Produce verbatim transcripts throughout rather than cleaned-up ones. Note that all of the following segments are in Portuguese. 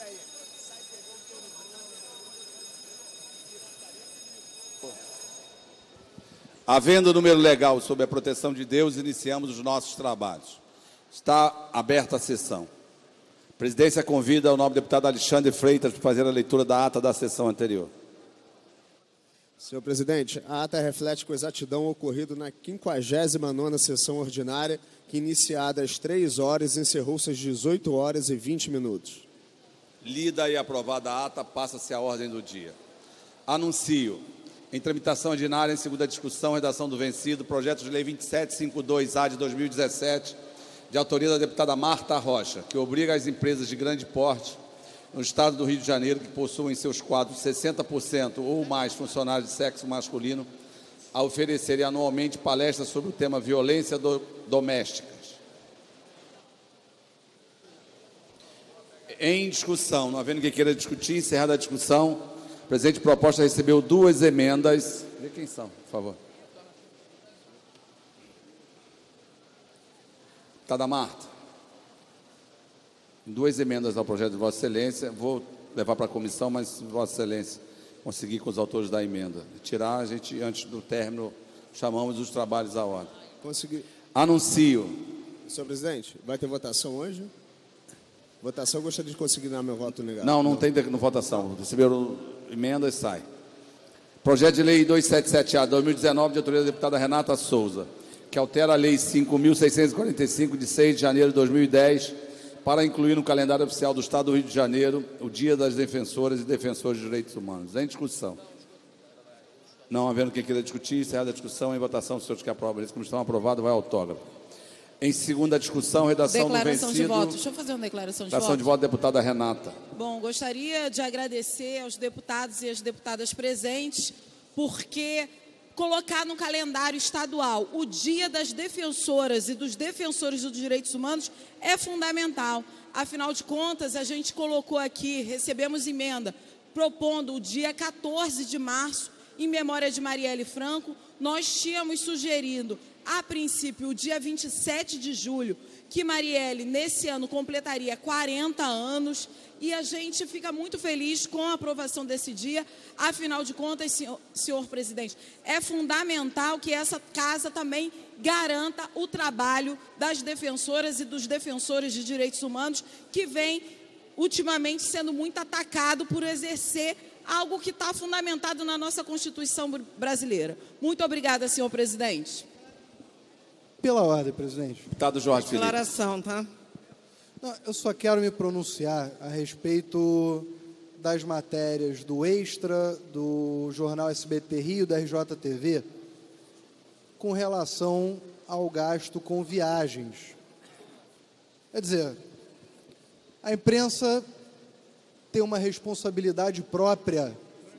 Havendo número legal sobre a proteção de Deus, iniciamos os nossos trabalhos. Está aberta a sessão. A presidência convida o nobre deputado Alexandre Freitas para fazer a leitura da ata da sessão anterior. Senhor presidente, a ata reflete com exatidão o ocorrido na quinquagésima nona sessão ordinária, que, iniciada às três horas, encerrou-se às dezoito horas e vinte minutos. Lida e aprovada a ata, passa-se a ordem do dia. Anuncio, em tramitação ordinária, em segunda discussão, redação do vencido, projeto de lei vinte e sete cinquenta e dois A de dois mil e dezessete, de autoria da deputada Marta Rocha, que obriga as empresas de grande porte no estado do Rio de Janeiro, que possuem em seus quadros sessenta por cento ou mais funcionários de sexo masculino, a oferecerem anualmente palestras sobre o tema violência do, domésticas. Em discussão, não havendo quem queira discutir, encerrada a discussão, a presente proposta recebeu duas emendas. Vê quem são, por favor. Deputada Marta. Duas emendas ao projeto de Vossa Excelência. Vou levar para a comissão, mas se Vossa Excelência conseguir com os autores da emenda tirar, a gente, antes do término, chamamos os trabalhos à ordem. Consegui. Anuncio. Senhor presidente, vai ter votação hoje? Votação, eu gostaria de conseguir dar meu voto negado. Não, não, não. tem no votação. Receberam emendas, sai. Projeto de lei duzentos e setenta e sete A de dois mil e dezenove, de autoria da deputada Renata Souza, que altera a lei cinco mil seiscentos e quarenta e cinco, de seis de janeiro de dois mil e dez, para incluir no calendário oficial do Estado do Rio de Janeiro o Dia das Defensoras e Defensores de Direitos Humanos. Em discussão. Não havendo quem queira discutir, encerrada a discussão, em votação, os senhores que aprovam, como estão aprovados, vai autógrafo. Em segunda discussão, redação declaração do vencido. de voto. Deixa eu fazer uma declaração de declaração voto. de voto, deputada Renata. Bom, gostaria de agradecer aos deputados e às deputadas presentes, porque colocar no calendário estadual o Dia das Defensoras e dos Defensores dos Direitos Humanos é fundamental. Afinal de contas, a gente colocou aqui, recebemos emenda, propondo o dia quatorze de março, em memória de Marielle Franco. Nós tínhamos sugerido, a princípio, o dia vinte e sete de julho, que Marielle, nesse ano, completaria quarenta anos, e a gente fica muito feliz com a aprovação desse dia. Afinal de contas, senhor, senhor presidente, é fundamental que essa casa também garanta o trabalho das defensoras e dos defensores de direitos humanos, que vem, ultimamente, sendo muito atacado por exercer algo que está fundamentado na nossa Constituição brasileira. Muito obrigada, senhor presidente. Pela ordem, presidente. Deputado Jorge Felipe. Declaração, tá? Não, eu só quero me pronunciar a respeito das matérias do Extra, do jornal S B T Rio, da R J T V, com relação ao gasto com viagens. Quer dizer, a imprensa tem uma responsabilidade própria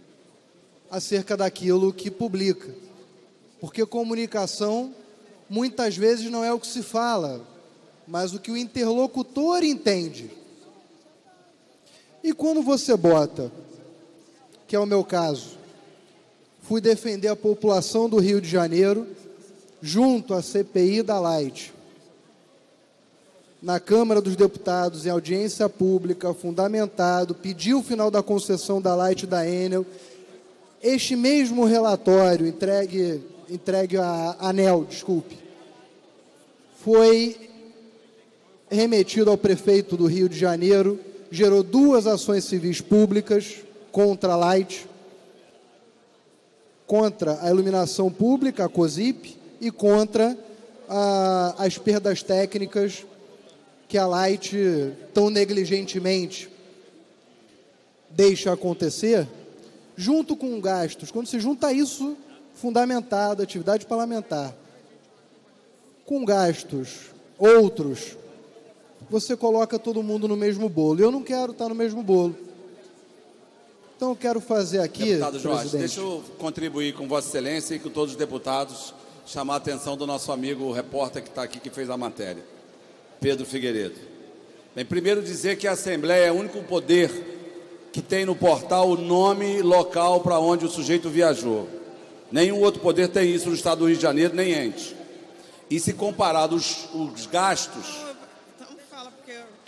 acerca daquilo que publica, porque comunicação muitas vezes não é o que se fala, mas o que o interlocutor entende. E quando você bota, que é o meu caso, fui defender a população do Rio de Janeiro junto à C P I da Light, na Câmara dos Deputados, em audiência pública, fundamentado, pediu o final da concessão da Light e da Enel. Este mesmo relatório, entregue, entregue à ANEEL, desculpe, foi remetido ao prefeito do Rio de Janeiro, gerou duas ações civis públicas contra a Light, contra a iluminação pública, a COSIP, e contra a, as perdas técnicas que a Light tão negligentemente deixa acontecer, junto com gastos. Quando se junta isso, fundamentado, atividade parlamentar, com gastos outros, você coloca todo mundo no mesmo bolo. Eu não quero estar no mesmo bolo. Então, eu quero fazer aqui, deputado Jorge, presidente, deixa eu contribuir com Vossa Excelência e com todos os deputados, chamar a atenção do nosso amigo o repórter que está aqui, que fez a matéria, Pedro Figueiredo. Bem, primeiro dizer que a Assembleia é o único poder que tem no portal o nome local para onde o sujeito viajou. Nenhum outro poder tem isso no Estado do Rio de Janeiro, nem ente. E se comparado os, os gastos,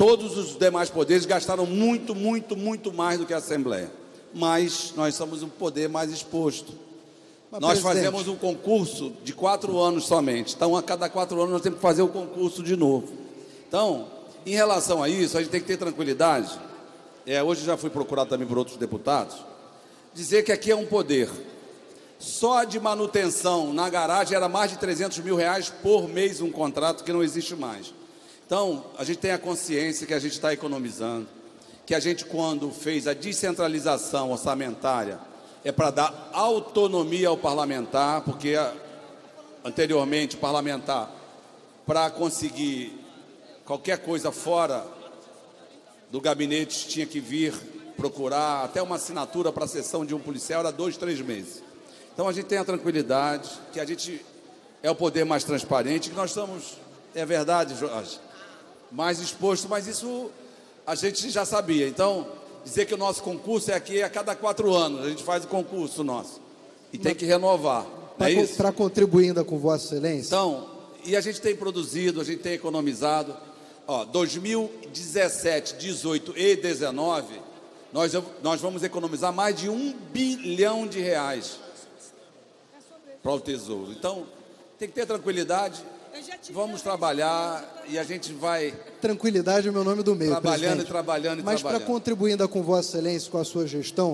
todos os demais poderes gastaram muito, muito, muito mais do que a Assembleia. Mas nós somos um poder mais exposto. Mas, nós presidente, fazemos um concurso de quatro anos somente. Então, a cada quatro anos, nós temos que fazer o concurso de novo. Então, em relação a isso, a gente tem que ter tranquilidade. É, hoje já fui procurado também por outros deputados. Dizer que aqui é um poder. Só de manutenção na garagem era mais de trezentos mil reais por mês um contrato que não existe mais. Então, a gente tem a consciência que a gente está economizando, que a gente, quando fez a descentralização orçamentária, é para dar autonomia ao parlamentar, porque anteriormente o parlamentar, para conseguir qualquer coisa fora do gabinete, tinha que vir procurar até uma assinatura para a sessão de um policial, era dois, três meses. Então, a gente tem a tranquilidade, que a gente é o poder mais transparente, que nós estamos, é verdade, Jorge, mais exposto, mas isso a gente já sabia. Então, dizer que o nosso concurso é aqui a cada quatro anos, a gente faz o concurso nosso, e tem que renovar, não é isso? Para contribuir ainda com Vossa Excelência. Então, e a gente tem produzido, a gente tem economizado. Ó, dois mil e dezessete, dezoito e dezenove, nós, nós vamos economizar mais de um bilhão de reais para o Tesouro. Então, tem que ter tranquilidade, vamos trabalhar e a gente vai... Tranquilidade é o meu nome do meio, Trabalhando presidente. e trabalhando e Mas trabalhando. para contribuir ainda com Vossa Excelência, com a sua gestão,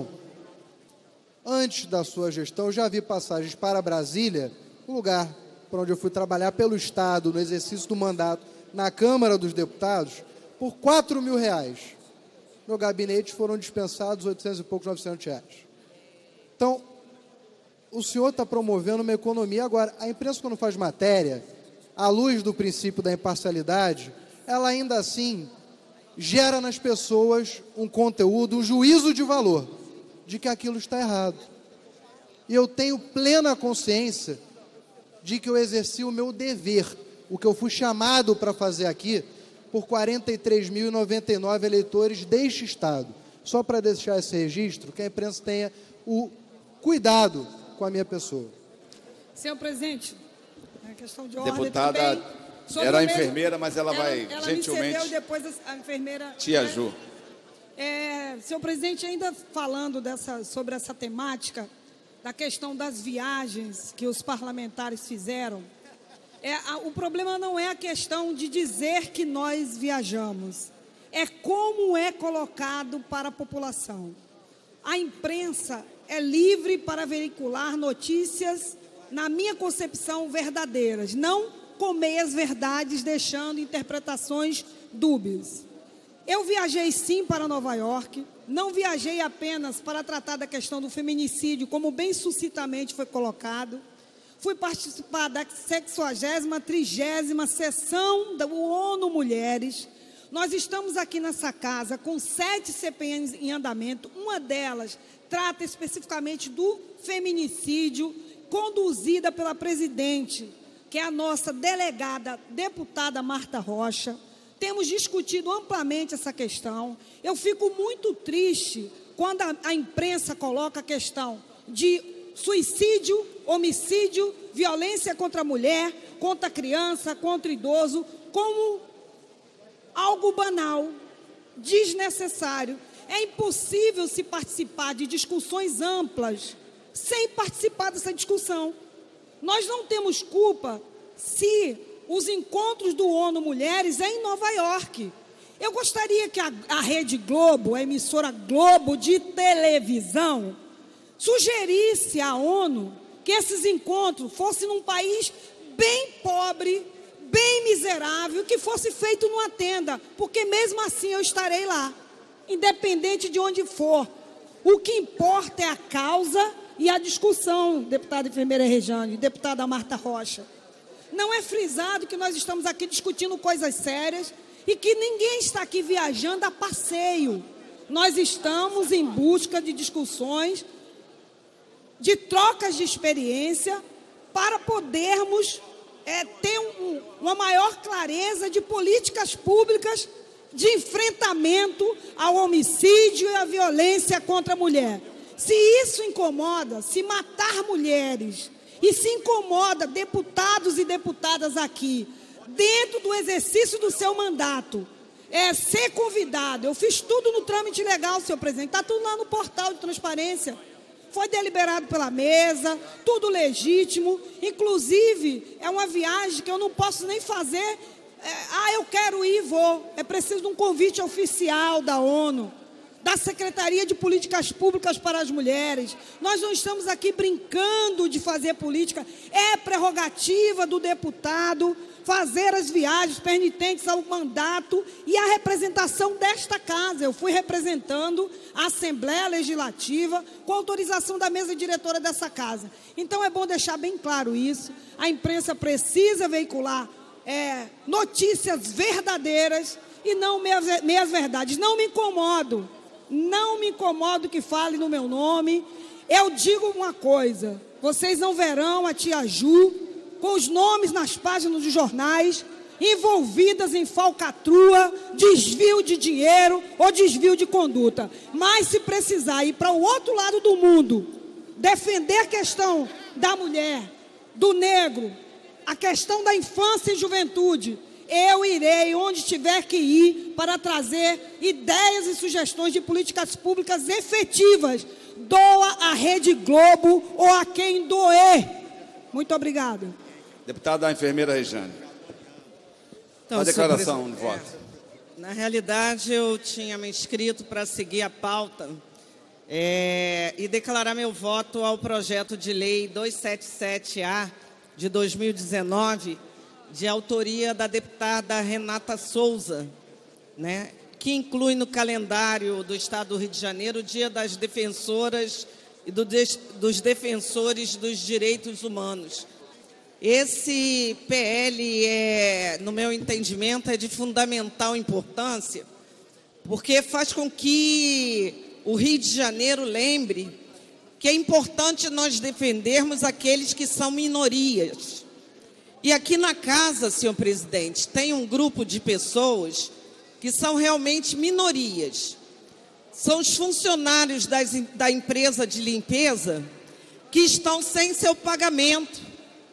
antes da sua gestão, eu já vi passagens para Brasília, um lugar para onde eu fui trabalhar pelo Estado, no exercício do mandato, na Câmara dos Deputados, por quatro mil reais. No gabinete foram dispensados oitocentos e poucos, novecentos reais. Então, o senhor está promovendo uma economia. Agora, a imprensa, quando faz matéria, à luz do princípio da imparcialidade, ela ainda assim gera nas pessoas um conteúdo, um juízo de valor, de que aquilo está errado. E eu tenho plena consciência de que eu exerci o meu dever, o que eu fui chamado para fazer aqui, por quarenta e três mil e noventa e nove eleitores deste Estado. Só para deixar esse registro, que a imprensa tenha o cuidado com a minha pessoa. Senhor presidente, a questão de ordem Deputada, também. era a mesmo, enfermeira, mas ela, ela vai ela gentilmente... Ela me cedeu e depois a, a enfermeira... Tia né? Ju. É, senhor presidente, ainda falando dessa, sobre essa temática, da questão das viagens que os parlamentares fizeram, é, a, o problema não é a questão de dizer que nós viajamos, é como é colocado para a população. A imprensa é livre para veicular notícias, na minha concepção, verdadeiras, não com meias verdades, deixando interpretações dúbias. Eu viajei sim para Nova York, não viajei apenas para tratar da questão do feminicídio, como bem sucintamente foi colocado. Fui participar da sexagésima, trigésima sessão da ONU Mulheres. Nós estamos aqui nessa casa com sete C P Ms em andamento, uma delas trata especificamente do feminicídio, conduzida pela presidente, que é a nossa delegada, deputada Marta Rocha. Temos discutido amplamente essa questão. Eu fico muito triste quando a, a imprensa coloca a questão de suicídio, homicídio, violência contra a mulher, contra a criança, contra o idoso, como algo banal, desnecessário. É impossível se participar de discussões amplas sem participar dessa discussão. Nós não temos culpa se os encontros do ONU Mulheres é em Nova York. Eu gostaria que a, a Rede Globo, a emissora Globo de televisão, sugerisse à ONU que esses encontros fossem num país bem pobre, bem miserável, que fosse feito numa tenda, porque mesmo assim eu estarei lá, independente de onde for. O que importa é a causa e a discussão, deputada enfermeira Rejane, deputada Marta Rocha. Não é frisado que nós estamos aqui discutindo coisas sérias e que ninguém está aqui viajando a passeio. Nós estamos em busca de discussões, de trocas de experiência, para podermos é, ter um, uma maior clareza de políticas públicas de enfrentamento ao homicídio e à violência contra a mulher. Se isso incomoda, se matar mulheres, e se incomoda deputados e deputadas aqui, dentro do exercício do seu mandato, é ser convidado. Eu fiz tudo no trâmite legal, senhor presidente. Está tudo lá no portal de transparência. Foi deliberado pela mesa, tudo legítimo. Inclusive, é uma viagem que eu não posso nem fazer. É, ah, eu quero ir, vou. É preciso de um convite oficial da ONU, da Secretaria de Políticas Públicas para as Mulheres. Nós não estamos aqui brincando de fazer política. É prerrogativa do deputado fazer as viagens pertinentes ao mandato e à representação desta casa. Eu fui representando a Assembleia Legislativa com autorização da mesa diretora dessa casa. Então é bom deixar bem claro isso. A imprensa precisa veicular é, notícias verdadeiras e não meias, meias verdades. Não me incomodo, não me incomodo que fale no meu nome. Eu digo uma coisa, vocês não verão a tia Ju com os nomes nas páginas dos jornais, envolvidas em falcatrua, desvio de dinheiro ou desvio de conduta. Mas se precisar ir para o outro lado do mundo, defender a questão da mulher, do negro, a questão da infância e juventude, eu irei onde tiver que ir para trazer ideias e sugestões de políticas públicas efetivas. Doa a Rede Globo ou a quem doer. Muito obrigada. Deputada enfermeira Rejane. Então, a declaração de voto. É, na realidade, eu tinha me inscrito para seguir a pauta é, e declarar meu voto ao projeto de lei duzentos e setenta e sete A de dois mil e dezenove, de autoria da deputada Renata Souza, né, que inclui no calendário do Estado do Rio de Janeiro o Dia das Defensoras e do des, dos Defensores dos Direitos Humanos. Esse P L, é, no meu entendimento, é de fundamental importância, porque faz com que o Rio de Janeiro lembre que é importante nós defendermos aqueles que são minorias. E aqui na casa, senhor presidente, tem um grupo de pessoas que são realmente minorias. São os funcionários das, da empresa de limpeza que estão sem seu pagamento.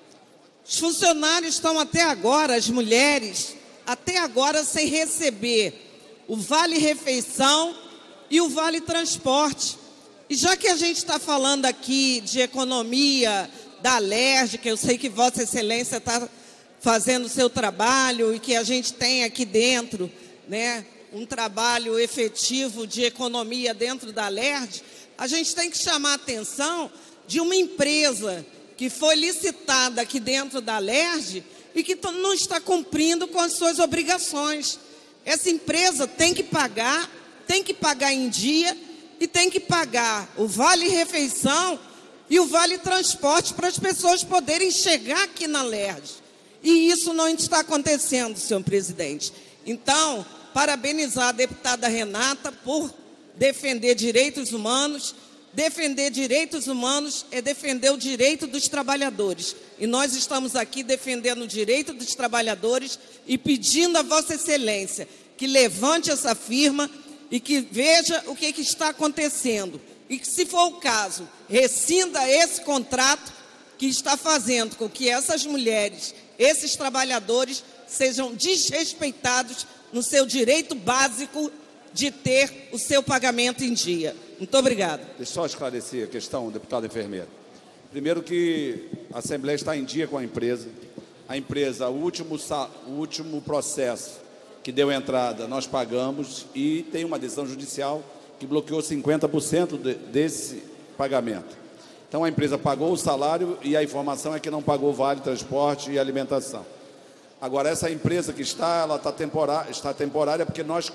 Os funcionários estão até agora, as mulheres, até agora sem receber o vale-refeição e o vale-transporte. E já que a gente está falando aqui de economia da Alerj, que eu sei que Vossa Excelência está fazendo o seu trabalho e que a gente tem aqui dentro, né, um trabalho efetivo de economia dentro da Alerj, a gente tem que chamar a atenção de uma empresa que foi licitada aqui dentro da Alerj e que não está cumprindo com as suas obrigações. Essa empresa tem que pagar, tem que pagar em dia e tem que pagar o vale-refeição e o vale-transporte para as pessoas poderem chegar aqui na Alerj. E isso não está acontecendo, senhor presidente. Então, parabenizar a deputada Renata por defender direitos humanos. Defender direitos humanos é defender o direito dos trabalhadores. E nós estamos aqui defendendo o direito dos trabalhadores e pedindo a Vossa Excelência que levante essa firma e que veja o que, que está acontecendo. E que, se for o caso, rescinda esse contrato que está fazendo com que essas mulheres, esses trabalhadores, sejam desrespeitados no seu direito básico de ter o seu pagamento em dia. Muito obrigado. Deixa eu só esclarecer a questão, deputado enfermeiro. Primeiro que a Assembleia está em dia com a empresa. A empresa, o último, o último processo que deu entrada, nós pagamos e tem uma decisão judicial que bloqueou cinquenta por cento de, desse pagamento. Então a empresa pagou o salário e a informação é que não pagou vale transporte e alimentação. Agora essa empresa que está, ela está temporária, está temporária porque nós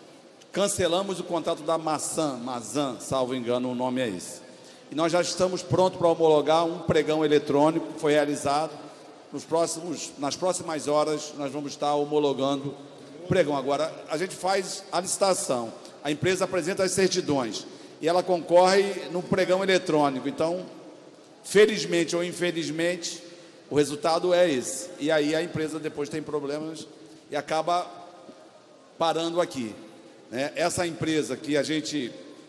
cancelamos o contrato da Maçã, Mazan, salvo engano, o nome é esse. E nós já estamos prontos para homologar um pregão eletrônico que foi realizado. Nos próximos, nas próximas horas, nós vamos estar homologando o pregão. Agora, a gente faz a licitação, a empresa apresenta as certidões e ela concorre no pregão eletrônico. Então, felizmente ou infelizmente, o resultado é esse. E aí a empresa depois tem problemas e acaba parando aqui. Essa empresa que a gente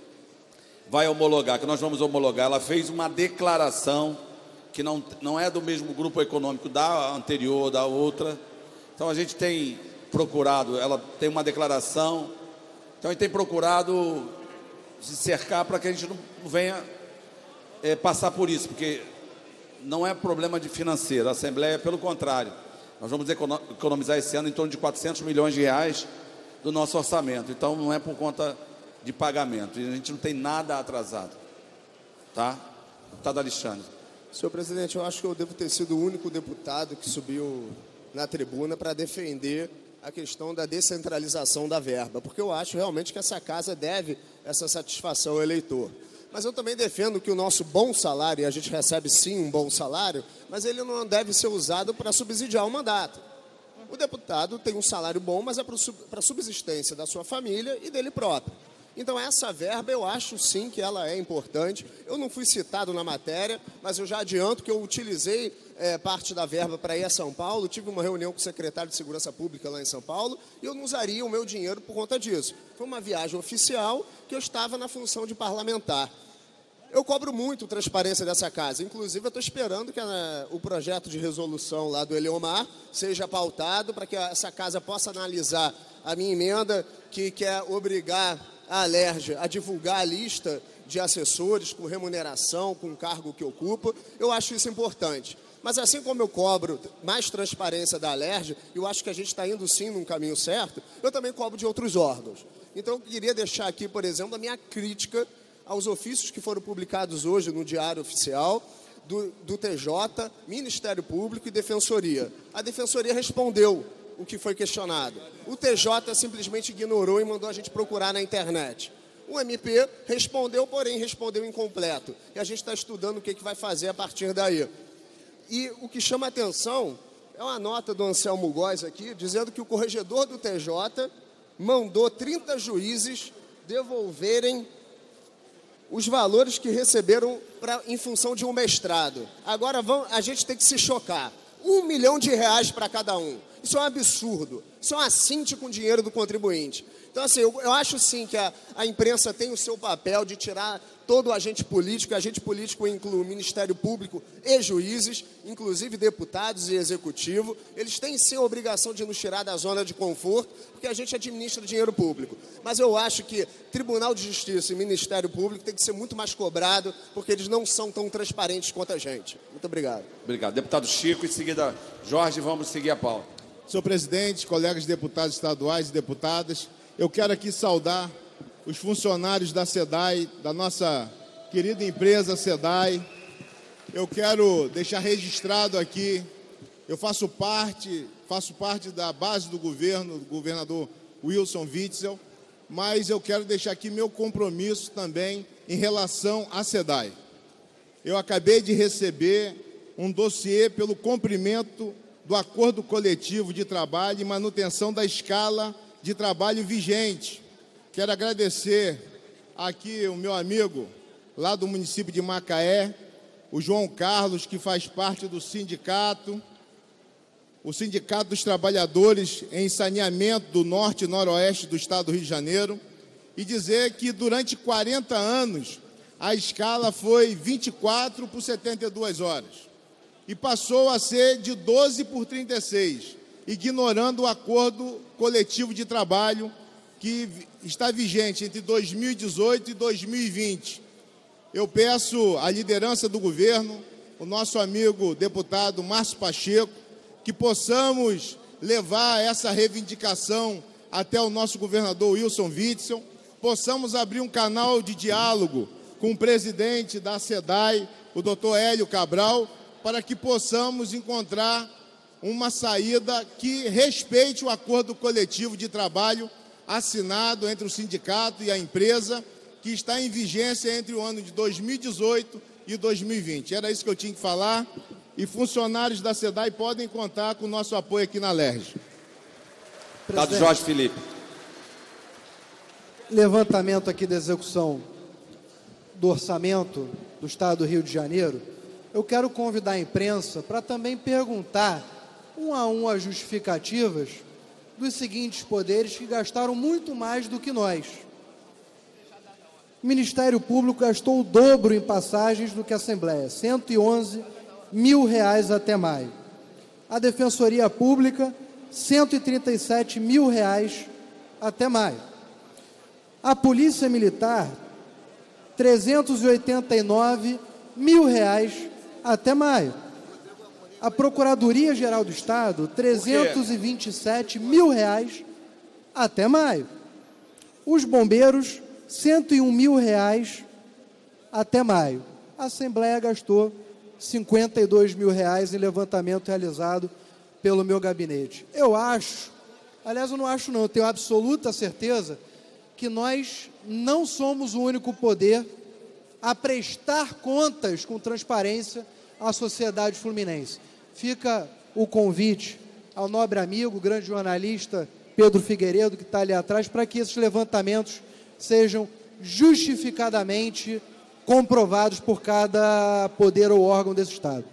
vai homologar, que nós vamos homologar, ela fez uma declaração que não, não é do mesmo grupo econômico da anterior, da outra. Então a gente tem procurado, ela tem uma declaração, então a gente tem procurado se cercar para que a gente não venha é, passar por isso, porque não é problema de financeiro, a Assembleia, pelo contrário, nós vamos economizar esse ano em torno de quatrocentos milhões de reais do nosso orçamento, então não é por conta de pagamento, e a gente não tem nada atrasado, tá? Deputado Alexandre. Senhor presidente, eu acho que eu devo ter sido o único deputado que subiu na tribuna para defender a questão da descentralização da verba, porque eu acho realmente que essa casa deve essa satisfação ao eleitor. Mas eu também defendo que o nosso bom salário, e a gente recebe sim um bom salário, mas ele não deve ser usado para subsidiar o mandato. O deputado tem um salário bom, mas é para a subsistência da sua família e dele próprio. Então, essa verba, eu acho sim que ela é importante. Eu não fui citado na matéria, mas eu já adianto que eu utilizei é, parte da verba para ir a São Paulo. Tive uma reunião com o secretário de Segurança Pública lá em São Paulo e eu não usaria o meu dinheiro por conta disso. Foi uma viagem oficial que eu estava na função de parlamentar. Eu cobro muito transparência dessa casa. Inclusive, eu estou esperando que a, o projeto de resolução lá do Eleomar seja pautado para que essa casa possa analisar a minha emenda que quer obrigar a Alerj a divulgar a lista de assessores com remuneração, com cargo que ocupa. Eu acho isso importante. Mas assim como eu cobro mais transparência da Alerj, eu acho que a gente está indo sim num caminho certo, eu também cobro de outros órgãos. Então, eu queria deixar aqui, por exemplo, a minha crítica aos ofícios que foram publicados hoje no Diário Oficial do, do T J, Ministério Público e Defensoria. A Defensoria respondeu o que foi questionado. O T J simplesmente ignorou e mandou a gente procurar na internet. O M P respondeu, porém respondeu incompleto. E a gente está estudando o que, que vai fazer a partir daí. E o que chama a atenção é uma nota do Anselmo Góes aqui, dizendo que o corregedor do T J mandou trinta juízes devolverem os valores que receberam pra, em função de um mestrado. Agora vamos, a gente tem que se chocar. Um milhão de reais para cada um. Isso é um absurdo. Isso é um assinte com o dinheiro do contribuinte. Então, assim, eu, eu acho sim que a, a imprensa tem o seu papel de tirar todo o agente político. O agente político inclui o Ministério Público e juízes, inclusive deputados e executivo. Eles têm sim a obrigação de nos tirar da zona de conforto, porque a gente administra dinheiro público. Mas eu acho que Tribunal de Justiça e Ministério Público tem que ser muito mais cobrado, porque eles não são tão transparentes quanto a gente. Muito obrigado. Obrigado. Deputado Chico, em seguida, Jorge, vamos seguir a pauta. Senhor presidente, colegas deputados estaduais e deputadas, eu quero aqui saudar os funcionários da SEDAI, da nossa querida empresa SEDAI. Eu quero deixar registrado aqui, eu faço parte, faço parte da base do governo, do governador Wilson Witzel, mas eu quero deixar aqui meu compromisso também em relação à SEDAI. Eu acabei de receber um dossiê pelo cumprimento do acordo coletivo de trabalho e manutenção da escala de trabalho vigente. Quero agradecer aqui o meu amigo lá do município de Macaé, o João Carlos, que faz parte do sindicato, o Sindicato dos Trabalhadores em Saneamento do Norte e Noroeste do Estado do Rio de Janeiro, e dizer que durante quarenta anos a escala foi vinte e quatro por setenta e duas horas e passou a ser de doze por trinta e seis, ignorando o acordo coletivo de trabalho que está vigente entre dois mil e dezoito e dois mil e vinte. Eu peço à liderança do governo, o nosso amigo deputado Márcio Pacheco, que possamos levar essa reivindicação até o nosso governador Wilson Witzel, possamos abrir um canal de diálogo com o presidente da SEDAI, o doutor Hélio Cabral, para que possamos encontrar uma saída que respeite o acordo coletivo de trabalho assinado entre o sindicato e a empresa, que está em vigência entre o ano de dois mil e dezoito e dois mil e vinte. Era isso que eu tinha que falar, e funcionários da SEDAI podem contar com o nosso apoio aqui na Alerj. Deputado Jorge Felipe. Levantamento aqui da execução do orçamento do Estado do Rio de Janeiro. Eu quero convidar a imprensa para também perguntar, um a um, as justificativas dos seguintes poderes que gastaram muito mais do que nós. O Ministério Público gastou o dobro em passagens do que a Assembleia, cento e onze mil reais até maio. A Defensoria Pública, cento e trinta e sete mil reais até maio. A Polícia Militar, trezentos e oitenta e nove mil reais até maio. A Procuradoria-Geral do Estado, trezentos e vinte e sete mil reais até maio. Os bombeiros, cento e um mil reais até maio. A Assembleia gastou cinquenta e dois mil reais em levantamento realizado pelo meu gabinete. Eu acho, aliás, eu não acho não, eu tenho absoluta certeza que nós não somos o único poder a prestar contas com transparência à sociedade fluminense. Fica o convite ao nobre amigo, grande jornalista Pedro Figueiredo, que está ali atrás, para que esses levantamentos sejam justificadamente comprovados por cada poder ou órgão desse Estado.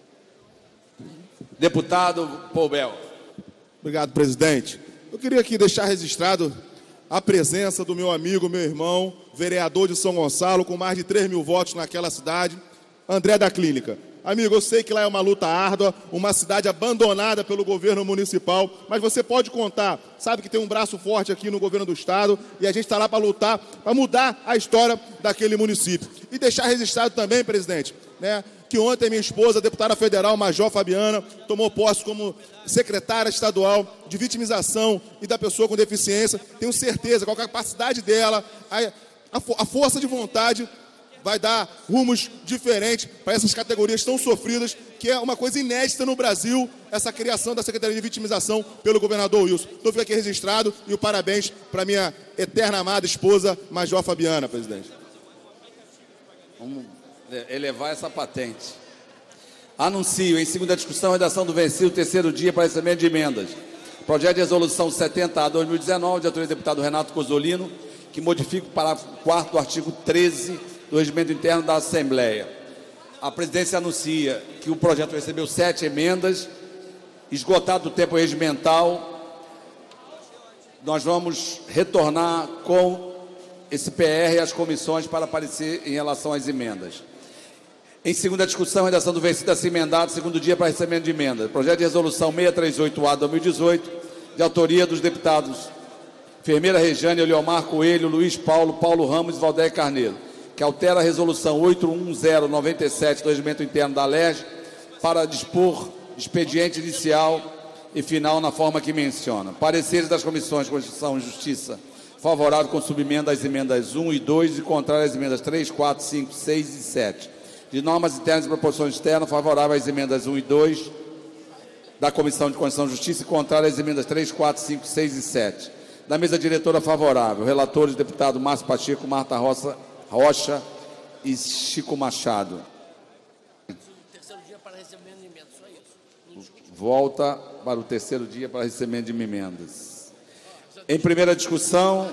Deputado Poubel. Obrigado, presidente. Eu queria aqui deixar registrado a presença do meu amigo, meu irmão, vereador de São Gonçalo, com mais de três mil votos naquela cidade, André da Clínica. Amigo, eu sei que lá é uma luta árdua, uma cidade abandonada pelo governo municipal, mas você pode contar, sabe que tem um braço forte aqui no governo do Estado e a gente está lá para lutar, para mudar a história daquele município. E deixar registrado também, presidente, né, que ontem minha esposa, a deputada federal Major Fabiana, tomou posse como secretária estadual de vitimização e da pessoa com deficiência. Tenho certeza, com a capacidade dela, a, a, a força de vontade, vai dar rumos diferentes para essas categorias tão sofridas, que é uma coisa inédita no Brasil, essa criação da Secretaria de Vitimização pelo governador Wilson. Então fica aqui registrado e o parabéns para minha eterna amada esposa, Major Fabiana, presidente. Vamos elevar essa patente. Anuncio em segunda discussão a redação do vencido, terceiro dia para recebimento de emendas. Projeto de resolução setenta A dois mil e dezenove, de autoria do deputado Renato Cozzolino, que modifica o parágrafo quarto do artigo treze do regimento interno da Assembleia. A presidência anuncia que o projeto recebeu sete emendas. Esgotado o tempo regimental, nós vamos retornar com esse P R às comissões para aparecer em relação às emendas. Em segunda discussão, redação do vencido assim emendado, segundo dia para recebimento de emenda. Projeto de resolução seiscentos e trinta e oito A dois mil e dezoito, de autoria dos deputados Enfermeira Rejane, Eliomar Coelho, Luiz Paulo, Paulo Ramos e Valdeir Carneiro, que altera a resolução oito um zero nove sete do regimento interno da Alerj para dispor expediente inicial e final na forma que menciona. Pareceres das comissões de Constituição e Justiça favorável com subemenda às emendas um e dois e contrário às emendas três, quatro, cinco, seis e sete. De normas internas e proposições externas, favorável às emendas um e dois da Comissão de Constituição e Justiça e contrário às emendas três, quatro, cinco, seis e sete. Da mesa diretora favorável, relatores, deputado Márcio Pacheco, Marta Roça, Rocha e Chico Machado. Terceiro dia para recebimento de emendas, só isso. Volta para o terceiro dia para recebimento de emendas. Em primeira discussão,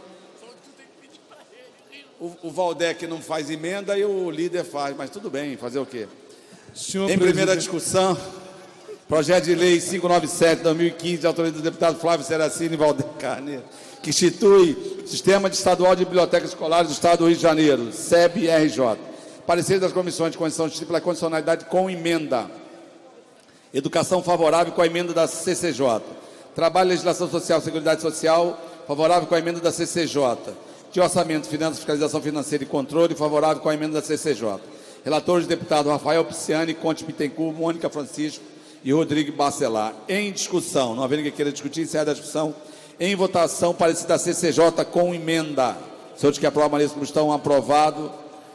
o, o Valdec não faz emenda e o líder faz, mas tudo bem, fazer o quê? Senhor em primeira presidente... discussão, projeto de lei quinhentos e noventa e sete de dois mil e quinze, de autoria do deputado Flávio Seracini e Valdeir Carneiro, que institui Sistema de Estadual de Bibliotecas Escolares do Estado do Rio de Janeiro, S E B R J. Parecer das comissões de Constituição e Justiça pela condicionalidade com emenda. Educação favorável com a emenda da C C J. Trabalho, Legislação Social e Seguridade Social, favorável com a emenda da C C J. De Orçamento, Finanças, Fiscalização Financeira e Controle, favorável com a emenda da C C J. Relatores, deputados Rafael Pisciani, Conte Bittencourt, Mônica Francisco e Rodrigo Bacelar. Em discussão, não havendo ninguém queira discutir, encerra a discussão. Em votação, parecer da C C J com emenda. Senhores que aprovam, como estão aprovado.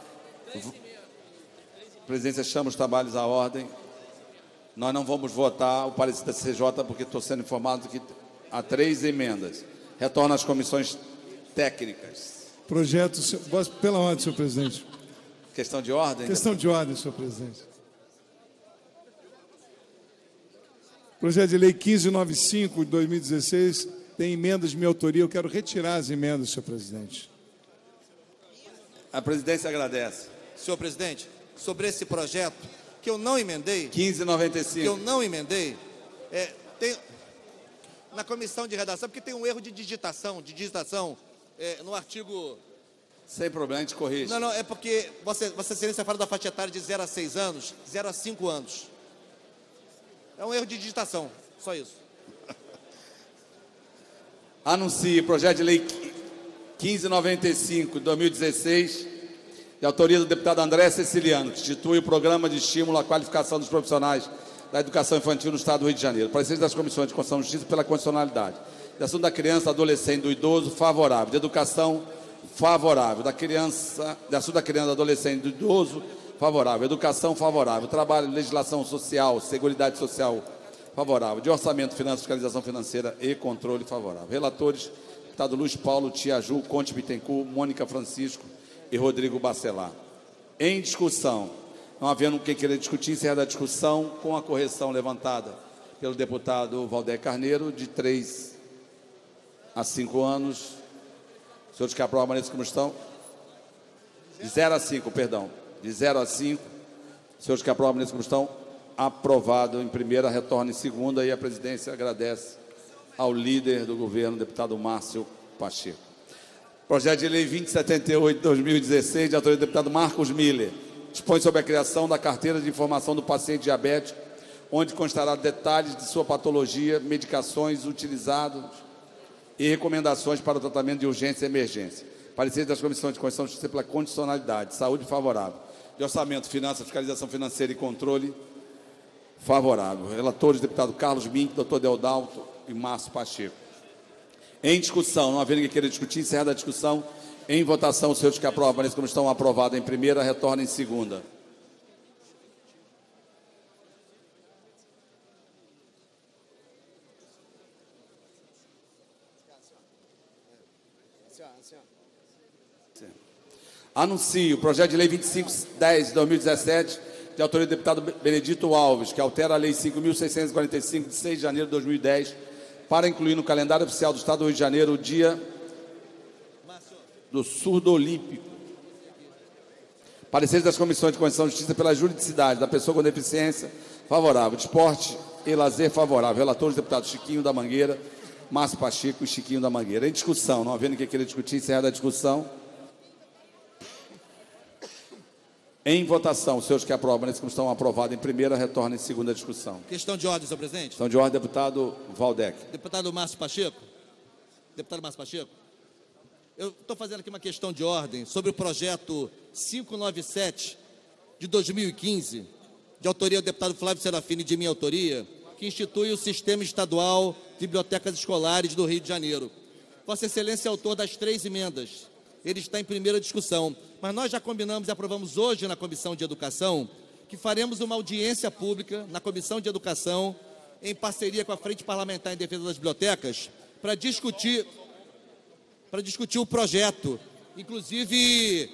A presidência chama os trabalhos à ordem. Nós não vamos votar o parecer da C C J porque estou sendo informado que há três emendas. Retorna às comissões técnicas. Projeto, pela ordem, senhor presidente. Questão de ordem? Questão de ordem, senhor presidente. Projeto de lei quinhentos e noventa e cinco de dois mil e dezesseis tem emendas de minha autoria. Eu quero retirar as emendas, senhor presidente. A presidência agradece. Senhor presidente, sobre esse projeto que eu não emendei, quinhentos e noventa e cinco. que eu não emendei, é, tem, na comissão de redação, porque tem um erro de digitação, de digitação é, no artigo... Sem problema, a gente corrige. Não, não, é porque você, você Excelência fala da faixa etária de zero a seis anos, zero a cinco anos. É um erro de digitação, só isso. Anuncio o projeto de lei quinze noventa e cinco de dois mil e dezesseis, de autoria do deputado André Ceciliano, que institui o Programa de Estímulo à Qualificação dos Profissionais da Educação Infantil no Estado do Rio de Janeiro. Parecer das Comissões de Constituição e Justiça pela condicionalidade. De assunto da criança, adolescente e do idoso, favorável. De educação, favorável. Da criança, de assunto da criança, adolescente e do idoso, favorável. Educação, favorável. Trabalho, legislação social, seguridade social, favorável. De orçamento, finanças, fiscalização financeira e controle, favorável. Relatores, deputado Luiz Paulo Tiaju, Conte Bittencourt, Mônica Francisco e Rodrigo Bacelar. Em discussão, não havendo quem queira discutir, encerrada a discussão com a correção levantada pelo deputado Valdeir Carneiro, de três a cinco anos. Senhores que aprovam, permaneçam como estão. De zero a cinco, perdão. De zero a cinco. Senhores que aprovam, permaneçam como estão. Aprovado em primeira, retorna em segunda, e a presidência agradece ao líder do governo, deputado Márcio Pacheco. Projeto de lei vinte setenta e oito de dois mil e dezesseis, de autoria do deputado Marcos Miller, dispõe sobre a criação da carteira de informação do paciente diabético, onde constará detalhes de sua patologia, medicações utilizadas e recomendações para o tratamento de urgência e emergência. Parecer das Comissões de Constituição e Justiça pela condicionalidade. Saúde, favorável. De orçamento, finanças, fiscalização financeira e controle, favorável. Relatores, deputado Carlos Mink, doutor Deodalto e Márcio Pacheco. Em discussão, não havendo ninguém queira discutir, encerrada a discussão. Em votação, os senhores que aprovam, permaneçam como estão. Aprovado em primeira, retorna em segunda. Anuncio o projeto de lei vinte e cinco dez de dois mil e dezessete, de autoria do deputado Benedito Alves, que altera a lei cinco mil seiscentos e quarenta e cinco, de seis de janeiro de dois mil e dez, para incluir no calendário oficial do Estado do Rio de Janeiro o dia do surdo olímpico. Pareceres das Comissões de Constituição e Justiça pela juridicidade da pessoa com deficiência, favorável. De esporte e lazer, favorável. Relatores, deputados Chiquinho da Mangueira, Márcio Pacheco e Chiquinho da Mangueira. Em discussão, não havendo quem queira discutir, encerrada a discussão. Em votação, os senhores que aprovam, nesse estão aprovados em primeira, retorna em segunda discussão. Questão de ordem, senhor presidente. Questão de ordem, deputado Valdec. Deputado Márcio Pacheco. Deputado Márcio Pacheco. Eu estou fazendo aqui uma questão de ordem sobre o projeto quinhentos e noventa e sete de dois mil e quinze, de autoria do deputado Flávio Serafini e de minha autoria, que institui o Sistema Estadual de Bibliotecas Escolares do Rio de Janeiro. Vossa Excelência é autor das três emendas. Ele está em primeira discussão, mas nós já combinamos e aprovamos hoje na Comissão de Educação que faremos uma audiência pública na Comissão de Educação, em parceria com a Frente Parlamentar em Defesa das Bibliotecas, para discutir, para discutir o projeto. Inclusive,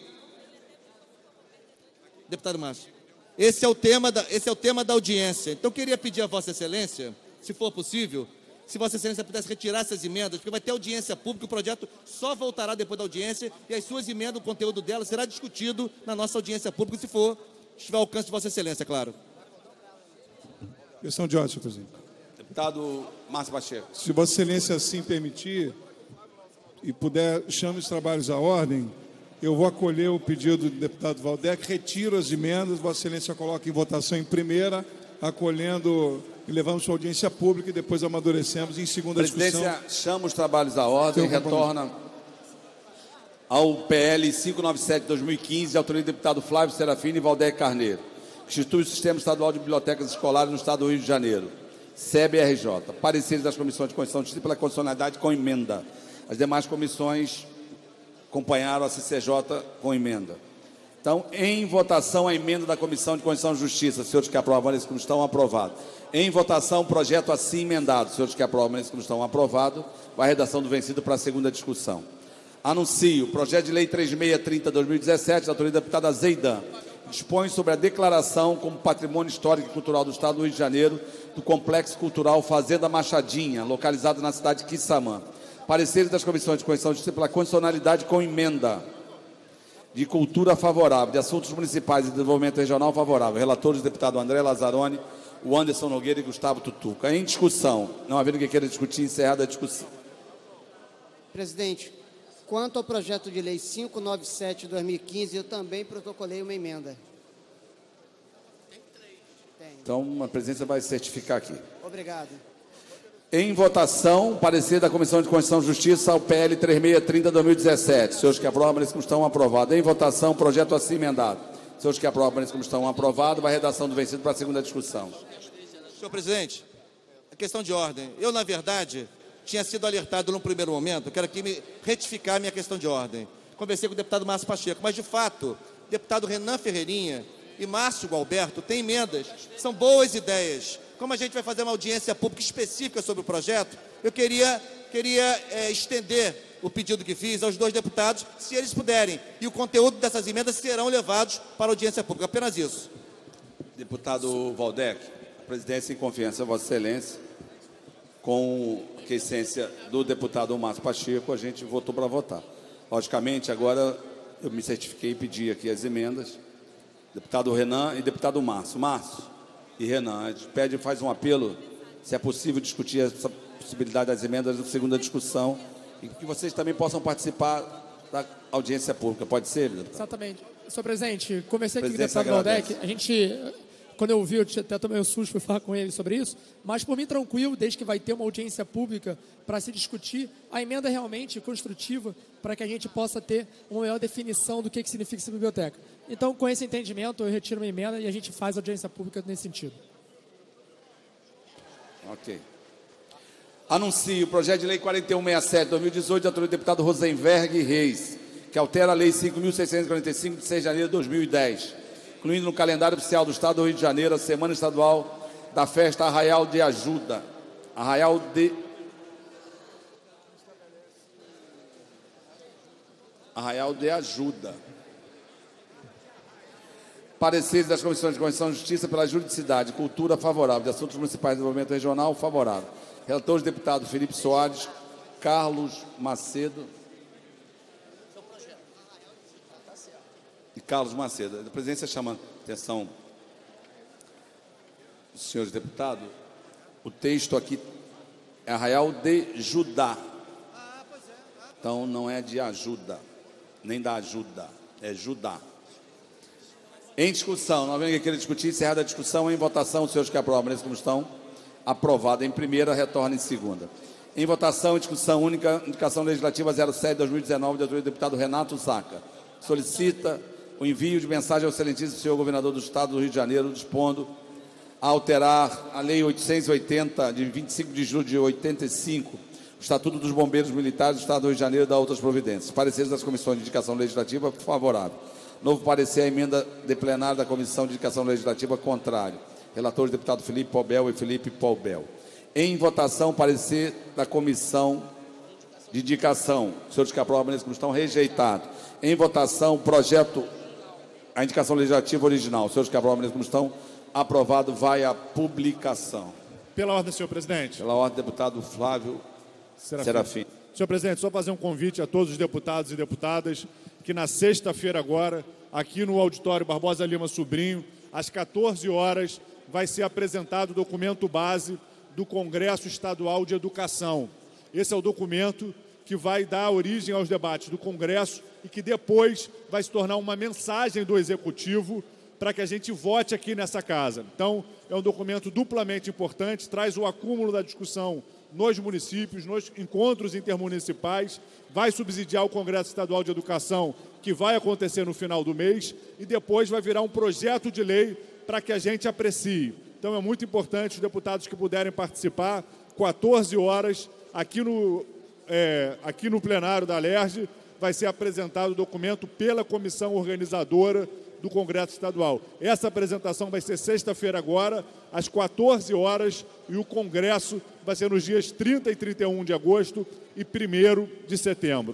deputado Márcio, esse é o tema da, esse é o tema da audiência. Então, eu queria pedir a Vossa Excelência, se for possível, se Vossa Excelência pudesse retirar essas emendas, porque vai ter audiência pública, o projeto só voltará depois da audiência, e as suas emendas, o conteúdo delas, será discutido na nossa audiência pública, se for, estiver ao alcance de Vossa Excelência, claro. Questão de ordem, senhor presidente. Deputado Márcio Pacheco. Se Vossa Excelência assim permitir e puder, chame os trabalhos à ordem, eu vou acolher o pedido do deputado Valdec, retiro as emendas, Vossa Excelência coloca em votação em primeira, acolhendo e levamos para a audiência pública e depois amadurecemos em segunda discussão. A presidência chama os trabalhos à ordem e retorna ao P L quinhentos e noventa e sete de dois mil e quinze, de autoria do deputado Flávio Serafini e Valdeir Carneiro, que institui o Sistema Estadual de Bibliotecas Escolares no Estado do Rio de Janeiro, S E B R J. Pareceres das Comissões de Constituição e Justiça pela condicionalidade com emenda. As demais comissões acompanharam a C C J com emenda. Então, em votação, a emenda da Comissão de Constituição e Justiça. Senhores que aprovam, eles como estão aprovados. Em votação, o projeto assim emendado. Senhores que aprovam, eles como estão aprovados. Vai a redação do vencido para a segunda discussão. Anuncio o projeto de lei três mil seiscentos e trinta de dois mil e dezessete, da autoria da deputada Zeidan. Dispõe sobre a declaração como patrimônio histórico e cultural do Estado do Rio de Janeiro do Complexo Cultural Fazenda Machadinha, localizado na cidade de Quissamã. Pareceres das Comissões de Constituição e Justiça pela condicionalidade com emenda. De cultura favorável, de assuntos municipais e desenvolvimento regional favorável. Relatores, deputado André Lazzaroni, o Anderson Nogueira e Gustavo Tutuca. Em discussão, não havendo quem queira discutir, encerrada a discussão. Presidente, quanto ao projeto de lei quinhentos e noventa e sete de dois mil e quinze, eu também protocolei uma emenda. Então, a presidência vai certificar aqui. Obrigado. Em votação, parecer da Comissão de Constituição e Justiça ao P L três mil seiscentos e trinta de dois mil e dezessete. Senhores que aprovam, permaneçam como estão, aprovado. Em votação, projeto assim emendado. Senhores que aprovam, permaneçam como estão, aprovado. Vai a redação do vencido para a segunda discussão. Senhor presidente, a questão de ordem. Eu, na verdade, tinha sido alertado num primeiro momento, eu quero aqui me retificar a minha questão de ordem. Conversei com o deputado Márcio Pacheco, mas, de fato, o deputado Renan Ferreirinha e Márcio Gualberto têm emendas, são boas ideias. Como a gente vai fazer uma audiência pública específica sobre o projeto, eu queria, queria é, estender o pedido que fiz aos dois deputados, se eles puderem. E o conteúdo dessas emendas serão levados para a audiência pública. Apenas isso. Deputado Valdec, a presidência em confiança, Vossa Excelência, com a quiescência do deputado Márcio Pacheco, a gente votou para votar. Logicamente, agora eu me certifiquei e pedi aqui as emendas. Deputado Renan e deputado Márcio. Márcio e Renan, a gente pede e faz um apelo, se é possível discutir essa possibilidade das emendas na segunda discussão e que vocês também possam participar da audiência pública. Pode ser, deputado? Exatamente. Senhor presidente, conversei aqui com o Presidência deputado agradece. Valdec, a gente, quando eu ouvi, eu até tomei um susto, fui falar com ele sobre isso, mas por mim tranquilo, desde que vai ter uma audiência pública para se discutir, a emenda é realmente construtiva para que a gente possa ter uma melhor definição do que, que significa essa biblioteca. Então, com esse entendimento, eu retiro minha emenda e a gente faz audiência pública nesse sentido. Ok. Anuncio o projeto de lei quarenta e um sessenta e sete de dois mil e dezoito, de autoria do deputado Rosenberg Reis, que altera a lei cinco mil seiscentos e quarenta e cinco, de seis de janeiro de dois mil e dez, incluindo no calendário oficial do Estado do Rio de Janeiro a Semana Estadual da Festa Arraial de Ajuda. Arraial de... Arraial de Ajuda. Pareceres das Comissões de Constituição e Justiça pela Juridicidade, Cultura, favorável. De Assuntos Municipais e Desenvolvimento Regional, favorável. Relatores, deputado Felipe Soares, Carlos Macedo e Carlos Macedo. A presidência chama a atenção dos senhores deputados. O texto aqui é Arraial de Judá. Então, não é de ajuda, nem da ajuda, é Judá. Em discussão, não havendo que queira discutir, encerrada a discussão, em votação, os senhores que aprovam, permaneçam como estão, aprovado em primeira, retorna em segunda. Em votação, em discussão única, indicação legislativa zero sete de dois mil e dezenove, de autoria do deputado Renato Zaca. Solicita o envio de mensagem ao excelentíssimo senhor governador do Estado do Rio de Janeiro, dispondo a alterar a lei oitocentos e oitenta, de vinte e cinco de julho de oitenta e cinco, o Estatuto dos Bombeiros Militares do Estado do Rio de Janeiro e da outras providências. Pareceres das comissões de indicação legislativa, favorável. Novo parecer, a emenda de plenário da Comissão de Indicação Legislativa, contrário. Relatores, deputado Felipe Paubel e Felipe Paubel. Em votação, parecer da Comissão de Indicação. Os senhores que aprovam, permaneçam como estão, rejeitado. Em votação, projeto, a indicação legislativa original. Os senhores que aprovam, permaneçam como estão, aprovado, vai à publicação. Pela ordem, senhor presidente. Pela ordem, deputado Flávio Serafim. Serafim. Senhor presidente, só fazer um convite a todos os deputados e deputadas que na sexta-feira agora, aqui no auditório Barbosa Lima Sobrinho, às quatorze horas, vai ser apresentado o documento base do Congresso Estadual de Educação. Esse é o documento que vai dar origem aos debates do Congresso e que depois vai se tornar uma mensagem do Executivo para que a gente vote aqui nessa casa. Então, é um documento duplamente importante, traz o acúmulo da discussão nos municípios, nos encontros intermunicipais, vai subsidiar o Congresso Estadual de Educação, que vai acontecer no final do mês, e depois vai virar um projeto de lei para que a gente aprecie. Então, é muito importante os deputados que puderem participar, quatorze horas, aqui no, é, aqui no plenário da Alerj, vai ser apresentado o documento pela comissão organizadora do Congresso Estadual. Essa apresentação vai ser sexta-feira agora, às quatorze horas, e o Congresso vai ser nos dias trinta e trinta e um de agosto e primeiro de setembro.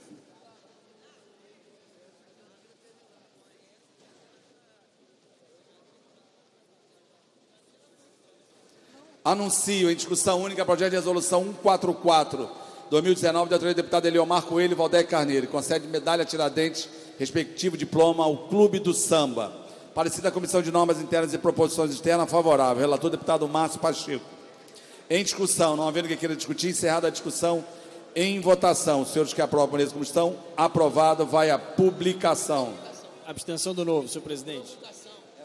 Anuncio em discussão única projeto de resolução cento e quarenta e quatro, dois mil e dezenove, da autoria do deputado Eliomar Coelho e Valdec Carneiro, concede medalha Tiradentes, respectivo diploma ao Clube do Samba. Parecida a Comissão de Normas Internas e Proposições Externas, favorável. Relator, deputado Márcio Pacheco. Em discussão, não havendo que queira discutir, encerrada a discussão, em votação. Os senhores que aprovam, permaneçam como estão, aprovado, vai à publicação. Abstenção do novo, senhor presidente.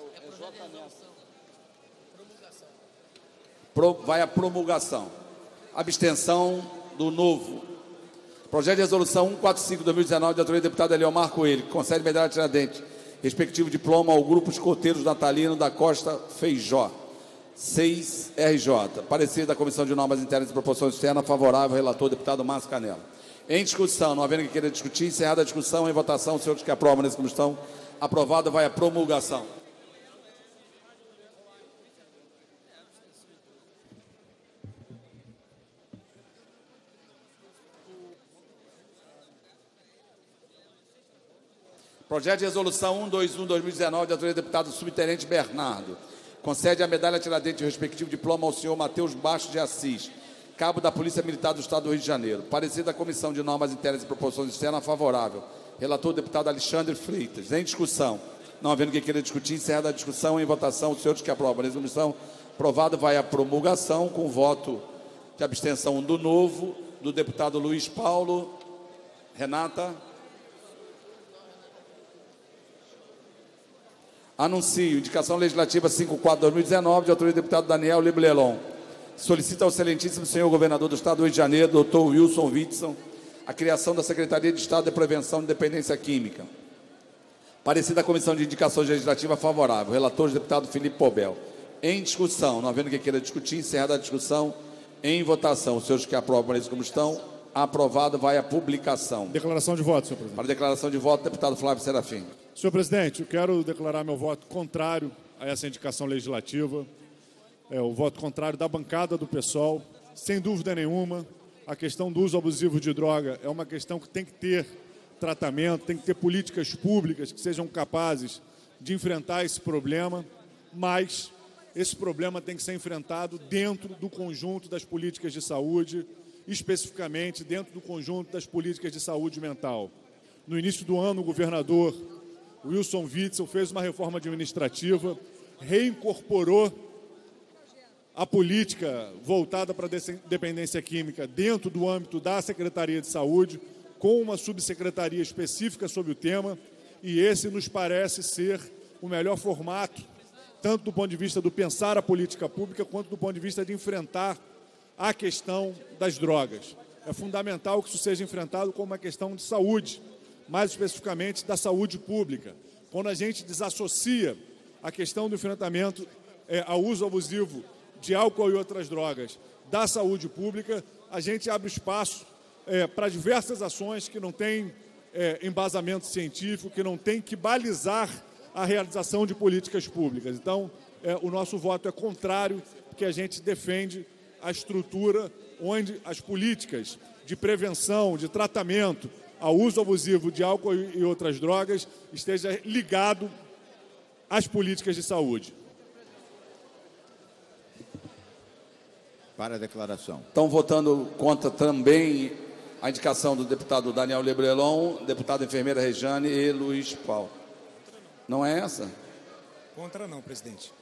Pro, vai à promulgação. Abstenção do Novo. Projeto de resolução cento e quarenta e cinco de dois mil e dezenove, de autoria do deputado Eliomar Coelho, que concede medalha Tiradentes, respectivo diploma ao Grupo Escoteiros Natalino da Costa Feijó, seis R J. Parecer da Comissão de Normas Internas e Proporções Externas, favorável, relator, deputado Márcio Canela. Em discussão, não havendo que queira discutir, encerrada a discussão, em votação, os senhores que aprovam nessa comissão, aprovado, vai a promulgação. Projeto de resolução cento e vinte e um de dois mil e dezenove, de autoria do deputado subtenente Bernardo. Concede a medalha Tiradentes e o respectivo diploma ao senhor Matheus Bastos de Assis, cabo da Polícia Militar do Estado do Rio de Janeiro. Parecer da Comissão de Normas Internas e Proporções Externas, favorável. Relator, deputado Alexandre Freitas. Em discussão, não havendo quem queira discutir, encerrada a discussão, em votação, os senhores que aprovam nessa comissão, aprovado, vai a promulgação, com voto de abstenção do Novo, do deputado Luiz Paulo. Renata. Anuncio, indicação legislativa cinquenta e quatro de dois mil e dezenove, de autoria do deputado Daniel Leblelon. Solicita ao excelentíssimo senhor governador do Estado do Rio de Janeiro, doutor Wilson Witson, a criação da Secretaria de Estado de Prevenção de Dependência Química. Parecer da Comissão de Indicações Legislativas favorável. Relator, deputado Felipe Pobel. Em discussão, não havendo quem queira discutir, encerrada a discussão, em votação. Os senhores que aprovam isso como estão, aprovado, vai a publicação. Declaração de voto, senhor presidente. Para declaração de voto, deputado Flávio Serafim. Senhor presidente, eu quero declarar meu voto contrário a essa indicação legislativa. É, o voto contrário da bancada do PSOL. Sem dúvida nenhuma, a questão do uso abusivo de droga é uma questão que tem que ter tratamento, tem que ter políticas públicas que sejam capazes de enfrentar esse problema, mas esse problema tem que ser enfrentado dentro do conjunto das políticas de saúde, especificamente dentro do conjunto das políticas de saúde mental. No início do ano, o governador Wilson Witzel fez uma reforma administrativa, reincorporou a política voltada para a dependência química dentro do âmbito da Secretaria de Saúde, com uma subsecretaria específica sobre o tema, e esse nos parece ser o melhor formato, tanto do ponto de vista do pensar a política pública, quanto do ponto de vista de enfrentar a questão das drogas. É fundamental que isso seja enfrentado como uma questão de saúde, mais especificamente da saúde pública. Quando a gente desassocia a questão do enfrentamento é, ao uso abusivo de álcool e outras drogas da saúde pública, a gente abre espaço é, para diversas ações que não têm é, embasamento científico, que não têm que balizar a realização de políticas públicas. Então, é, o nosso voto é contrário, porque a gente defende a estrutura onde as políticas de prevenção, de tratamento ao uso abusivo de álcool e outras drogas esteja ligado às políticas de saúde. Para a declaração. Estão votando contra também a indicação do deputado Daniel Leblelon, deputada enfermeira Rejane e Luiz Paulo. Não é essa? Contra não, presidente.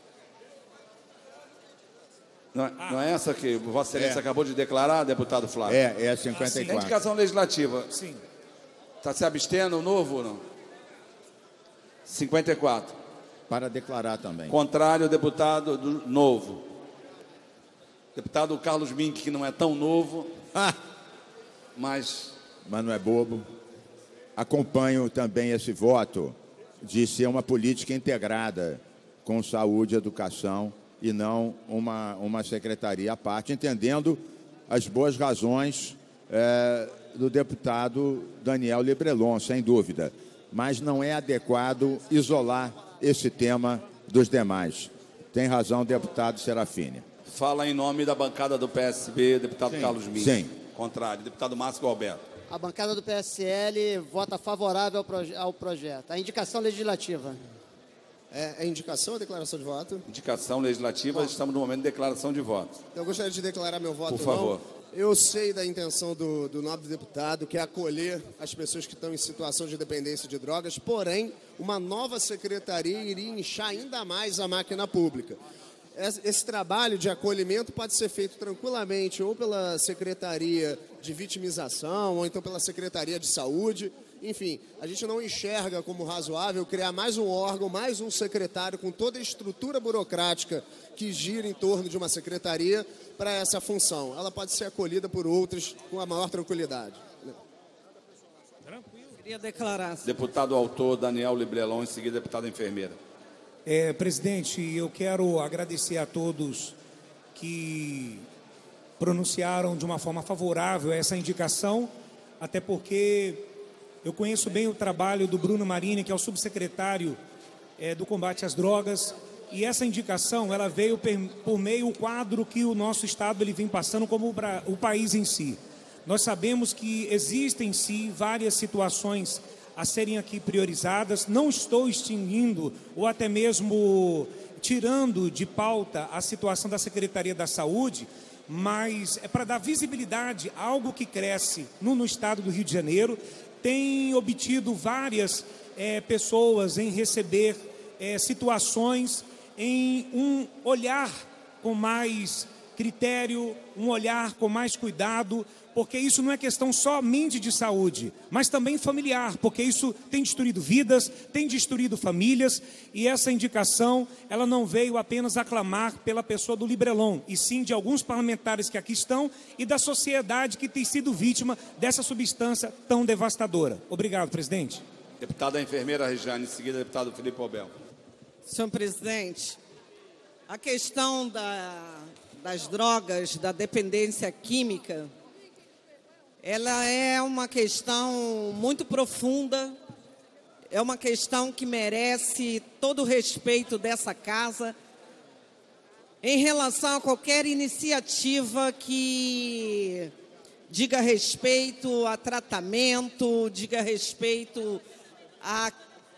Não é, ah. não é essa que Vossa Excelência é. acabou de declarar, deputado Flávio? É, é a cinquenta e quatro. Ah, indicação legislativa. Sim. Está se abstendo o novo ou não? cinquenta e quatro. Para declarar também. Contrário, deputado do novo. Deputado Carlos Mink, que não é tão novo, ah. mas... Mas não é bobo. Acompanho também esse voto de ser uma política integrada com saúde e educação e não uma, uma secretaria à parte, entendendo as boas razões é, do deputado Daniel Leblelon, sem dúvida. Mas não é adequado isolar esse tema dos demais. Tem razão o deputado Serafini. Fala em nome da bancada do P S B, deputado Sim. Carlos Mink. Sim. Contrário. Deputado Márcio Galberto. A bancada do P S L vota favorável ao, proje ao projeto. A indicação legislativa. É, é indicação ou declaração de voto? Indicação legislativa, Bom. estamos no momento de declaração de voto. Eu gostaria de declarar meu voto. Por favor. Não. Eu sei da intenção do, do nobre deputado, que é acolher as pessoas que estão em situação de dependência de drogas, porém, uma nova secretaria iria inchar ainda mais a máquina pública. Esse trabalho de acolhimento pode ser feito tranquilamente ou pela Secretaria de Vitimização ou então pela Secretaria de Saúde Enfim, a gente não enxerga como razoável criar mais um órgão, mais um secretário com toda a estrutura burocrática que gira em torno de uma secretaria para essa função. Ela pode ser acolhida por outras com a maior tranquilidade. Queria declarar. Deputado autor Daniel Librelon, em seguida deputada enfermeira. É, presidente, eu quero agradecer a todos que pronunciaram de uma forma favorável essa indicação, até porque eu conheço bem o trabalho do Bruno Marini, que é o subsecretário é, do combate às drogas, e essa indicação ela veio por meio do quadro que o nosso Estado ele vem passando como o país em si. Nós sabemos que existem, sim, várias situações a serem aqui priorizadas. Não estou extinguindo ou até mesmo tirando de pauta a situação da Secretaria da Saúde, mas é para dar visibilidade a algo que cresce no, no estado do Rio de Janeiro, tem obtido várias é, pessoas em receber é, situações, em um olhar com mais critério, um olhar com mais cuidado, porque isso não é questão somente de saúde, mas também familiar, porque isso tem destruído vidas, tem destruído famílias, e essa indicação, ela não veio apenas aclamar pela pessoa do Librelon, e sim de alguns parlamentares que aqui estão e da sociedade que tem sido vítima dessa substância tão devastadora. Obrigado, presidente. Deputada enfermeira Rejane, em seguida deputado Felipe Obel. Senhor presidente, a questão da, das drogas, da dependência química, ela é uma questão muito profunda, é uma questão que merece todo o respeito dessa casa em relação a qualquer iniciativa que diga respeito a tratamento, diga respeito a,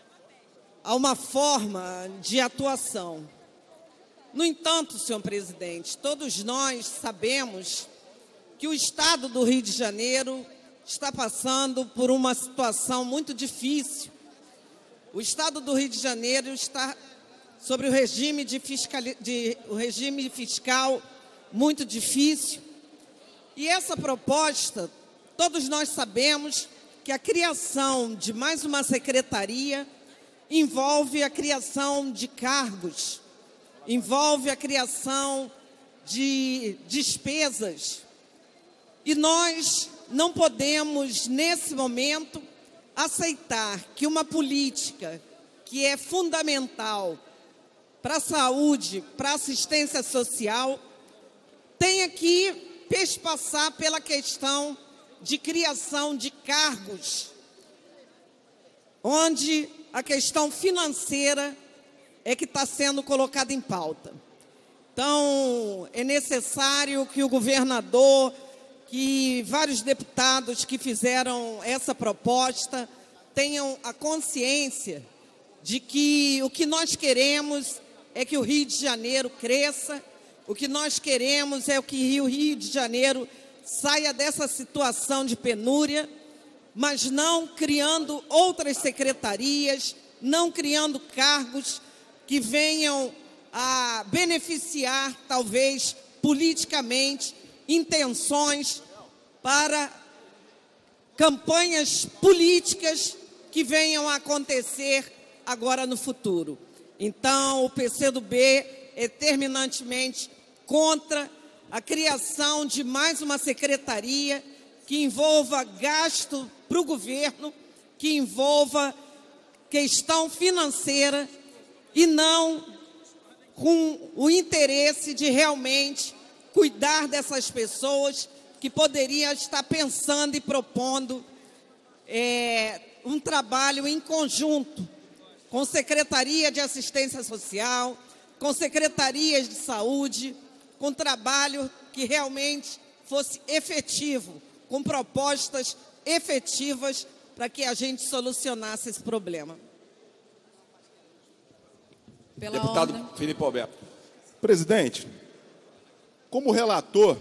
a uma forma de atuação. No entanto, senhor presidente, todos nós sabemos que o Estado do Rio de Janeiro está passando por uma situação muito difícil. O Estado do Rio de Janeiro está sobre o regime, de fiscal, de, o regime fiscal muito difícil. E essa proposta, todos nós sabemos que a criação de mais uma secretaria envolve a criação de cargos, envolve a criação de despesas. E nós não podemos, nesse momento, aceitar que uma política que é fundamental para a saúde, para a assistência social, tenha que perspassar pela questão de criação de cargos, onde a questão financeira é que está sendo colocada em pauta. Então, é necessário que o governador, que vários deputados que fizeram essa proposta tenham a consciência de que o que nós queremos é que o Rio de Janeiro cresça, o que nós queremos é que o Rio de Janeiro saia dessa situação de penúria, mas não criando outras secretarias, não criando cargos que venham a beneficiar, talvez, politicamente, intenções para campanhas políticas que venham a acontecer agora no futuro. Então, o P C do B é terminantemente contra a criação de mais uma secretaria que envolva gasto para o governo, que envolva questão financeira e não com o interesse de realmente cuidar dessas pessoas que poderiam estar pensando e propondo é, um trabalho em conjunto com Secretaria de Assistência Social, com secretarias de saúde, com trabalho que realmente fosse efetivo, com propostas efetivas para que a gente solucionasse esse problema. Pela Deputado ordem. Felipe Alberto. Presidente, como relator,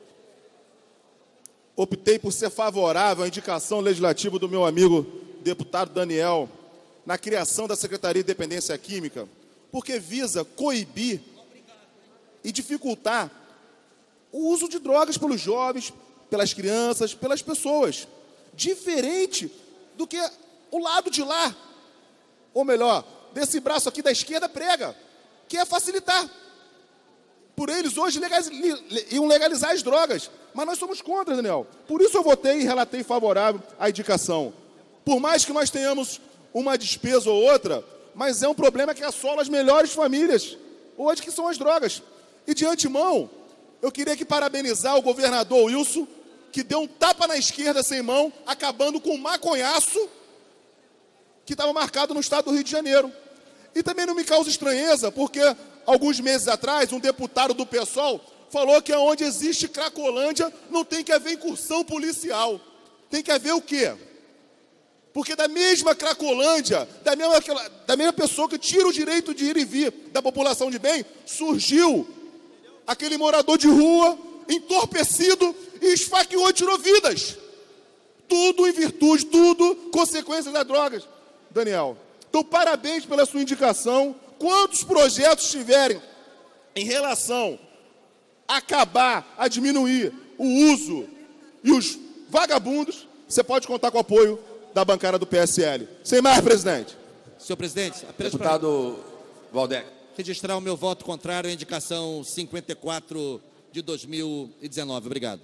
optei por ser favorável à indicação legislativa do meu amigo deputado Daniel na criação da Secretaria de Dependência Química, porque visa coibir e dificultar o uso de drogas pelos jovens, pelas crianças, pelas pessoas. Diferente do que o lado de lá. Ou melhor, desse braço aqui da esquerda prega, que é facilitar. Por eles hoje legaliz... iam legalizar as drogas. Mas nós somos contra, Daniel. Por isso eu votei e relatei favorável à indicação. Por mais que nós tenhamos uma despesa ou outra, mas é um problema que assola as melhores famílias, hoje, que são as drogas. E de antemão, eu queria aqui parabenizar o governador Wilson, que deu um tapa na esquerda sem mão, acabando com um maconhaço que estava marcado no estado do Rio de Janeiro. E também não me causa estranheza, porque alguns meses atrás, um deputado do PSOL falou que onde existe Cracolândia não tem que haver incursão policial. Tem que haver o quê? Porque da mesma Cracolândia, da mesma, da mesma pessoa que tira o direito de ir e vir da população de bem, surgiu aquele morador de rua, entorpecido, e esfaqueou e tirou vidas. Tudo em virtude, tudo consequência das drogas, Daniel. Então, parabéns pela sua indicação. Quantos projetos tiverem em relação a acabar, a diminuir o uso e os vagabundos, você pode contar com o apoio da bancada do P S L. Sem mais, presidente. Senhor presidente, apenas Deputado Valdec. registrar o meu voto contrário à indicação cinquenta e quatro de dois mil e dezenove. Obrigado.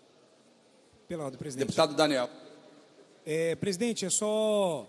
Pela ordem, presidente. Deputado Daniel. É, presidente, é só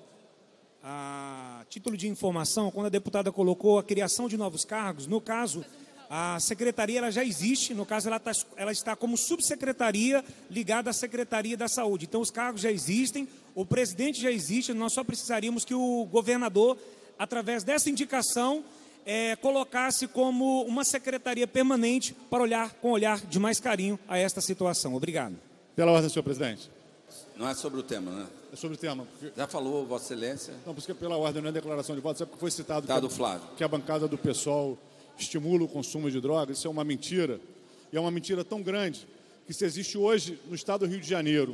a título de informação, quando a deputada colocou a criação de novos cargos, no caso, a secretaria ela já existe, no caso ela, tá, ela está como subsecretaria ligada à Secretaria da Saúde. Então os cargos já existem, o presidente já existe, nós só precisaríamos que o governador, através dessa indicação, é, colocasse como uma secretaria permanente para olhar com olhar de mais carinho a esta situação. Obrigado. Pela ordem, senhor presidente. Não é sobre o tema, né? É sobre o tema. Porque... Já falou, Vossa Excelência. Não, porque pela ordem não é declaração de voto, sabe porque foi citado Deputado que, a, Flávio. que a bancada do PSOL estimula o consumo de drogas. Isso é uma mentira. E é uma mentira tão grande que se existe hoje no estado do Rio de Janeiro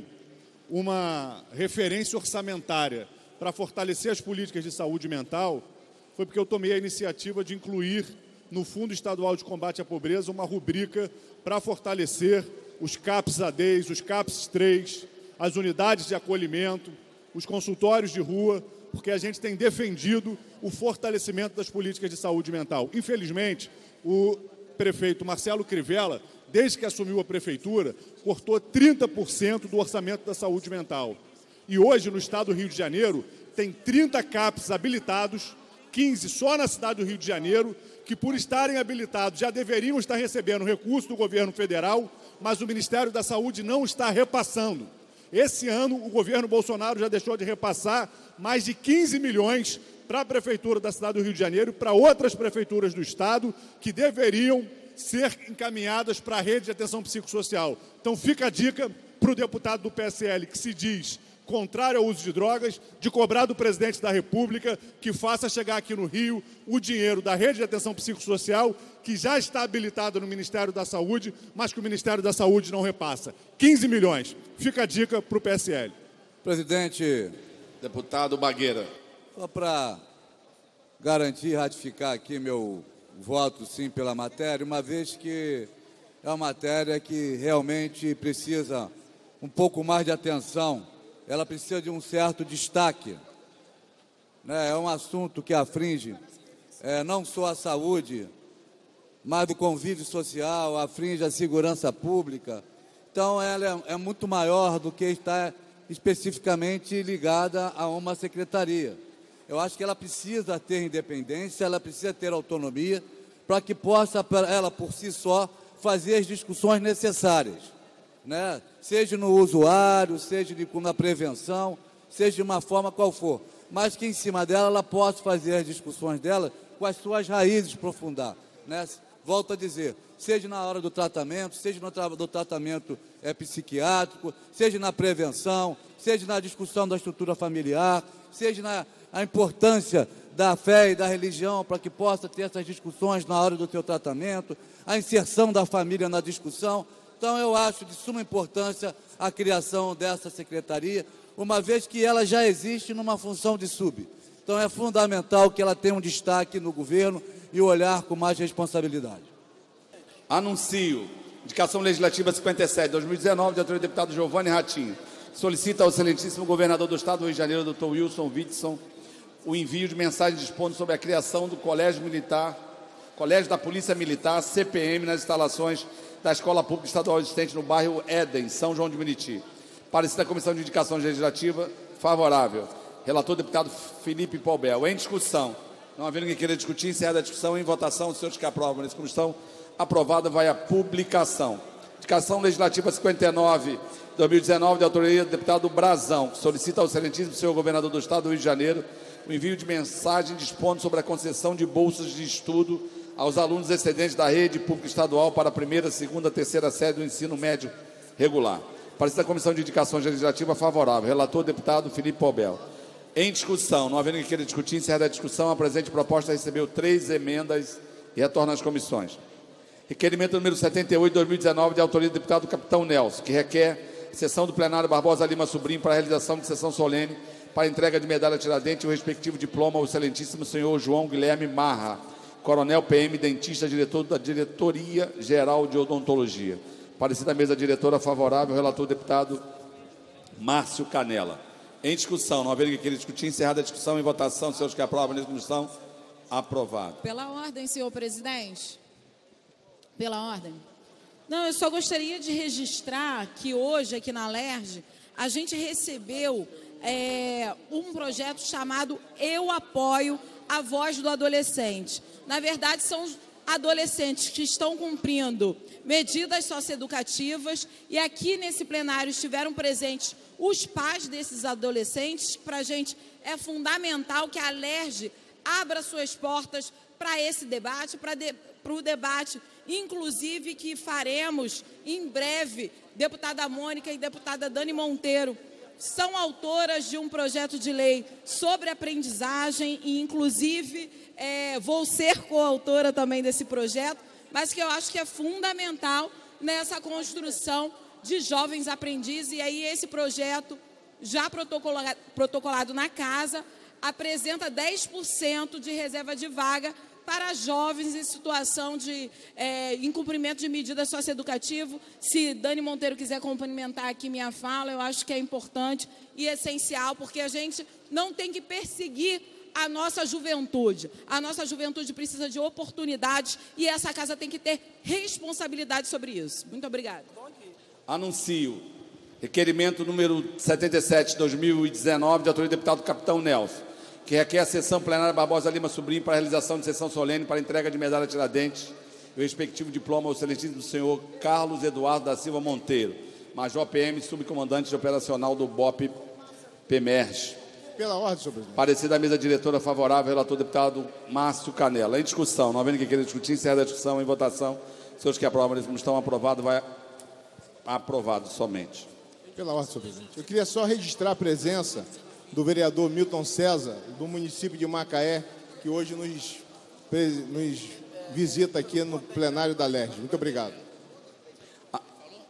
uma referência orçamentária para fortalecer as políticas de saúde mental, foi porque eu tomei a iniciativa de incluir no Fundo Estadual de Combate à Pobreza uma rubrica para fortalecer os CAPS A D Es, os CAPS três, as unidades de acolhimento, os consultórios de rua, porque a gente tem defendido o fortalecimento das políticas de saúde mental. Infelizmente, o prefeito Marcelo Crivella, desde que assumiu a prefeitura, cortou trinta por cento do orçamento da saúde mental. E hoje, no estado do Rio de Janeiro, tem trinta CAPs habilitados, quinze só na cidade do Rio de Janeiro, que por estarem habilitados já deveriam estar recebendo recurso do governo federal, mas o Ministério da Saúde não está repassando. Esse ano, o governo Bolsonaro já deixou de repassar mais de quinze milhões para a prefeitura da cidade do Rio de Janeiro e para outras prefeituras do estado que deveriam ser encaminhadas para a rede de atenção psicossocial. Então fica a dica para o deputado do P S L que se diz contrário ao uso de drogas, de cobrar do presidente da República que faça chegar aqui no Rio o dinheiro da rede de atenção psicossocial que já está habilitada no Ministério da Saúde, mas que o Ministério da Saúde não repassa. quinze milhões. Fica a dica para o P S L. Presidente, deputado Bagueira. Só para garantir e ratificar aqui meu voto, sim, pela matéria, uma vez que é uma matéria que realmente precisa um pouco mais de atenção, ela precisa de um certo destaque. Né? É um assunto que aflige é, não só a saúde, mas o convívio social, aflige a segurança pública. Então, ela é, é muito maior do que estar especificamente ligada a uma secretaria. Eu acho que ela precisa ter independência, ela precisa ter autonomia, para que possa, ela por si só, fazer as discussões necessárias, né? Seja no usuário, seja de, na prevenção, seja de uma forma qual for. Mas que em cima dela, ela possa fazer as discussões dela com as suas raízes profundar, né? Volto a dizer, seja na hora do tratamento, seja no tra do tratamento é, psiquiátrico, seja na prevenção, seja na discussão da estrutura familiar, seja na a importância da fé e da religião para que possa ter essas discussões na hora do seu tratamento, a inserção da família na discussão. Então, eu acho de suma importância a criação dessa secretaria, uma vez que ela já existe numa função de sub. Então, é fundamental que ela tenha um destaque no governo e olhar com mais responsabilidade. Anuncio indicação legislativa cinquenta e sete de dois mil e dezenove, de autoria do deputado Giovanni Ratinho, solicita ao excelentíssimo governador do Estado do Rio de Janeiro, doutor Wilson Witson, o envio de mensagem dispondo sobre a criação do Colégio Militar, Colégio da Polícia Militar, C P M, nas instalações da Escola Pública Estadual existente no bairro Éden, São João de Meriti. Parecer da Comissão de Indicação Legislativa, favorável. Relator, deputado Felipe Paubel. Em discussão. Não havendo ninguém queira discutir, encerrada a discussão. Em votação, os senhores que aprovam nessa comissão, aprovada vai a publicação. Indicação Legislativa cinquenta e nove, dois mil e dezenove, de autoria do deputado Brazão, que solicita ao excelentíssimo senhor governador do Estado do Rio de Janeiro o envio de mensagem dispondo sobre a concessão de bolsas de estudo aos alunos excedentes da rede pública estadual para a primeira, segunda, terceira série do ensino médio regular. Parecer da Comissão de Indicações Legislativa, favorável. Relator, deputado Felipe Paubel. Em discussão, não havendo ninguém queira discutir, encerrada a discussão, a presente proposta recebeu três emendas e retorna às comissões. Requerimento número setenta e oito, dois mil e dezenove, de autoria do deputado Capitão Nelson, que requer sessão do plenário Barbosa Lima Sobrinho para a realização de sessão solene para a entrega de medalha Tiradentes e o respectivo diploma ao excelentíssimo senhor João Guilherme Marra, coronel P M, dentista, diretor da Diretoria Geral de Odontologia. Parecer da mesa diretora, favorável. Relator, deputado Márcio Canela. Em discussão, não havendo ninguém queira discutir, encerrada a discussão, em votação, senhores que aprovam nessa comissão, aprovado. Pela ordem, senhor presidente. Pela ordem. Não, eu só gostaria de registrar que hoje, aqui na Alerj, a gente recebeu é, um projeto chamado Eu Apoio a Voz do Adolescente. Na verdade, são adolescentes que estão cumprindo medidas socioeducativas e aqui nesse plenário estiveram presentes os pais desses adolescentes. Para a gente é fundamental que a Alerj abra suas portas para esse debate, para de, o debate, inclusive, que faremos em breve. Deputada Mônica e deputada Dani Monteiro são autoras de um projeto de lei sobre aprendizagem e, inclusive, é, vou ser coautora também desse projeto, mas que eu acho que é fundamental nessa construção de jovens aprendizes. E aí esse projeto, já protocolado, protocolado na casa, apresenta dez por cento de reserva de vaga para jovens em situação de é, incumprimento de medida socioeducativa. Se Dani Monteiro quiser complementar aqui minha fala, eu acho que é importante e essencial, porque a gente não tem que perseguir a nossa juventude. A nossa juventude precisa de oportunidades e essa casa tem que ter responsabilidade sobre isso. Muito obrigada. Anuncio requerimento número setenta e sete, dois mil e dezenove, de autoria do deputado Capitão Nelson, que requer a sessão plenária Barbosa Lima Sobrinho para a realização de sessão solene para a entrega de medalha Tiradentes e o respectivo diploma ao excelentíssimo senhor Carlos Eduardo da Silva Monteiro, Major P M, subcomandante de operacional do B O P PEMERG. Pela ordem, senhor presidente. Parecer da mesa diretora, favorável. Relator, deputado Márcio Canela. Em discussão, não havendo ninguém queira discutir, encerra a discussão. Em votação, senhores que aprovam nessa comissão, aprovado, vai aprovado somente. Pela ordem, senhor presidente. Eu queria só registrar a presença do vereador Milton César, do município de Macaé, que hoje nos, nos visita aqui no plenário da Alerj. Muito obrigado. Ah.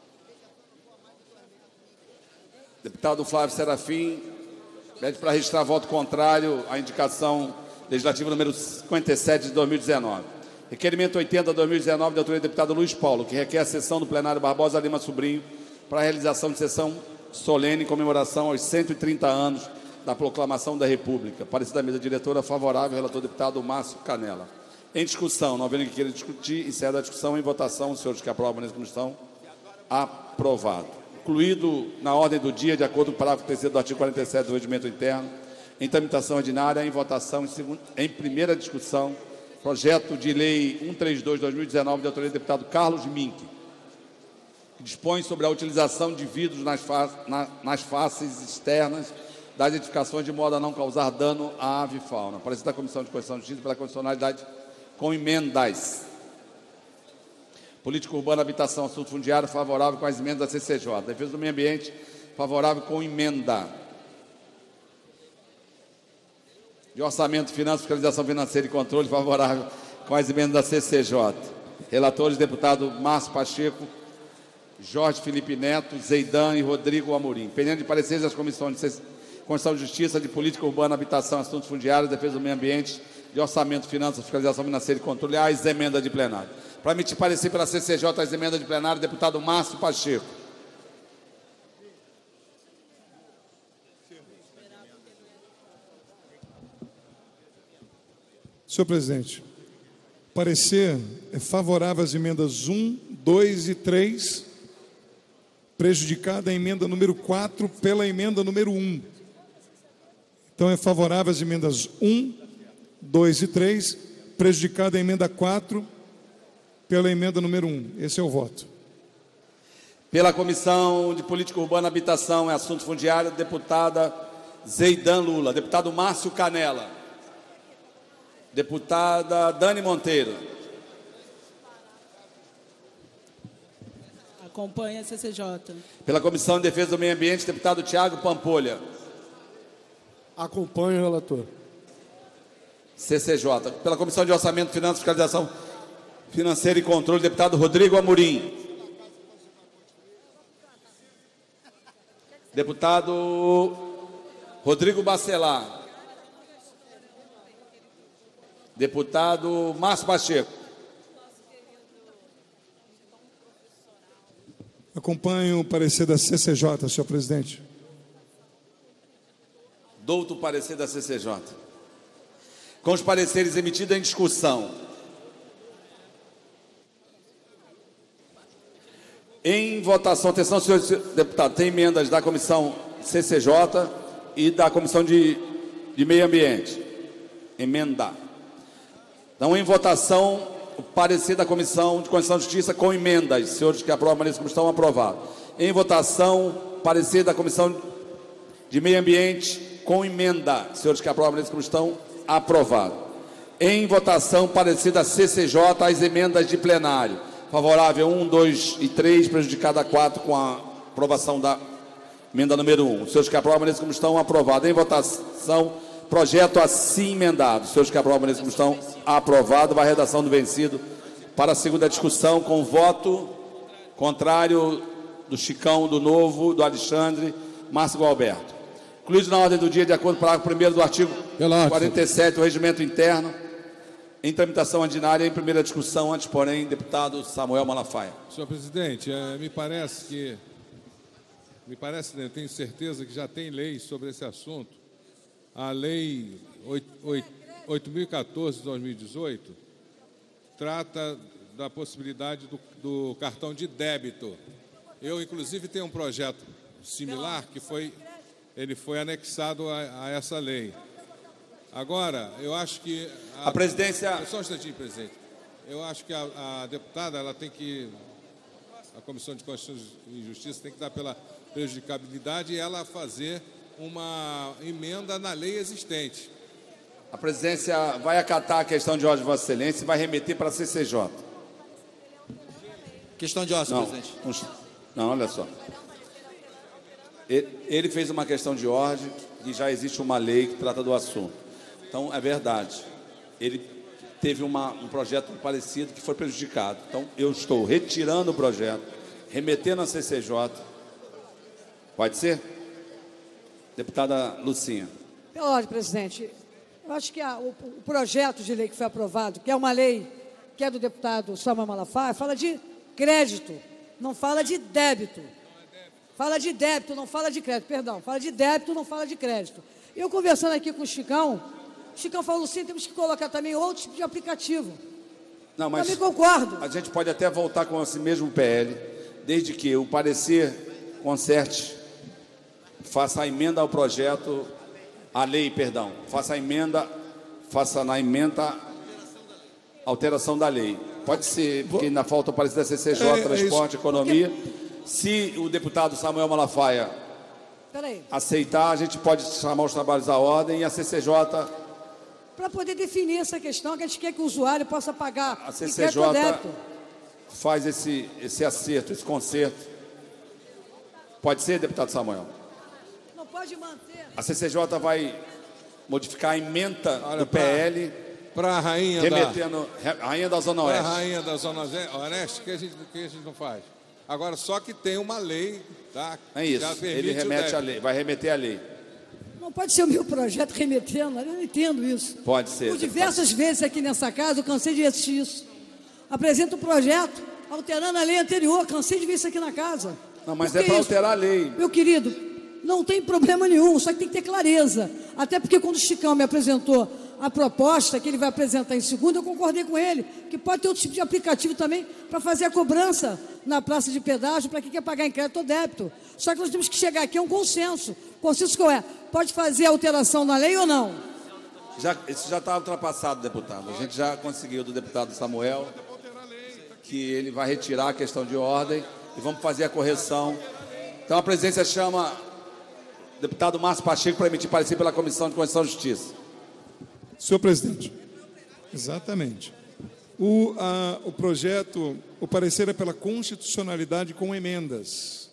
Deputado Flávio Serafim pede para registrar voto contrário à indicação legislativa número cinquenta e sete de dois mil e dezenove. Requerimento oitenta de dois mil e dezenove, de autoria do deputado Luiz Paulo, que requer a sessão do plenário Barbosa Lima Sobrinho para a realização de sessão solene em comemoração aos cento e trinta anos da proclamação da República. Parecer da mesa diretora, favorável. Relator, deputado Márcio Canela. Em discussão, não havendo que queira discutir, encerra a discussão. Em votação, os senhores que aprovam nessa comissão, aprovado. Incluído na ordem do dia, de acordo com o parágrafo terceiro do artigo quarenta e sete do Regimento Interno, em tramitação ordinária, em votação, em, segunda, em primeira discussão, projeto de lei cento e trinta e dois de dois mil e dezenove, de autoria do deputado Carlos Mink, que dispõe sobre a utilização de vidros nas, fa na, nas faces externas das edificações de modo a não causar dano à ave e fauna. Parecer da Comissão de Constituição e Justiça pela condicionalidade com emendas. Política Urbana, Habitação, Assunto Fundiário, favorável com as emendas da C C J. Defesa do Meio Ambiente, favorável com emenda. De Orçamento, Finanças, Fiscalização Financeira e Controle, favorável com as emendas da C C J. Relatores, deputado Márcio Pacheco, Jorge Felipe Neto, Zeidan e Rodrigo Amorim. Pendente de pareceres das comissões de Constituição e Justiça, de Política Urbana, Habitação, Assuntos Fundiários, Defesa do Meio Ambiente, de Orçamento, Finanças, Fiscalização Financeira e Controle, as emendas de plenário. Para emitir parecer pela C C J as emendas de plenário, deputado Márcio Pacheco. Senhor presidente, parecer é favorável às emendas um, dois e três, prejudicada a emenda número quatro pela emenda número um. Então, é favorável às emendas um, dois e três, prejudicada a emenda quatro pela emenda número um. Esse é o voto. Pela Comissão de Política Urbana, Habitação e Assuntos Fundiários, deputada Zeidan Lula. Deputado Márcio Canela. Deputada Dani Monteiro. Acompanha a C C J. Pela Comissão de Defesa do Meio Ambiente, deputado Tiago Pampolha. Acompanho o relator. C C J. Pela Comissão de Orçamento, Finanças, Fiscalização Financeira e Controle, deputado Rodrigo Amorim. Deputado Rodrigo Bacelar. Deputado Márcio Pacheco. Acompanho o parecer da C C J, senhor presidente. Douto parecer da C C J. Com os pareceres emitidos em discussão. Em votação, atenção, senhor deputado, tem emendas da Comissão C C J e da Comissão de, de Meio Ambiente. Emenda. Então, em votação, o parecer da Comissão de Constituição e Justiça com emendas. Senhores que aprovam, maneira como estão, aprovado. Em votação, parecer da Comissão de Meio Ambiente com emenda. Senhores que aprovam, maneira como estão, aprovado. Em votação, parecer da C C J às emendas de plenário. Favorável um, dois e três, prejudicada quatro com a aprovação da emenda número um. Os senhores que aprovam, maneira como estão, aprovado. Em votação, projeto assim emendado. Os senhores que aprovam, maneira como estão, aprovado. Vai a redação do vencido para a segunda discussão, com voto contrário do Chicão, do Novo, do Alexandre, Márcio Gualberto. Incluído na ordem do dia, de acordo com o parágrafo primeiro do artigo quarenta e sete do Regimento Interno, em tramitação ordinária, em primeira discussão, antes, porém, deputado Samuel Malafaia. Senhor presidente, é, me parece que, me parece, né, tenho certeza que já tem lei sobre esse assunto. A lei oito mil e quatorze de dois mil e dezoito trata da possibilidade do, do cartão de débito. Eu, inclusive, tenho um projeto similar que foi, ele foi anexado a, a essa lei. Agora, eu acho que... A, a presidência... Só um instantinho, presidente. Eu acho que a, a deputada, ela tem que... A Comissão de Constituição e Justiça tem que dar pela prejudicabilidade e ela fazer uma emenda na lei existente. A presidência vai acatar a questão de ordem de Vossa Excelência e vai remeter para a C C J. Questão de ordem, não, presidente. Não, olha só. Ele fez uma questão de ordem e já existe uma lei que trata do assunto. Então, é verdade. Ele teve uma, um projeto parecido que foi prejudicado. Então, eu estou retirando o projeto, remetendo à C C J. Pode ser? Deputada Lucinha. Pela ordem, presidente. Eu acho que a, o, o projeto de lei que foi aprovado, que é uma lei que é do deputado Samuel Malafaia, fala de crédito, não fala de débito. Fala de débito, não fala de crédito, perdão. Fala de débito, não fala de crédito. Eu conversando aqui com o Chicão, o Chicão falou assim, temos que colocar também outro tipo de aplicativo. Não, mas também concordo. A gente pode até voltar com esse mesmo P L, desde que o parecer conserte, faça a emenda ao projeto, a lei, perdão, faça a emenda, faça na emenda alteração da lei. Pode ser, porque ainda falta o parecer da C C J, é, Transporte, é Economia. Se o deputado Samuel Malafaia aceitar, a gente pode chamar os trabalhos à ordem e a C C J... Para poder definir essa questão, que a gente quer que o usuário possa pagar a C C J faz esse, esse acerto, esse conserto. Pode ser, deputado Samuel? Não pode manter. A C C J vai modificar a emenda Olha, do P L para a rainha remetendo, da rainha da Zona Oeste. Para a rainha da Zona Oeste, que a gente, que a gente não faz. Agora, só que tem uma lei, tá? É isso, ele remete a lei, vai remeter a lei. Não pode ser o meu projeto remetendo, eu não entendo isso. Pode ser. Por diversas vezes aqui nessa casa, eu cansei de assistir isso. Apresento um projeto, alterando a lei anterior, cansei de ver isso aqui na casa. Não, mas é para alterar a lei. Meu querido, não tem problema nenhum, só que tem que ter clareza. Até porque quando o Chicão me apresentou a proposta que ele vai apresentar em segunda, eu concordei com ele, que pode ter outro tipo de aplicativo também para fazer a cobrança na praça de pedágio para quem quer pagar em crédito ou débito. Só que nós temos que chegar aqui a um consenso. Consenso qual é? Pode fazer alteração na lei ou não? Já, isso já está ultrapassado, deputado. A gente já conseguiu do deputado Samuel que ele vai retirar a questão de ordem e vamos fazer a correção. Então a presidência chama o deputado Márcio Pacheco para emitir parecer pela Comissão de Constituição e Justiça. Senhor presidente, exatamente. O, a, o projeto, o parecer é pela constitucionalidade com emendas.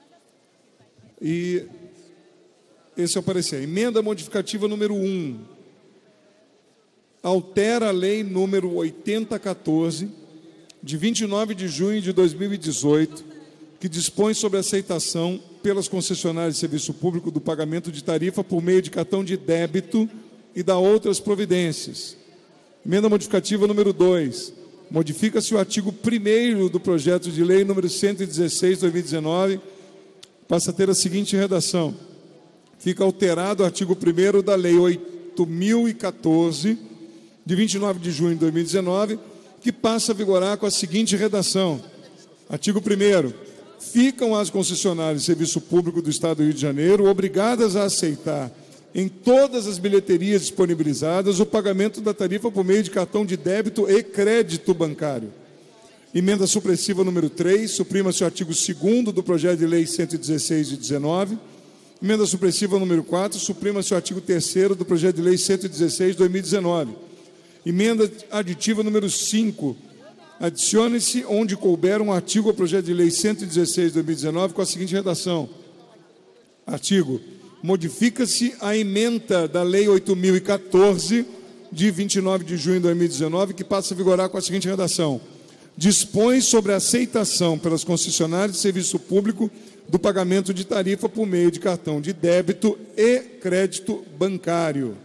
E esse é o parecer. Emenda modificativa número um. Altera a lei número oitenta quatorze, de vinte e nove de junho de dois mil e dezoito, que dispõe sobre a aceitação pelas concessionárias de serviço público do pagamento de tarifa por meio de cartão de débito e da outras providências. Emenda modificativa número dois. Modifica-se o artigo primeiro do projeto de lei número cento e dezesseis, dois mil e dezenove, passa a ter a seguinte redação. Fica alterado o artigo primeiro da lei oito mil e quatorze, de vinte e nove de junho de dois mil e dezenove, que passa a vigorar com a seguinte redação. Artigo primeiro. Ficam as concessionárias de serviço público do Estado do Rio de Janeiro obrigadas a aceitar em todas as bilheterias disponibilizadas o pagamento da tarifa por meio de cartão de débito e crédito bancário. Emenda supressiva número três, suprima-se o artigo segundo do projeto de lei cento e dezesseis de dezenove. Emenda supressiva número quatro, suprima-se o artigo terceiro do projeto de lei cento e dezesseis de dois mil e dezenove. Emenda aditiva número cinco, adicione-se onde couber um artigo ao projeto de lei cento e dezesseis de dois mil e dezenove com a seguinte redação. Artigo. Modifica-se a ementa da lei oito mil e quatorze, de vinte e nove de junho de dois mil e dezenove, que passa a vigorar com a seguinte redação. Dispõe sobre a aceitação pelas concessionárias de serviço público do pagamento de tarifa por meio de cartão de débito e crédito bancário.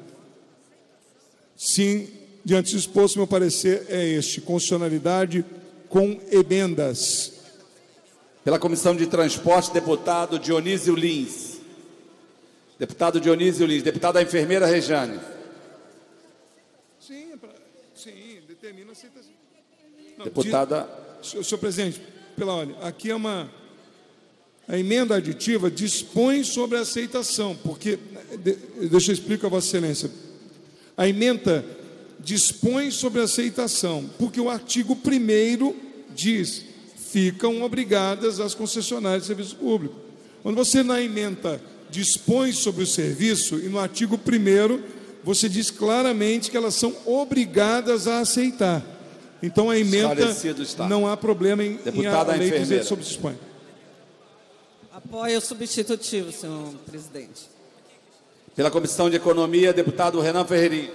Sim, diante do exposto, meu parecer é este. Constitucionalidade com emendas. Pela Comissão de Transporte, deputado Dionísio Lins. Deputado Dionísio Lins. Deputada enfermeira Rejane. Sim, é pra, sim, determina a aceitação. Não, Deputada... De, senhor, senhor presidente, pela ordem, aqui é uma... A emenda aditiva dispõe sobre a aceitação, porque... De, deixa eu explicar a Vossa Excelência. A emenda dispõe sobre a aceitação, porque o artigo primeiro diz, ficam obrigadas as concessionárias de serviço público. Quando você na emenda dispõe sobre o serviço, e no artigo primeiro você diz claramente que elas são obrigadas a aceitar. Então a emenda não há problema em, em a lei dizer sobre dispõe. Apoio o substitutivo, senhor presidente. Pela Comissão de Economia, deputado Renan Ferreirinho.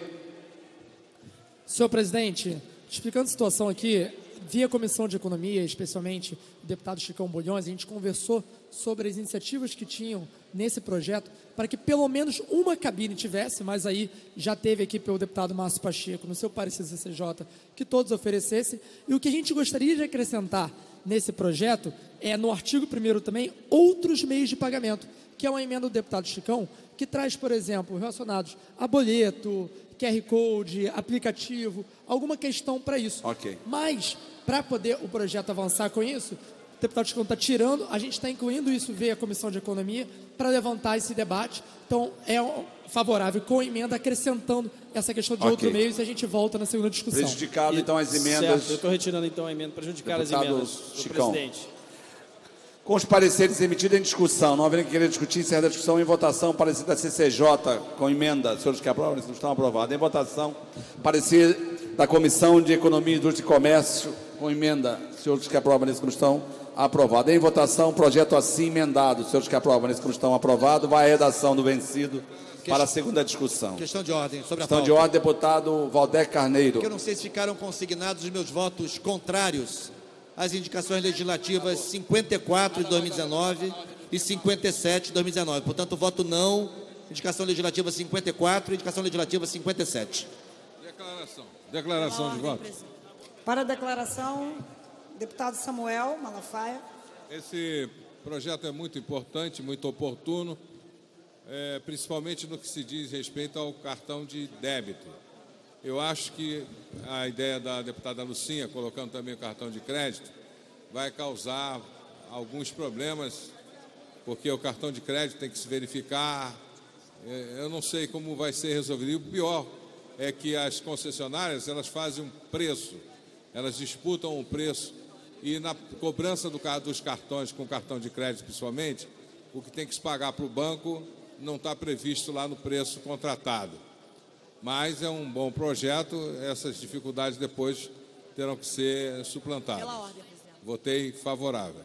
Senhor presidente, explicando a situação aqui, via Comissão de Economia, especialmente o deputado Chicão Bulhões, a gente conversou sobre as iniciativas que tinham nesse projeto para que pelo menos uma cabine tivesse, mas aí já teve aqui pelo deputado Márcio Pacheco, no seu parecer C C J, que todos oferecessem. E o que a gente gostaria de acrescentar nesse projeto é, no artigo primeiro também, outros meios de pagamento, que é uma emenda do deputado Chicão, que traz, por exemplo, relacionados a boleto, Q R Code, aplicativo, alguma questão para isso. Okay. Mas, para poder o projeto avançar com isso, o deputado Chicão está tirando, a gente está incluindo isso via a Comissão de Economia para levantar esse debate. Então, é favorável com a emenda, acrescentando essa questão de okay. outro meio, e a gente volta na segunda discussão. Prejudicado, e, então, as emendas... Certo, eu estou retirando, então, a emenda, prejudicar as emendas do Chicão. presidente. Com os pareceres emitidos em discussão, não havendo que querer discutir, encerra a discussão em votação, parecer da C C J com emenda, senhores que aprovam, não estão aprovados. Em votação, parecer da Comissão de Economia, Indústria e Comércio com emenda, senhores que aprovam, nesse que não estão aprovados. Em votação, projeto assim emendado, senhores que aprovam, nesse que não estão aprovados, vai a redação do vencido que... para a segunda discussão. Questão de ordem, sobre Questão a pauta. de ordem, deputado Valdec Carneiro. Porque eu não sei se ficaram consignados os meus votos contrários as indicações legislativas cinquenta e quatro de dois mil e dezenove e cinquenta e sete de dois mil e dezenove. Portanto, voto não, indicação legislativa cinquenta e quatro e indicação legislativa cinquenta e sete. Declaração. Declaração de voto. Para a declaração, deputado Samuel Malafaia. Esse projeto é muito importante, muito oportuno, é, principalmente no que se diz respeito ao cartão de débito. Eu acho que a ideia da deputada Lucinha, colocando também o cartão de crédito, vai causar alguns problemas, porque o cartão de crédito tem que se verificar. Eu não sei como vai ser resolvido. E o pior é que as concessionárias, elas fazem um preço, elas disputam um preço, e na cobrança do, dos cartões, com cartão de crédito principalmente, o que tem que se pagar para o banco não está previsto lá no preço contratado. Mas é um bom projeto, essas dificuldades depois terão que ser suplantadas. Pela ordem, presidente. Votei favorável.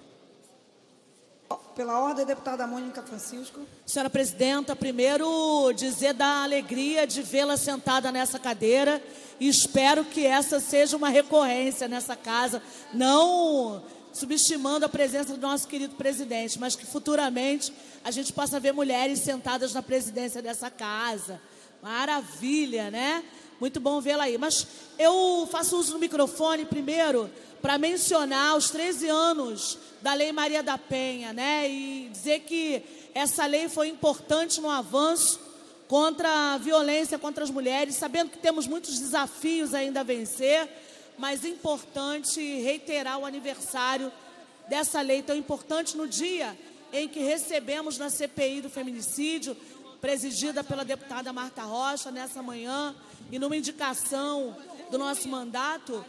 Pela ordem, deputada Mônica Francisco. Senhora presidenta, primeiro dizer da alegria de vê-la sentada nessa cadeira e espero que essa seja uma recorrência nessa casa, não subestimando a presença do nosso querido presidente, mas que futuramente a gente possa ver mulheres sentadas na presidência dessa casa. Maravilha, né? Muito bom vê-la aí. Mas eu faço uso do microfone primeiro para mencionar os treze anos da Lei Maria da Penha, né? E dizer que essa lei foi importante no avanço contra a violência contra as mulheres, sabendo que temos muitos desafios ainda a vencer, mas importante reiterar o aniversário dessa lei tão importante no dia em que recebemos na C P I do feminicídio, presidida pela deputada Marta Rocha nessa manhã, e numa indicação do nosso mandato,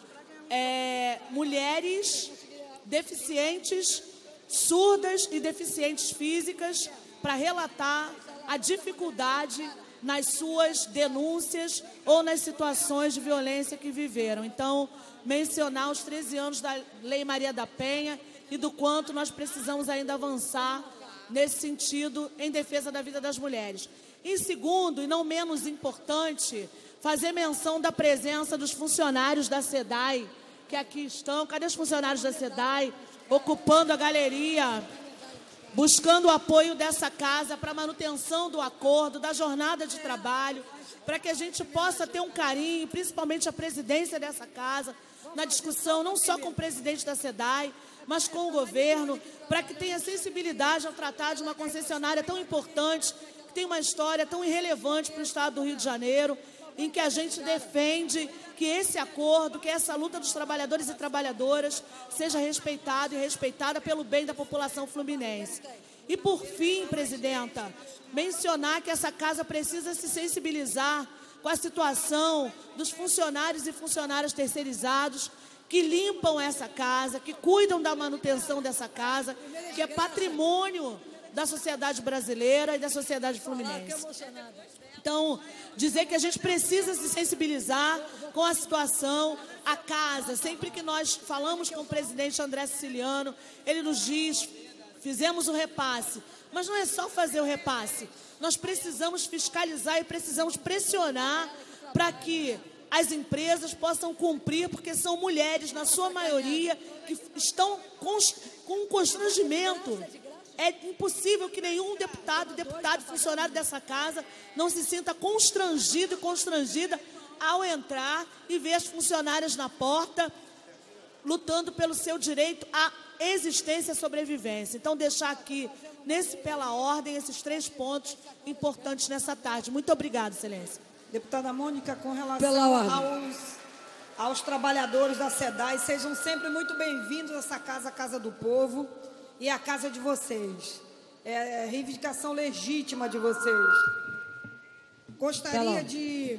é, mulheres deficientes, surdas e deficientes físicas, para relatar a dificuldade nas suas denúncias ou nas situações de violência que viveram. Então, mencionar os treze anos da Lei Maria da Penha e do quanto nós precisamos ainda avançar nesse sentido em defesa da vida das mulheres. Em segundo, e não menos importante, fazer menção da presença dos funcionários da SEDAI, que aqui estão. Cadê os funcionários da SEDAI? Ocupando a galeria, buscando o apoio dessa casa para a manutenção do acordo, da jornada de trabalho, para que a gente possa ter um carinho, principalmente a presidência dessa casa, na discussão não só com o presidente da SEDAI, mas com o governo, para que tenha sensibilidade ao tratar de uma concessionária tão importante, que tem uma história tão irrelevante para o estado do Rio de Janeiro, em que a gente defende que esse acordo, que essa luta dos trabalhadores e trabalhadoras seja respeitada e respeitada pelo bem da população fluminense. E, por fim, presidenta, mencionar que essa casa precisa se sensibilizar com a situação dos funcionários e funcionárias terceirizados que limpam essa casa, que cuidam da manutenção dessa casa, que é patrimônio da sociedade brasileira e da sociedade fluminense. Então, dizer que a gente precisa se sensibilizar com a situação, a casa. Sempre que nós falamos com o presidente André Siciliano, ele nos diz, fizemos o repasse. Mas não é só fazer o repasse. Nós precisamos fiscalizar e precisamos pressionar para que as empresas possam cumprir, porque são mulheres, na sua maioria, que estão com constrangimento. É impossível que nenhum deputado, deputado, funcionário dessa casa não se sinta constrangido e constrangida ao entrar e ver as funcionárias na porta lutando pelo seu direito à existência e sobrevivência. Então, deixar aqui, nesse pela ordem, esses três pontos importantes nessa tarde. Muito obrigada, excelência. Deputada Mônica, com relação aos, aos trabalhadores da SEDAI, sejam sempre muito bem-vindos a essa casa, a Casa do Povo, e a casa de vocês. É reivindicação legítima de vocês. Gostaria de,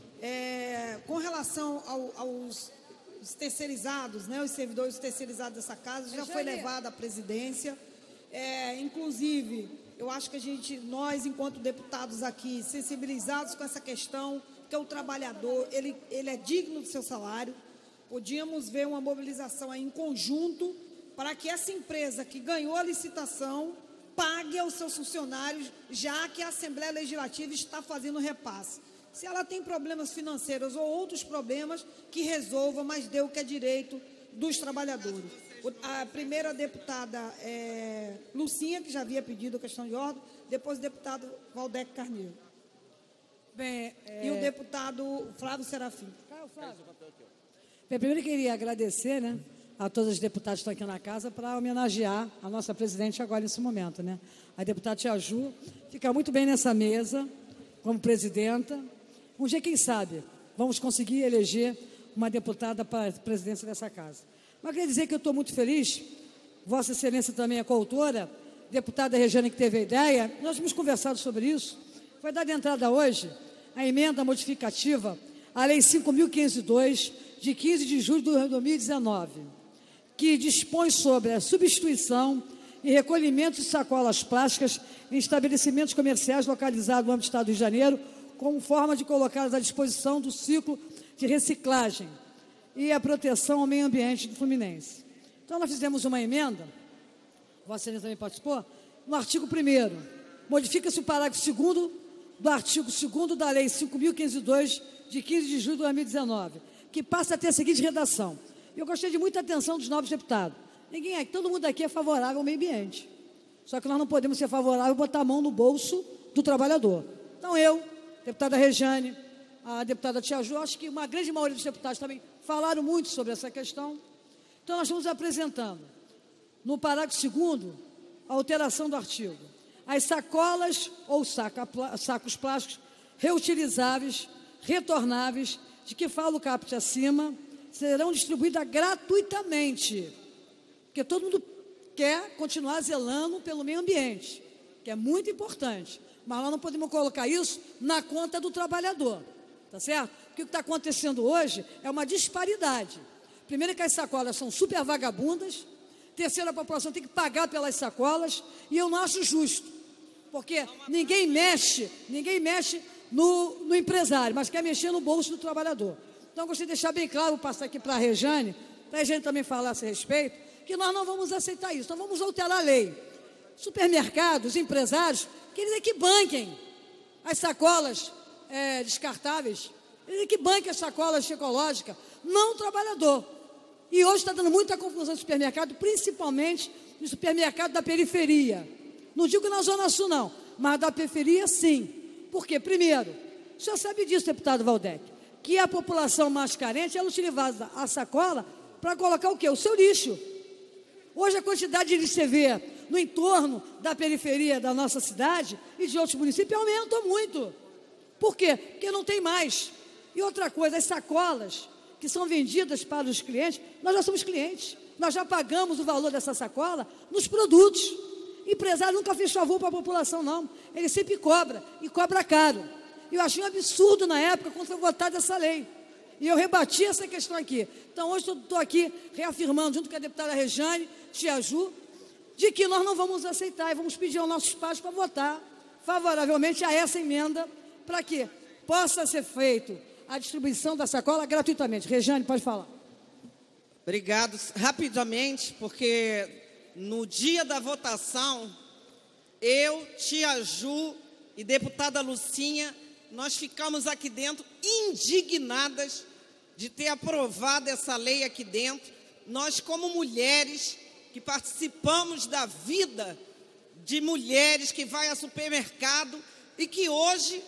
é, com relação ao, aos os terceirizados, né, os servidores terceirizados dessa casa, já foi levada à presidência. É, inclusive, eu acho que a gente, nós, enquanto deputados aqui, sensibilizados com essa questão, que é o trabalhador, ele, ele é digno do seu salário, podíamos ver uma mobilização aí em conjunto para que essa empresa que ganhou a licitação pague aos seus funcionários, já que a Assembleia Legislativa está fazendo repasse. Se ela tem problemas financeiros ou outros problemas, que resolva, mas dê o que é direito dos trabalhadores. A primeira deputada é Lucinha, que já havia pedido a questão de ordem, depois o deputado Valdec Carneiro. Bem, é... E o deputado Flávio Serafim. Bem, primeiro eu queria agradecer, né, a todos os deputados que estão aqui na casa para homenagear a nossa presidente agora nesse momento, né? A deputada Tia Ju fica muito bem nessa mesa como presidenta. Um dia, quem sabe, vamos conseguir eleger uma deputada para a presidência dessa casa. Mas queria dizer que eu estou muito feliz, Vossa Excelência também é coautora, deputada Regiane que teve a ideia, nós tínhamos conversado sobre isso, foi dada entrada hoje a emenda modificativa à Lei cinco mil quinhentos e dois, de quinze de julho de dois mil e dezenove, que dispõe sobre a substituição e recolhimento de sacolas plásticas em estabelecimentos comerciais localizados no âmbito do Estado do Rio de Janeiro, como forma de colocá-las à disposição do ciclo de reciclagem e a proteção ao meio ambiente do Fluminense. Então, nós fizemos uma emenda, Vossa Excelência também participou, no artigo primeiro, modifica-se o parágrafo segundo do artigo segundo da Lei cinco mil quinhentos e dois, de quinze de julho de dois mil e dezenove, que passa a ter a seguinte redação. Eu gostei de muita atenção dos novos deputados. Ninguém aqui, todo mundo aqui é favorável ao meio ambiente. Só que nós não podemos ser favoráveis e botar a mão no bolso do trabalhador. Então, eu, deputada Regiane, a deputada Tia Ju, acho que uma grande maioria dos deputados também falaram muito sobre essa questão. Então, nós estamos apresentando, no parágrafo segundo, a alteração do artigo. As sacolas ou saca, sacos plásticos reutilizáveis, retornáveis, de que fala o caput acima, serão distribuídas gratuitamente. Porque todo mundo quer continuar zelando pelo meio ambiente, que é muito importante. Mas nós não podemos colocar isso na conta do trabalhador, tá certo? Porque o que está acontecendo hoje é uma disparidade. Primeiro que as sacolas são super vagabundas, terceiro, a população tem que pagar pelas sacolas, e eu não acho justo, porque ninguém mexe, ninguém mexe no, no empresário, mas quer mexer no bolso do trabalhador. Então, eu gostaria de deixar bem claro, vou passar aqui para a Regiane, para a Regiane também falar a esse respeito, que nós não vamos aceitar isso, então vamos alterar a lei. Supermercados, empresários, que eles é que banquem as sacolas é, descartáveis, eles é que banquem as sacolas ecológicas, não o trabalhador. E hoje está dando muita confusão no supermercado, principalmente no supermercado da periferia. Não digo na Zona Sul, não, mas da periferia, sim. Por quê? Primeiro, o senhor sabe disso, deputado Valdec, que a população mais carente, ela utiliza a sacola para colocar o quê? O seu lixo. Hoje a quantidade de lixo que você vê no entorno da periferia da nossa cidade e de outros municípios aumentou muito. Por quê? Porque não tem mais. E outra coisa, as sacolas que são vendidas para os clientes, nós já somos clientes, nós já pagamos o valor dessa sacola nos produtos. O empresário nunca fez favor para a população, não. Ele sempre cobra, e cobra caro. Eu achei um absurdo na época quando foi votada essa lei. E eu rebati essa questão aqui. Então, hoje estou aqui reafirmando, junto com a deputada Regiane, Tia Ju, de que nós não vamos aceitar e vamos pedir aos nossos pais para votar favoravelmente a essa emenda, para que possa ser feito a distribuição da sacola gratuitamente. Regiane, pode falar. Obrigado. Rapidamente, porque no dia da votação, eu, Tia Ju e deputada Lucinha, nós ficamos aqui dentro indignadas de ter aprovado essa lei aqui dentro. Nós, como mulheres que participamos da vida de mulheres que vai ao supermercado e que hoje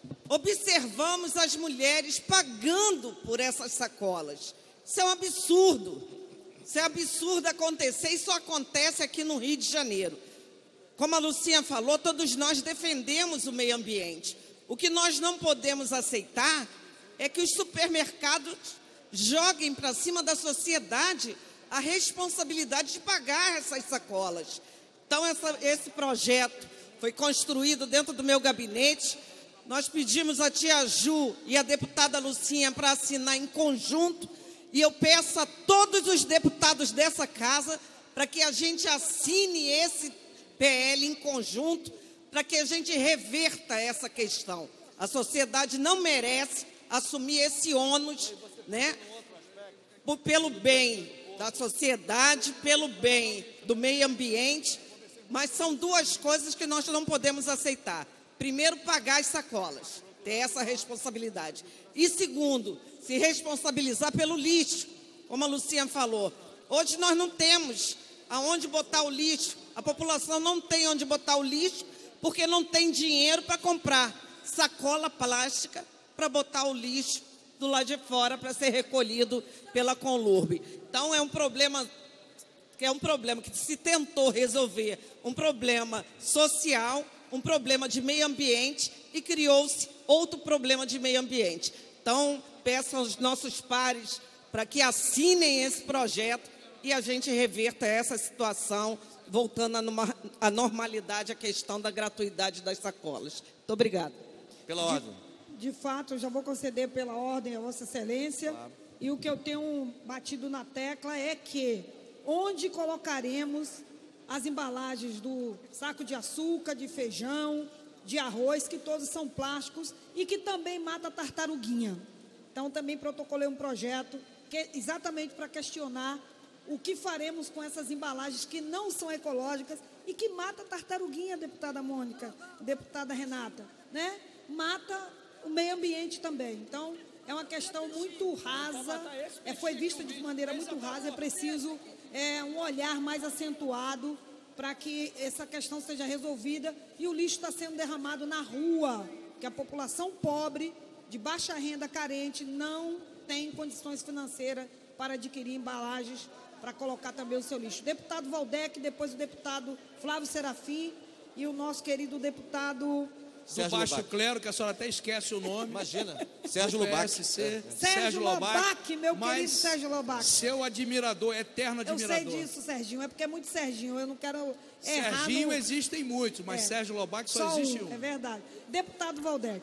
observamos as mulheres pagando por essas sacolas. Isso é um absurdo. Isso é absurdo acontecer. Isso acontece aqui no Rio de Janeiro. Como a Lucinha falou, todos nós defendemos o meio ambiente. O que nós não podemos aceitar é que os supermercados joguem para cima da sociedade a responsabilidade de pagar essas sacolas. Então, essa, esse projeto foi construído dentro do meu gabinete. Nós pedimos a Tia Ju e a deputada Lucinha para assinar em conjunto, e eu peço a todos os deputados dessa casa para que a gente assine esse P L em conjunto, para que a gente reverta essa questão. A sociedade não merece assumir esse ônus, né, pelo bem da sociedade, pelo bem do meio ambiente, mas são duas coisas que nós não podemos aceitar. Primeiro, pagar as sacolas, ter essa responsabilidade. E segundo, se responsabilizar pelo lixo, como a Lucinha falou. Hoje nós não temos aonde botar o lixo, a população não tem onde botar o lixo, porque não tem dinheiro para comprar sacola plástica para botar o lixo do lado de fora para ser recolhido pela Conlurb. Então é um problema que é um problema que se tentou resolver, um problema social, um problema de meio ambiente, e criou-se outro problema de meio ambiente. Então, peço aos nossos pares para que assinem esse projeto e a gente reverta essa situação, voltando à normalidade, a questão da gratuidade das sacolas. Muito obrigada. Pela ordem. De, de fato, eu já vou conceder pela ordem a Vossa Excelência. Claro. E o que eu tenho batido na tecla é que onde colocaremos as embalagens do saco de açúcar, de feijão, de arroz, que todos são plásticos e que também mata a tartaruguinha. Então, também protocolei um projeto que é exatamente para questionar o que faremos com essas embalagens que não são ecológicas e que mata a tartaruguinha, deputada Mônica, deputada Renata, né? Mata o meio ambiente também. Então, é uma questão muito rasa, é, foi vista de maneira muito rasa, é preciso é, um olhar mais acentuado para que essa questão seja resolvida e o lixo está sendo derramado na rua, que a população pobre, de baixa renda, carente, não tem condições financeiras para adquirir embalagens para colocar também o seu lixo. Deputado Valdec, depois o deputado Flávio Serafim e o nosso querido deputado... Do Baixo Clero, que a senhora até esquece o nome. Imagina, Sérgio Lobac. P S C, é. Sérgio Lobac, meu querido Sérgio Lobac. Seu admirador, eterno admirador. Eu sei disso, Serginho, é porque é muito Serginho, eu não quero errar. Serginho no... existem muitos, mas é. Sérgio Lobac só, só existe um. um. É verdade. Deputado Valdec.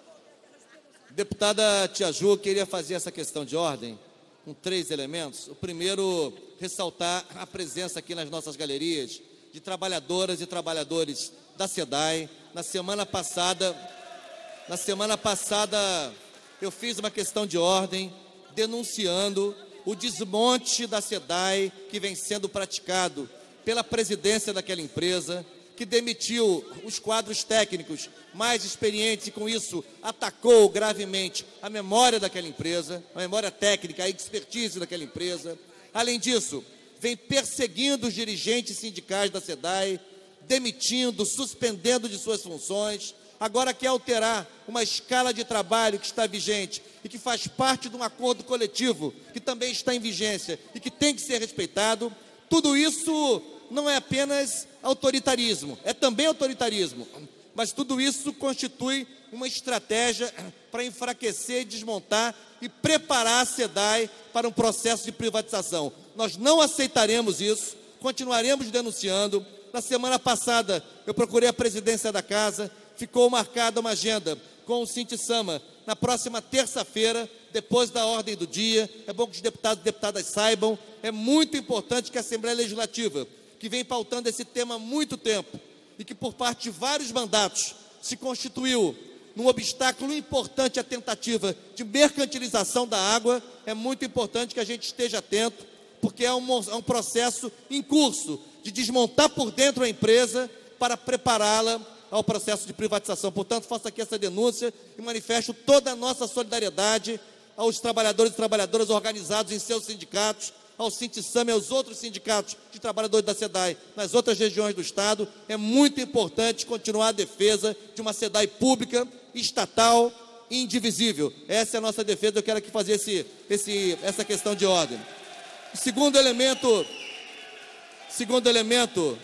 Deputada Tia Ju, queria fazer essa questão de ordem com três elementos. O primeiro, ressaltar a presença aqui nas nossas galerias de trabalhadoras e trabalhadores da SEDAI. Na semana passada, na semana passada, eu fiz uma questão de ordem denunciando o desmonte da SEDAI que vem sendo praticado pela presidência daquela empresa, que demitiu os quadros técnicos mais experientes e, com isso, atacou gravemente a memória daquela empresa, a memória técnica, a expertise daquela empresa. Além disso, vem perseguindo os dirigentes sindicais da SEDAI, demitindo, suspendendo de suas funções. Agora quer alterar uma escala de trabalho que está vigente e que faz parte de um acordo coletivo que também está em vigência e que tem que ser respeitado. Tudo isso não é apenas autoritarismo, é também autoritarismo, mas tudo isso constitui uma estratégia para enfraquecer, desmontar e preparar a SEDAI para um processo de privatização. Nós não aceitaremos isso, continuaremos denunciando. Na semana passada, eu procurei a presidência da casa, ficou marcada uma agenda com o Cinti Sama na próxima terça-feira, depois da ordem do dia. É bom que os deputados e deputadas saibam, é muito importante que a Assembleia Legislativa, que vem pautando esse tema há muito tempo e que por parte de vários mandatos se constituiu num obstáculo importante à tentativa de mercantilização da água, é muito importante que a gente esteja atento, porque é um, é um processo em curso de desmontar por dentro a empresa para prepará-la ao processo de privatização. Portanto, faço aqui essa denúncia e manifesto toda a nossa solidariedade aos trabalhadores e trabalhadoras organizados em seus sindicatos, ao Cinti Sama e aos outros sindicatos de trabalhadores da SEDAI nas outras regiões do Estado. É muito importante continuar a defesa de uma SEDAI pública, estatal e indivisível. Essa é a nossa defesa. Eu quero aqui fazer esse, esse, essa questão de ordem. Segundo elemento, segundo elemento,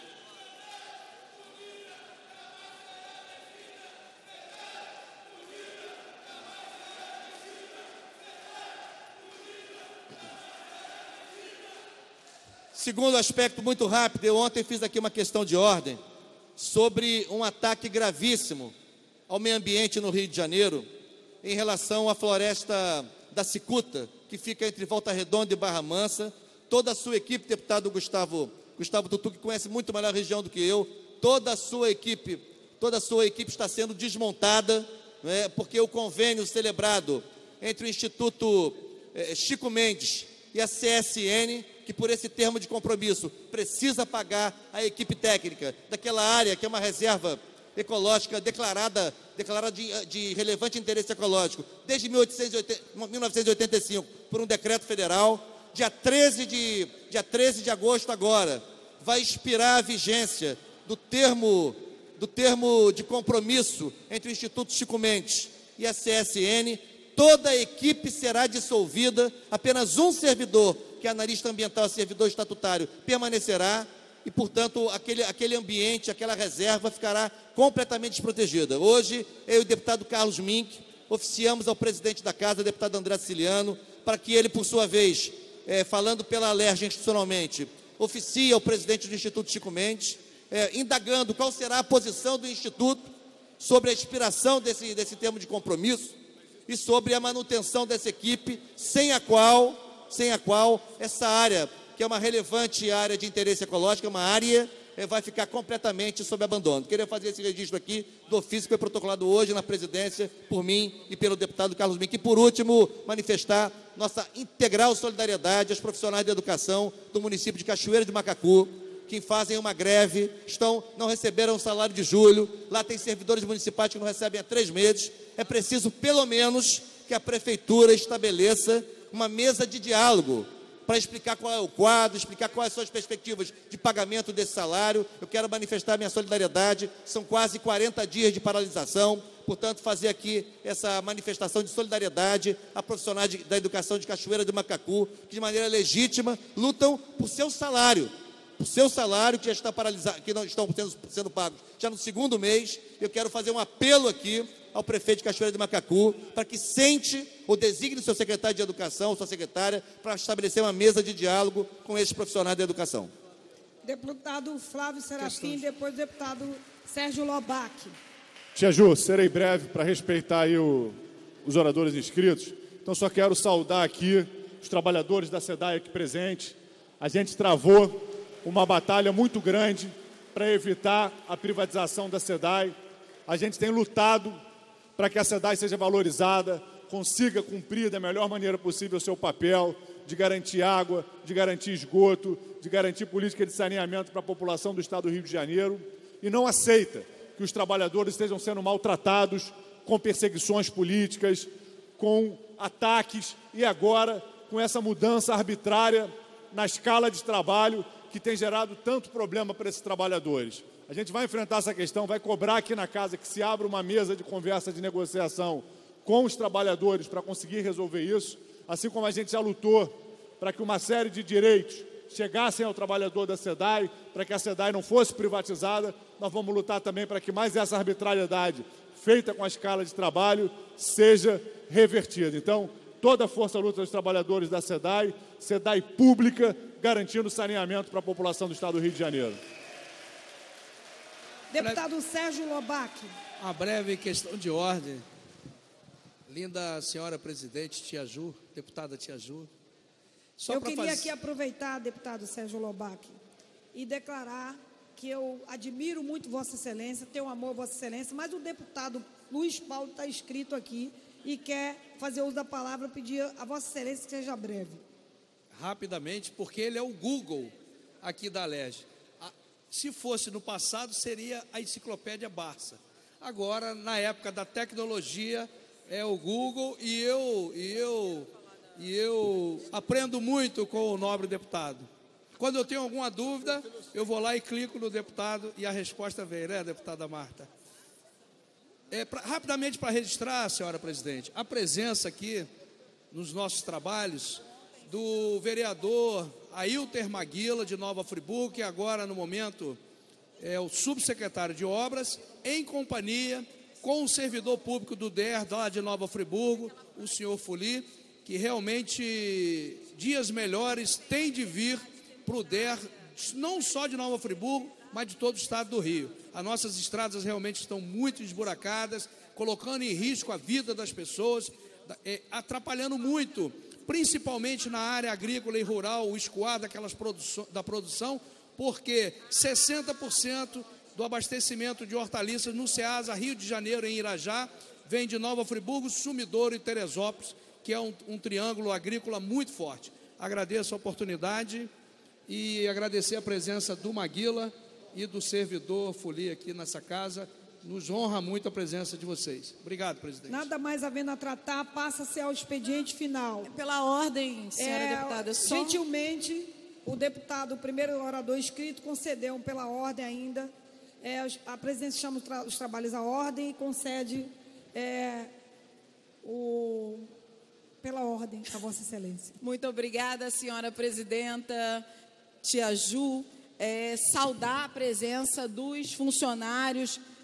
segundo aspecto muito rápido, eu ontem fiz aqui uma questão de ordem sobre um ataque gravíssimo ao meio ambiente no Rio de Janeiro, em relação à floresta da Cicuta, que fica entre Volta Redonda e Barra Mansa. Toda a sua equipe, deputado Gustavo, Gustavo Tutu, que conhece muito melhor a região do que eu, toda a sua equipe, toda a sua equipe está sendo desmontada, né, porque o convênio celebrado entre o Instituto eh, Chico Mendes e a C S N, que por esse termo de compromisso precisa pagar a equipe técnica daquela área que é uma reserva ecológica declarada, declarada de, de relevante interesse ecológico desde mil novecentos e oitenta e cinco por um decreto federal. Dia treze de, dia treze de agosto agora vai expirar a vigência do termo, do termo de compromisso entre o Instituto Chico Mendes e a C S N. Toda a equipe será dissolvida, apenas um servidor, que é analista ambiental, servidor estatutário, permanecerá e, portanto, aquele, aquele ambiente, aquela reserva ficará completamente desprotegida. Hoje, eu e o deputado Carlos Mink oficiamos ao presidente da Casa, deputado André Siciliano, para que ele, por sua vez, é, falando pela Alerj institucionalmente, oficie ao presidente do Instituto Chico Mendes, é, indagando qual será a posição do Instituto sobre a expiração desse, desse termo de compromisso e sobre a manutenção dessa equipe, sem a qual, sem a qual essa área, que é uma relevante área de interesse ecológico, é uma área eh, vai ficar completamente sob abandono. Queria fazer esse registro aqui do ofício que foi protocolado hoje na presidência por mim e pelo deputado Carlos Mink. E, por último, manifestar nossa integral solidariedade aos profissionais da educação do município de Cachoeira de Macacu, que fazem uma greve, estão, não receberam o salário de julho, lá tem servidores municipais que não recebem há três meses. É preciso, pelo menos, que a prefeitura estabeleça uma mesa de diálogo para explicar qual é o quadro, explicar quais são as perspectivas de pagamento desse salário. Eu quero manifestar minha solidariedade, são quase quarenta dias de paralisação, portanto, fazer aqui essa manifestação de solidariedade a profissionais de, da educação de Cachoeira de Macacu, que de maneira legítima lutam por seu salário, por seu salário que já está paralisado, que não estão sendo, sendo pagos já no segundo mês. Eu quero fazer um apelo aqui ao prefeito de Cachoeira de Macacu para que sente ou designe seu secretário de educação, sua secretária, para estabelecer uma mesa de diálogo com esses profissionais da educação. Deputado Flávio Serafim, depois o deputado Sérgio Lobac. Tia Ju, serei breve para respeitar aí o, os oradores inscritos. Então, só quero saudar aqui os trabalhadores da SEDAI aqui presentes. A gente travou uma batalha muito grande para evitar a privatização da SEDAI. A gente tem lutado para que a SEDAI seja valorizada, consiga cumprir da melhor maneira possível o seu papel de garantir água, de garantir esgoto, de garantir política de saneamento para a população do estado do Rio de Janeiro, e não aceita que os trabalhadores estejam sendo maltratados, com perseguições políticas, com ataques, e agora com essa mudança arbitrária na escala de trabalho que tem gerado tanto problema para esses trabalhadores. A gente vai enfrentar essa questão, vai cobrar aqui na casa que se abra uma mesa de conversa, de negociação com os trabalhadores para conseguir resolver isso, assim como a gente já lutou para que uma série de direitos chegassem ao trabalhador da SEDAI, para que a SEDAI não fosse privatizada. Nós vamos lutar também para que mais essa arbitrariedade feita com a escala de trabalho seja revertida. Então, toda a força-luta dos trabalhadores da SEDAI, SEDAI pública, garantindo saneamento para a população do estado do Rio de Janeiro. Deputado Sérgio Lobac. Uma breve questão de ordem. Linda senhora presidente, tia Ju, deputada tia Ju. Só eu queria faz... aqui aproveitar, deputado Sérgio Lobac, e declarar que eu admiro muito Vossa Excelência, tenho amor a Vossa Excelência, mas o deputado Luiz Paulo está inscrito aqui e quer fazer uso da palavra, pedir a Vossa Excelência que seja breve. Rapidamente, porque ele é o Google aqui da Alerj. Se fosse no passado, seria a enciclopédia Barça. Agora, na época da tecnologia, é o Google, e eu, e eu, e eu aprendo muito com o nobre deputado. Quando eu tenho alguma dúvida, eu vou lá e clico no deputado e a resposta vem, né, deputada Marta? É, pra, rapidamente para registrar, senhora presidente, a presença aqui nos nossos trabalhos do vereador Ailter Maguila, de Nova Friburgo, que agora, no momento, é o subsecretário de Obras, em companhia com o servidor público do D E R, lá de Nova Friburgo, o senhor Fuli, que realmente dias melhores tem de vir para o D E R, não só de Nova Friburgo, mas de todo o estado do Rio. As nossas estradas realmente estão muito esburacadas, colocando em risco a vida das pessoas, atrapalhando muito, principalmente na área agrícola e rural, o escoar daquelas produção, da produção, porque sessenta por cento do abastecimento de hortaliças no Ceasa, Rio de Janeiro, em Irajá, vem de Nova Friburgo, Sumidouro e Teresópolis, que é um, um triângulo agrícola muito forte. Agradeço a oportunidade e agradecer a presença do Maguila e do servidor Fuli aqui nessa casa. Nos honra muito a presença de vocês. Obrigado, presidente. Nada mais havendo a tratar, passa-se ao expediente final. Pela ordem, senhora é, deputada. Só... Gentilmente, o deputado, o primeiro orador inscrito, concedeu pela ordem ainda. É, a presidência chama os, tra os trabalhos à ordem e concede é, o, pela ordem a Vossa Excelência. Muito obrigada, senhora presidenta, tia Ju. É, saudar a presença dos funcionários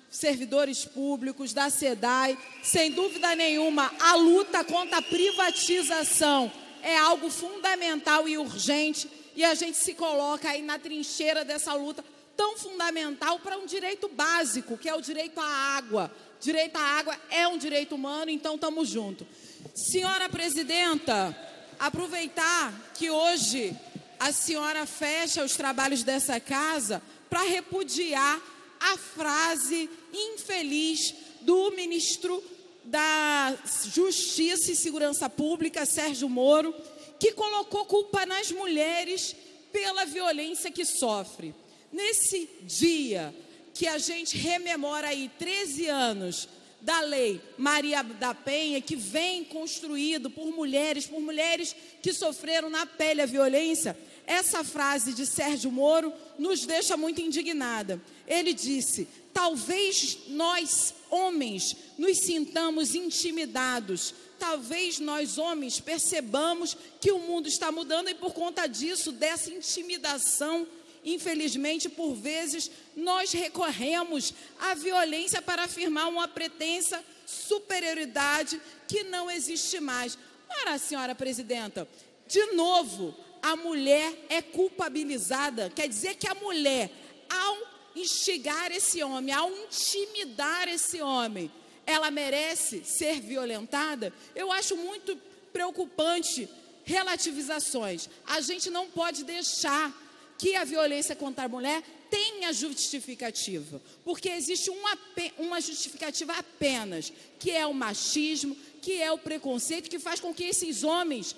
servidores públicos, da SEDAI. Sem dúvida nenhuma, a luta contra a privatização é algo fundamental e urgente, e a gente se coloca aí na trincheira dessa luta tão fundamental para um direito básico, que é o direito à água. Direito à água é um direito humano, então estamos juntos. Senhora presidenta, aproveitar que hoje a senhora fecha os trabalhos dessa casa para repudiar a frase infeliz do ministro da Justiça e Segurança Pública, Sérgio Moro, que colocou culpa nas mulheres pela violência que sofre. Nesse dia que a gente rememora aí treze anos da Lei Maria da Penha, que vem construído por mulheres, por mulheres que sofreram na pele a violência, essa frase de Sérgio Moro nos deixa muito indignada. Ele disse: talvez nós, homens, nos sintamos intimidados. Talvez nós, homens, percebamos que o mundo está mudando e, por conta disso, dessa intimidação, infelizmente, por vezes, nós recorremos à violência para afirmar uma pretensa superioridade que não existe mais. Ora, senhora presidenta, de novo, a mulher é culpabilizada. Quer dizer que a mulher, ao instigar esse homem, ao intimidar esse homem, ela merece ser violentada? Eu acho muito preocupante relativizações. A gente não pode deixar que a violência contra a mulher tenha justificativa, porque existe uma, uma justificativa apenas, que é o machismo, que é o preconceito, que faz com que esses homens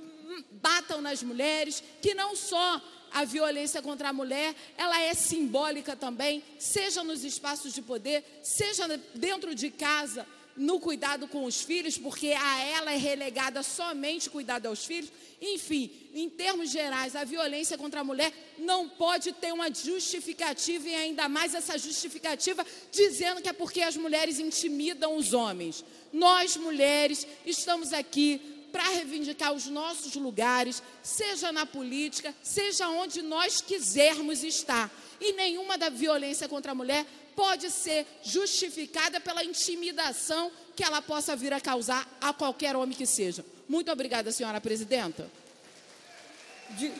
batam nas mulheres, que não só a violência contra a mulher, ela é simbólica também, seja nos espaços de poder, seja dentro de casa, no cuidado com os filhos, porque a ela é relegada somente cuidado aos filhos. Enfim, em termos gerais, a violência contra a mulher não pode ter uma justificativa, e ainda mais essa justificativa dizendo que é porque as mulheres intimidam os homens. Nós, mulheres, estamos aqui para reivindicar os nossos lugares, seja na política, seja onde nós quisermos estar. E nenhuma da violência contra a mulher pode ser justificada pela intimidação que ela possa vir a causar a qualquer homem que seja. Muito obrigada, senhora presidenta. De,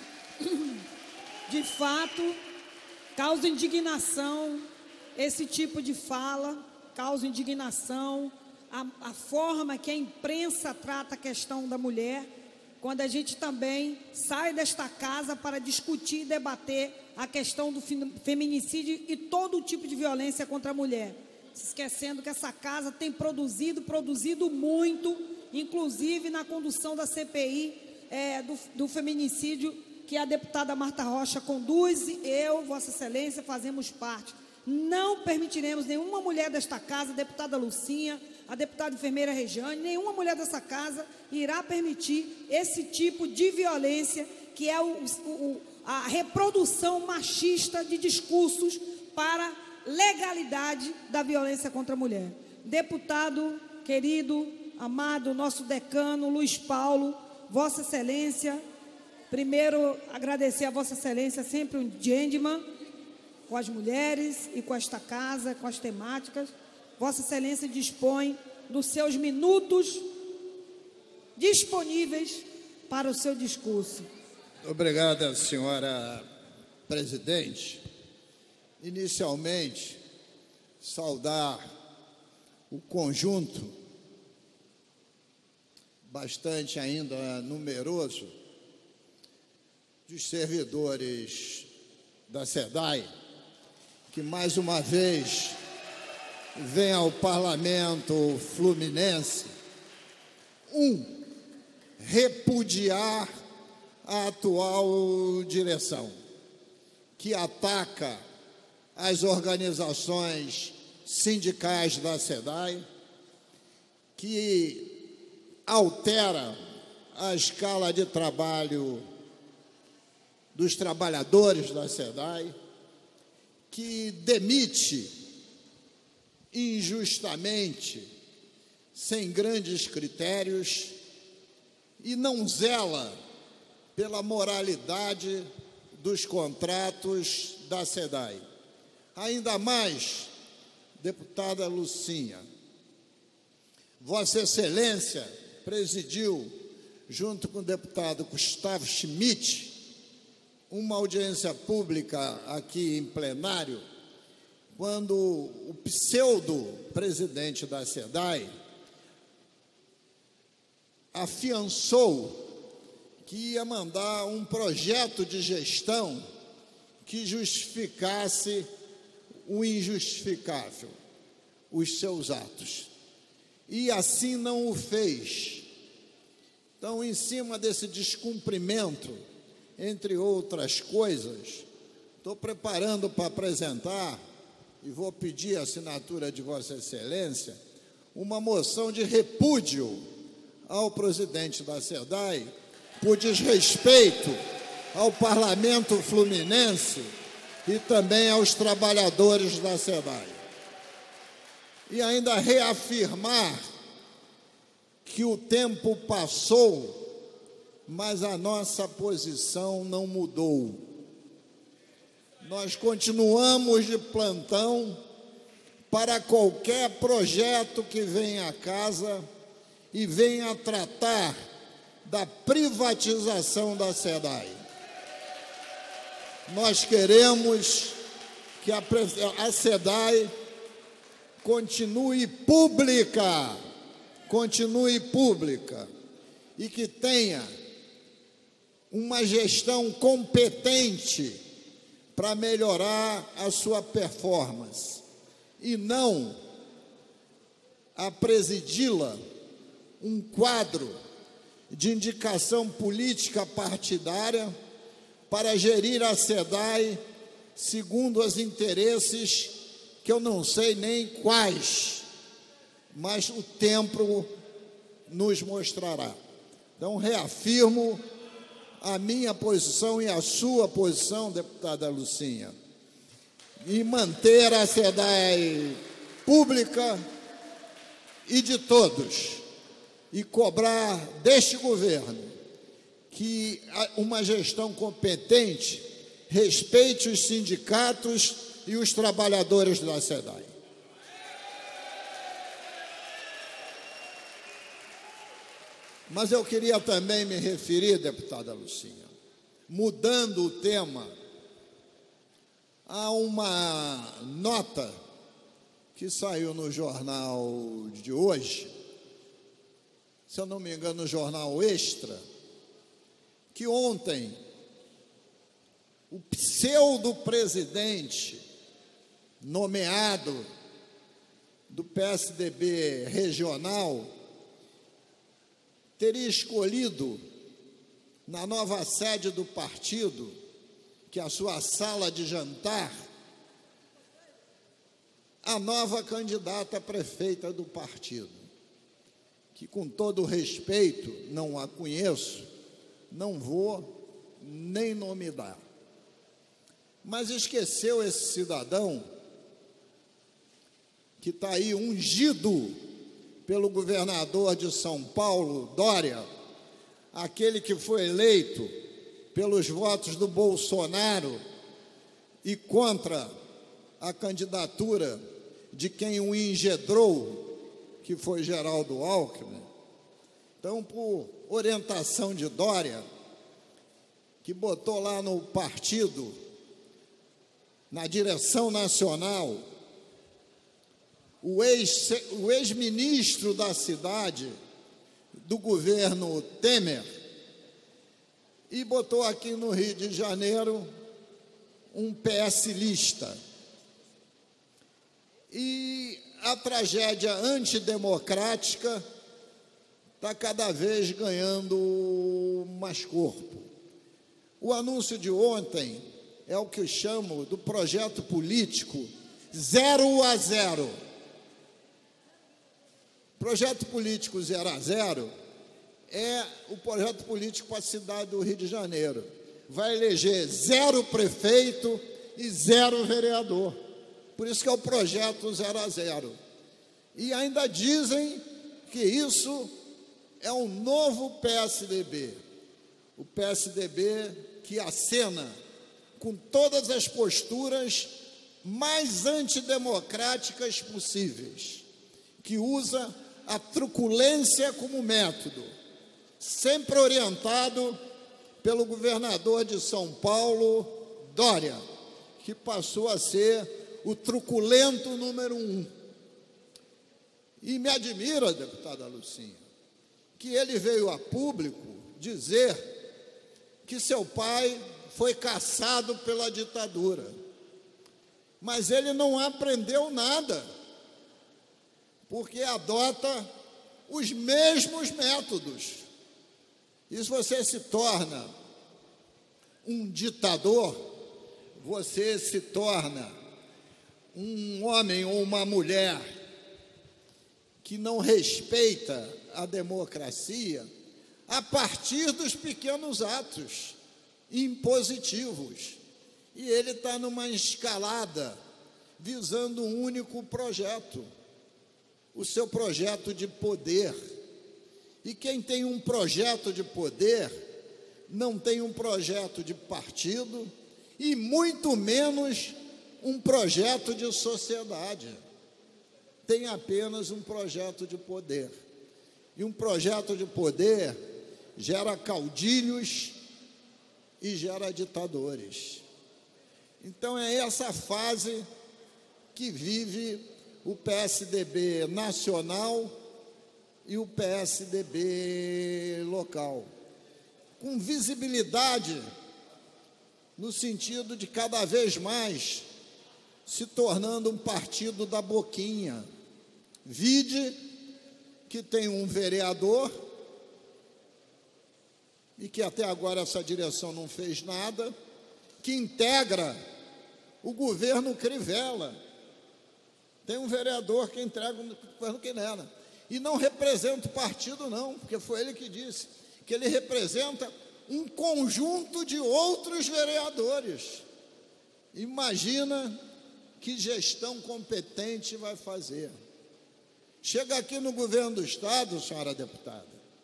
de fato, causa indignação esse tipo de fala, causa indignação a, a forma que a imprensa trata a questão da mulher, quando a gente também sai desta casa para discutir e debater a questão do feminicídio e todo tipo de violência contra a mulher, se esquecendo que essa casa tem produzido, produzido muito, inclusive na condução da C P I é, do, do feminicídio, que a deputada Marta Rocha conduz, e eu, Vossa Excelência, fazemos parte. Não permitiremos nenhuma mulher desta casa, a deputada Lucinha, a deputada enfermeira Regiane, nenhuma mulher dessa casa irá permitir esse tipo de violência, que é o, o, a reprodução machista de discursos para legalidade da violência contra a mulher. Deputado querido, amado, nosso decano, Luiz Paulo, Vossa Excelência, primeiro agradecer a Vossa Excelência sempre um gentleman com as mulheres e com esta casa, com as temáticas. Vossa Excelência dispõe dos seus minutos disponíveis para o seu discurso. Obrigada, senhora presidente. Inicialmente, saudar o conjunto, bastante ainda numeroso, dos servidores da SEDAI, que mais uma vez vem ao Parlamento Fluminense, um, repudiar a atual direção, que ataca as organizações sindicais da SEDAI, que altera a escala de trabalho dos trabalhadores da SEDAI, que demite injustamente, sem grandes critérios, e não zela pela moralidade dos contratos da SEDAI. Ainda mais deputada Lucinha, Vossa Excelência presidiu, junto com o deputado Gustavo Schmidt, uma audiência pública aqui em plenário, quando o pseudo-presidente da SEDAI afiançou que ia mandar um projeto de gestão que justificasse o injustificável, os seus atos. E assim não o fez. Então, em cima desse descumprimento, entre outras coisas, estou preparando para apresentar, e vou pedir a assinatura de Vossa Excelência, uma moção de repúdio ao presidente da SEDAI por desrespeito ao Parlamento Fluminense e também aos trabalhadores da SEDAI. E ainda reafirmar que o tempo passou, mas a nossa posição não mudou. Nós continuamos de plantão para qualquer projeto que venha à casa e venha tratar da privatização da SEDAI. Nós queremos que a, a SEDAI continue pública, continue pública e que tenha uma gestão competente para melhorar a sua performance e não a presidi-la um quadro de indicação política partidária para gerir a SEDAI segundo os interesses que eu não sei nem quais, mas o tempo nos mostrará. Então, reafirmo a minha posição e a sua posição, deputada Lucinha, e manter a SEDAI pública e de todos, e cobrar deste governo que uma gestão competente respeite os sindicatos e os trabalhadores da SEDAI. Mas eu queria também me referir, deputada Lucinha, mudando o tema, a uma nota que saiu no jornal de hoje, se eu não me engano, no jornal Extra, que ontem o pseudo-presidente nomeado do P S D B regional teria escolhido na nova sede do partido, que é a sua sala de jantar, a nova candidata a prefeita do partido, que, com todo respeito, não a conheço, não vou nem nomear. Mas esqueceu esse cidadão que está aí ungido pelo governador de São Paulo, Dória, aquele que foi eleito pelos votos do Bolsonaro e contra a candidatura de quem o engendrou, que foi Geraldo Alckmin. Então, por orientação de Dória, que botou lá no partido, na direção nacional, o ex, o ex-ministro da cidade, do governo Temer, e botou aqui no Rio de Janeiro um PSLista. E a tragédia antidemocrática está cada vez ganhando mais corpo. O anúncio de ontem é o que eu chamo do projeto político zero a zero. Projeto político zero a zero é o projeto político para a cidade do Rio de Janeiro. Vai eleger zero prefeito e zero vereador. Por isso que é o projeto zero a zero. E ainda dizem que isso é um novo P S D B. O P S D B que acena com todas as posturas mais antidemocráticas possíveis, que usa a truculência como método, sempre orientado pelo governador de São Paulo, Dória, que passou a ser o truculento número um. E me admira, deputada Lucinha, que ele veio a público dizer que seu pai foi caçado pela ditadura. Mas ele não aprendeu nada, porque adota os mesmos métodos. E se você se torna um ditador, você se torna um homem ou uma mulher que não respeita a democracia a partir dos pequenos atos impositivos. E ele está numa escalada visando um único projeto, o seu projeto de poder. E quem tem um projeto de poder não tem um projeto de partido e muito menos um projeto de sociedade. Tem apenas um projeto de poder. E um projeto de poder gera caudilhos e gera ditadores. Então é essa fase que vive o P S D B nacional e o P S D B local, com visibilidade no sentido de cada vez mais se tornando um partido da boquinha. Vide que tem um vereador e que até agora essa direção não fez nada, que integra o governo Crivella. Tem um vereador que entrega o governo Crivella. E não representa o partido, não, porque foi ele que disse que ele representa um conjunto de outros vereadores. Imagina que gestão competente vai fazer. Chega aqui no governo do Estado, senhora deputada,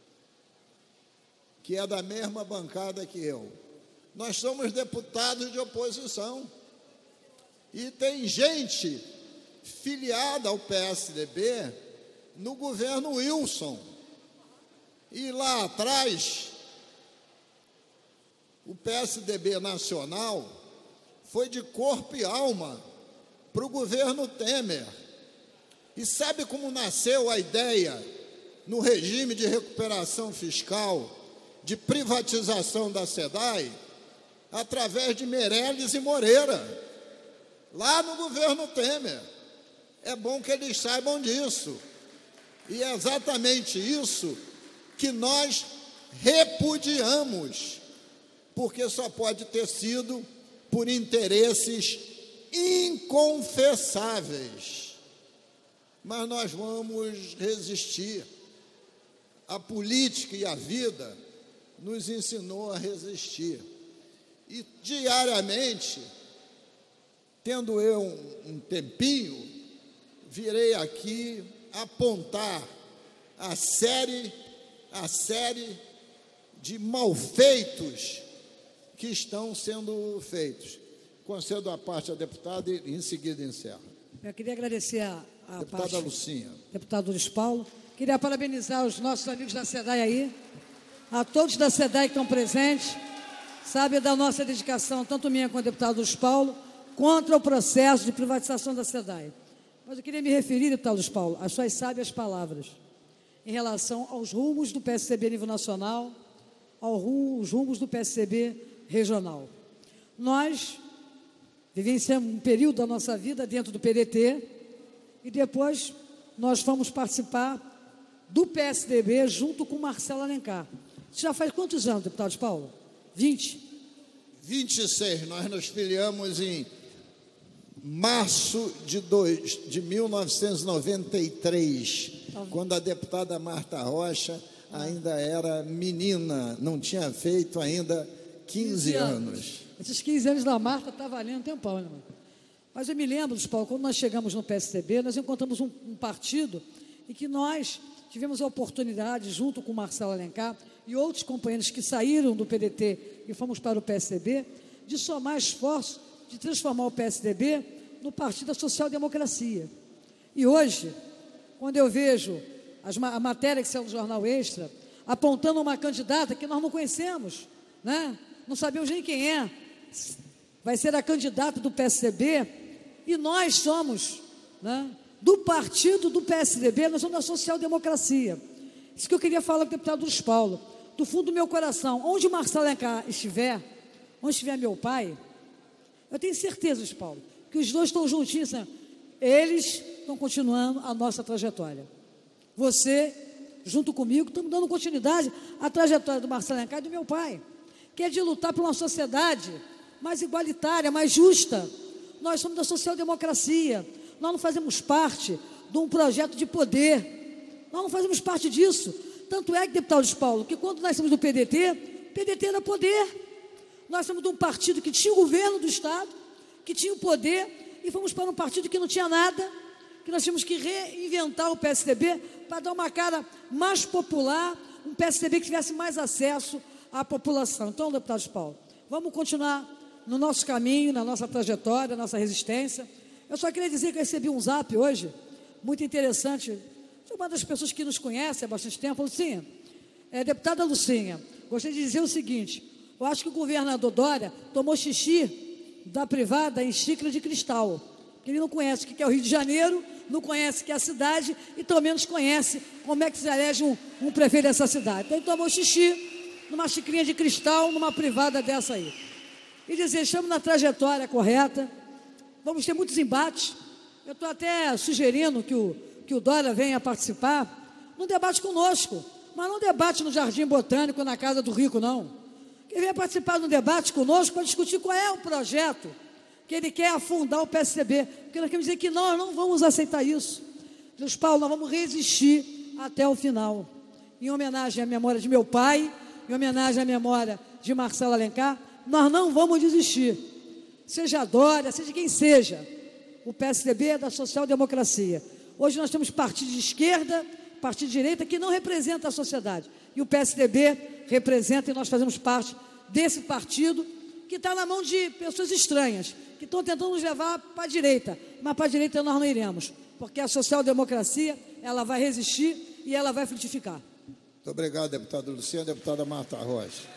que é da mesma bancada que eu. Nós somos deputados de oposição. E tem gente filiada ao P S D B no governo Wilson. E lá atrás, o P S D B nacional foi de corpo e alma para o governo Temer. E sabe como nasceu a ideia, no regime de recuperação fiscal, de privatização da SEDAI? Através de Meirelles e Moreira, lá no governo Temer. É bom que eles saibam disso. E é exatamente isso que nós repudiamos, porque só pode ter sido por interesses inconfessáveis. Mas nós vamos resistir. A política e a vida nos ensinou a resistir. E diariamente, tendo eu um, um tempinho, virei aqui apontar a série, a série de malfeitos que estão sendo feitos. Concedo a parte à deputada e em seguida encerro. Eu queria agradecer a, a deputada parte, Lucinha. Deputado Luiz Paulo. Queria parabenizar os nossos amigos da SEDAI aí, a todos da SEDAI que estão presentes, sabe da nossa dedicação, tanto minha quanto o deputado Luiz Paulo, contra o processo de privatização da SEDAI. Mas eu queria me referir, deputado Luiz Paulo, às suas sábias palavras em relação aos rumos do P S D B a nível nacional, aos rumos do P S D B regional. Nós vivenciamos um período da nossa vida dentro do P D T e depois nós fomos participar do P S D B junto com Marcelo Alencar. Isso já faz quantos anos, deputado Luiz Paulo? vinte? vinte e seis. Nós nos filiamos em março de, dois, de mil novecentos e noventa e três, quando a deputada Marta Rocha ainda era menina, não tinha feito ainda quinze anos. Esses quinze anos da Marta está valendo um tempão, né? Mas eu me lembro, Luiz Paulo, quando nós chegamos no P S D B, nós encontramos um, um partido em que nós tivemos a oportunidade, junto com o Marcelo Alencar e outros companheiros que saíram do P D T e fomos para o P S D B, de somar esforços, de transformar o P S D B no Partido da Social Democracia. E hoje, quando eu vejo as, a matéria que saiu no Jornal Extra, apontando uma candidata que nós não conhecemos, né? Não sabemos nem quem é, vai ser a candidata do P S D B, e nós somos, né, do partido do P S D B, nós somos da Social Democracia. Isso que eu queria falar com o deputado Luiz Paulo, do fundo do meu coração, onde o Marcelo Alencar estiver, onde estiver meu pai, eu tenho certeza, Luiz Paulo, que os dois estão juntinhos, né? Eles estão continuando a nossa trajetória. Você, junto comigo, estamos dando continuidade à trajetória do Marcelo Alencar e do meu pai, que é de lutar por uma sociedade mais igualitária, mais justa. Nós somos da social-democracia, nós não fazemos parte de um projeto de poder, nós não fazemos parte disso. Tanto é que, deputado Luiz Paulo, que quando nós somos do P D T, P D T era poder. Nós somos de um partido que tinha o governo do Estado, que tinha o poder, e fomos para um partido que não tinha nada, que nós tínhamos que reinventar o P S D B para dar uma cara mais popular, um P S D B que tivesse mais acesso à população. Então, deputado Luiz Paulo, vamos continuar no nosso caminho, na nossa trajetória, na nossa resistência. Eu só queria dizer que eu recebi um zap hoje, muito interessante, de uma das pessoas que nos conhece há bastante tempo, Lucinha, é, deputada Lucinha, gostaria de dizer o seguinte: eu acho que o governador Dória tomou xixi da privada em xícara de cristal, porque ele não conhece o que é o Rio de Janeiro, não conhece o que é a cidade, e pelo menos conhece como é que se elege um, um prefeito dessa cidade. Então ele tomou xixi numa xicrinha de cristal, numa privada dessa aí. E dizer, estamos na trajetória correta, vamos ter muitos embates. Eu estou até sugerindo que o, que o Dória venha participar num debate conosco, mas não debate no Jardim Botânico, na Casa do Rico, não. Que ele venha participar de um debate conosco para discutir qual é o projeto que ele quer afundar o P S D B, porque nós queremos dizer que nós não vamos aceitar isso. Luiz Paulo, nós vamos resistir até o final, em homenagem à memória de meu pai, em homenagem à memória de Marcelo Alencar. Nós não vamos desistir, seja a Dória, seja quem seja. O P S D B é da social-democracia. Hoje nós temos partido de esquerda, partido de direita, que não representa a sociedade, e o P S D B representa, e nós fazemos parte desse partido, que está na mão de pessoas estranhas, que estão tentando nos levar para a direita, mas para a direita nós não iremos, porque a social-democracia, ela vai resistir e ela vai frutificar. Muito obrigado, deputada Lucinha. Deputada Marta Rocha.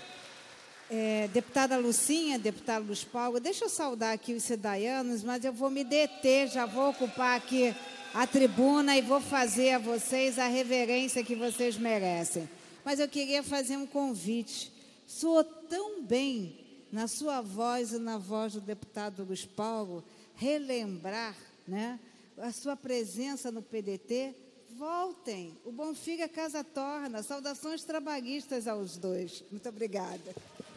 É, deputada Lucinha, deputado Luiz Paulo, deixa eu saudar aqui os cidadãos, mas eu vou me deter, já vou ocupar aqui a tribuna e vou fazer a vocês a reverência que vocês merecem. Mas eu queria fazer um convite. Soou tão bem na sua voz e na voz do deputado Luiz Paulo, relembrar, né, a sua presença no P D T. Voltem, o bom figa a casa torna. Saudações trabalhistas aos dois. Muito obrigada.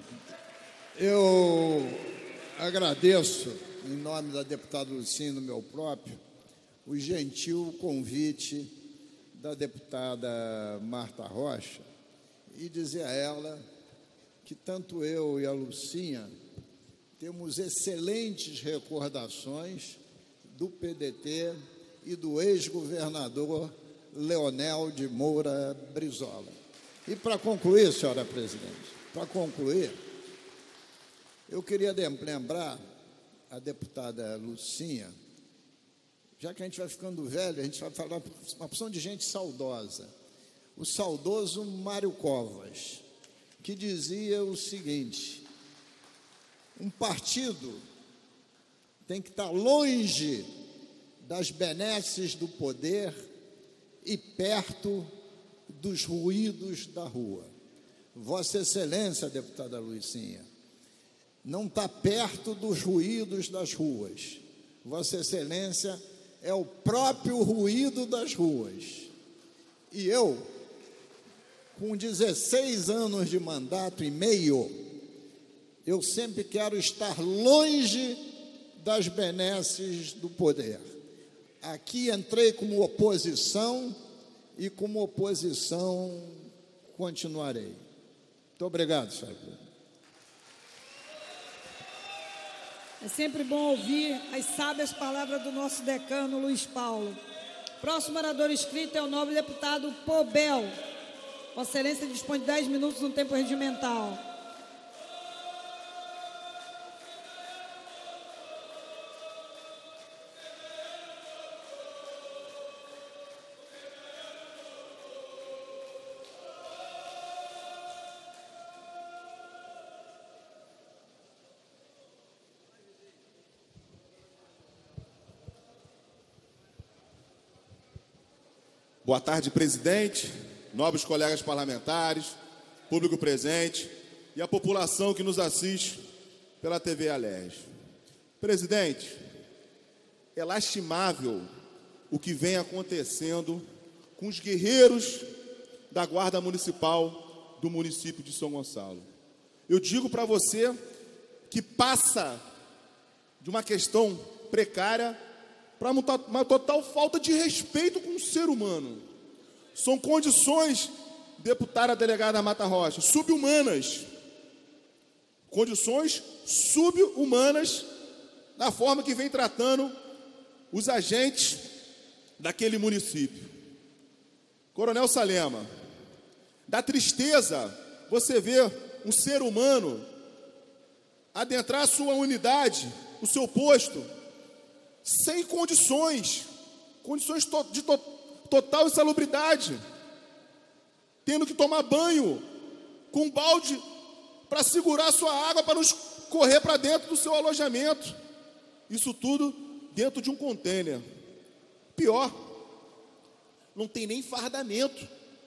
Eu agradeço, em nome da deputada Lucinha e do meu próprio, o gentil convite da deputada Marta Rocha e dizer a ela que tanto eu e a Lucinha temos excelentes recordações do P D T e do ex-governador Leonel de Moura Brizola. E para concluir, senhora presidente, para concluir, eu queria lembrar a deputada Lucinha, já que a gente vai ficando velho, a gente vai falar uma opção de gente saudosa, o saudoso Mário Covas, que dizia o seguinte: um partido tem que estar longe das benesses do poder e perto dos ruídos da rua. Vossa Excelência, deputada Lucinha, não está perto dos ruídos das ruas. Vossa Excelência é o próprio ruído das ruas. E eu, com dezesseis anos de mandato e meio, eu sempre quero estar longe das benesses do poder. Aqui entrei como oposição e como oposição continuarei. Muito obrigado, senhor. É sempre bom ouvir as sábias palavras do nosso decano Luiz Paulo. Próximo orador inscrito é o nobre deputado Pobel. Vossa Excelência dispõe de dez minutos no tempo regimental. Boa tarde, presidente, nobres colegas parlamentares, público presente e a população que nos assiste pela T V Alerj. Presidente, é lastimável o que vem acontecendo com os guerreiros da Guarda Municipal do município de São Gonçalo. Eu digo para você que passa de uma questão precária para uma total falta de respeito com o ser humano. São condições, deputada delegada Mata Rocha, sub-humanas. Condições sub-humanas da forma que vem tratando os agentes daquele município. Coronel Salema, dá tristeza você ver um ser humano adentrar a sua unidade, o seu posto, sem condições, condições de to total insalubridade, tendo que tomar banho com um balde para segurar a sua água para não correr para dentro do seu alojamento. Isso tudo dentro de um contêiner. Pior, não tem nem fardamento.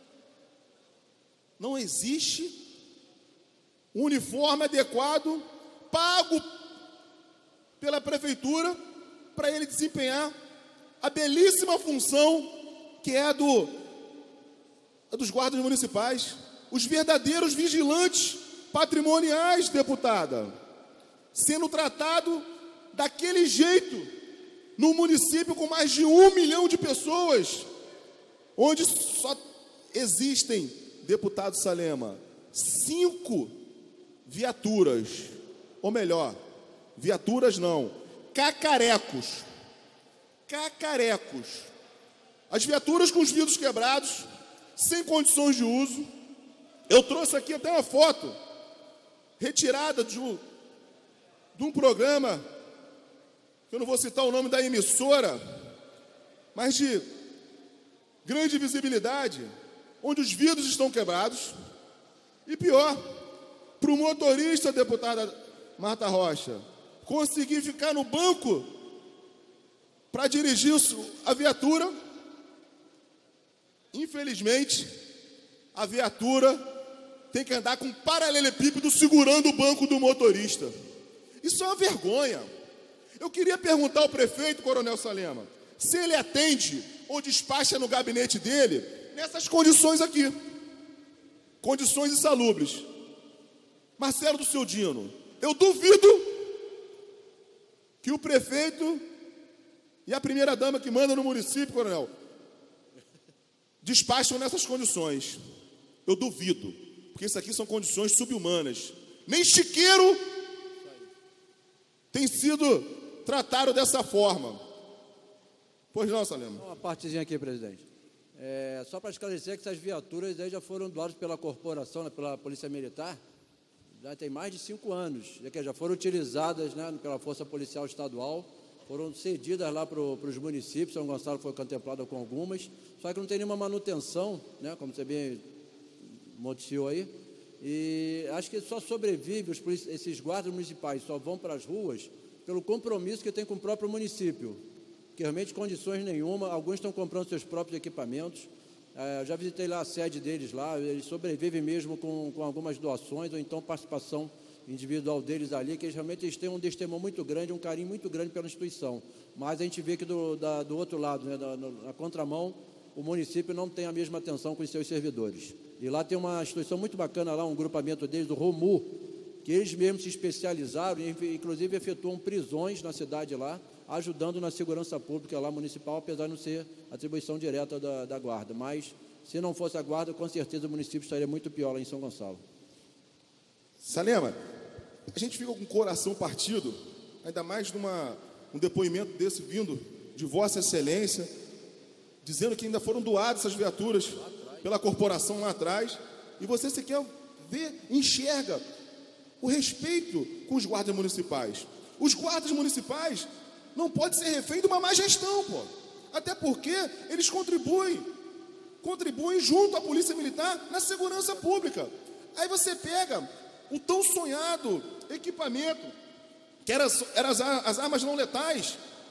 Não existe um uniforme adequado, pago pela prefeitura, para ele desempenhar a belíssima função que é a, do, a dos guardas municipais, os verdadeiros vigilantes patrimoniais, deputada, sendo tratado daquele jeito num município com mais de um milhão de pessoas, onde só existem, deputado Salema, cinco viaturas, ou melhor, viaturas não, cacarecos, cacarecos, as viaturas com os vidros quebrados, sem condições de uso. Eu trouxe aqui até uma foto, retirada de um, de um programa, que eu não vou citar o nome da emissora, mas de grande visibilidade, onde os vidros estão quebrados, e pior, para o motorista, deputada Marta Rocha, conseguir ficar no banco para dirigir a viatura, infelizmente, a viatura tem que andar com um paralelepípedo segurando o banco do motorista. Isso é uma vergonha. Eu queria perguntar ao prefeito, Coronel Salema, se ele atende ou despacha no gabinete dele nessas condições aqui, condições insalubres. Marcelo do Seu Dino, eu duvido que o prefeito e a primeira-dama que manda no município, coronel, despacham nessas condições. Eu duvido, porque isso aqui são condições sub-humanas. Nem chiqueiro tem sido tratado dessa forma. Pois não, Salema? Uma partezinha aqui, presidente. É, só para esclarecer que essas viaturas aí já foram doadas pela corporação, né, pela Polícia Militar, já tem mais de cinco anos, já que já foram utilizadas, né, pela Força Policial Estadual, foram cedidas lá para os municípios. São Gonçalo foi contemplado com algumas, só que não tem nenhuma manutenção, né, como você bem noticiou aí, e acho que só sobrevive, os, esses guardas municipais só vão para as ruas pelo compromisso que tem com o próprio município, que realmente condições nenhuma, alguns estão comprando seus próprios equipamentos. É, já visitei lá a sede deles lá, eles sobrevivem mesmo com, com algumas doações, ou então participação individual deles ali, que eles realmente eles têm um destemor muito grande, um carinho muito grande pela instituição. Mas a gente vê que do, da, do outro lado, né, da, na contramão, o município não tem a mesma atenção com os seus servidores. E lá tem uma instituição muito bacana, lá, um grupamento deles, do ROMU, que eles mesmos se especializaram e, inclusive, efetuam prisões na cidade lá, ajudando na segurança pública lá municipal, apesar de não ser atribuição direta da, da guarda. Mas, se não fosse a guarda, com certeza o município estaria muito pior lá em São Gonçalo. Salema, a gente fica com o coração partido, ainda mais numa um depoimento desse vindo de Vossa Excelência, dizendo que ainda foram doadas essas viaturas pela corporação lá atrás, e você sequer vê, enxerga o respeito com os guardas municipais. Os guardas municipais não podem ser refém de uma má gestão, pô. Até porque eles contribuem, contribuem junto à Polícia Militar na segurança pública. Aí você pega o tão sonhado equipamento, que eram as, as armas não letais,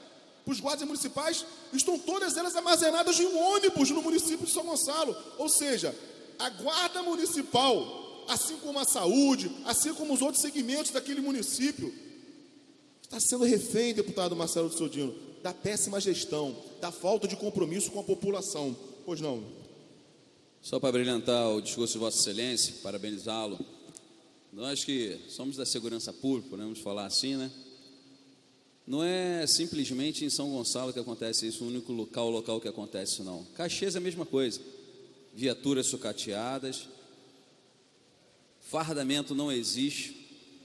para os guardas municipais, estão todas elas armazenadas em um ônibus no município de São Gonçalo. Ou seja, a guarda municipal, assim como a saúde, assim como os outros segmentos daquele município, está sendo refém, deputado Marcelo de Sodino, da péssima gestão, da falta de compromisso com a população. Pois não? Só para brilhantar o discurso de Vossa Excelência, parabenizá-lo. Nós que somos da segurança pública, podemos falar assim, né? Não é simplesmente em São Gonçalo que acontece isso, o único local, local que acontece isso, não. Caxias é a mesma coisa. Viaturas sucateadas, fardamento não existe,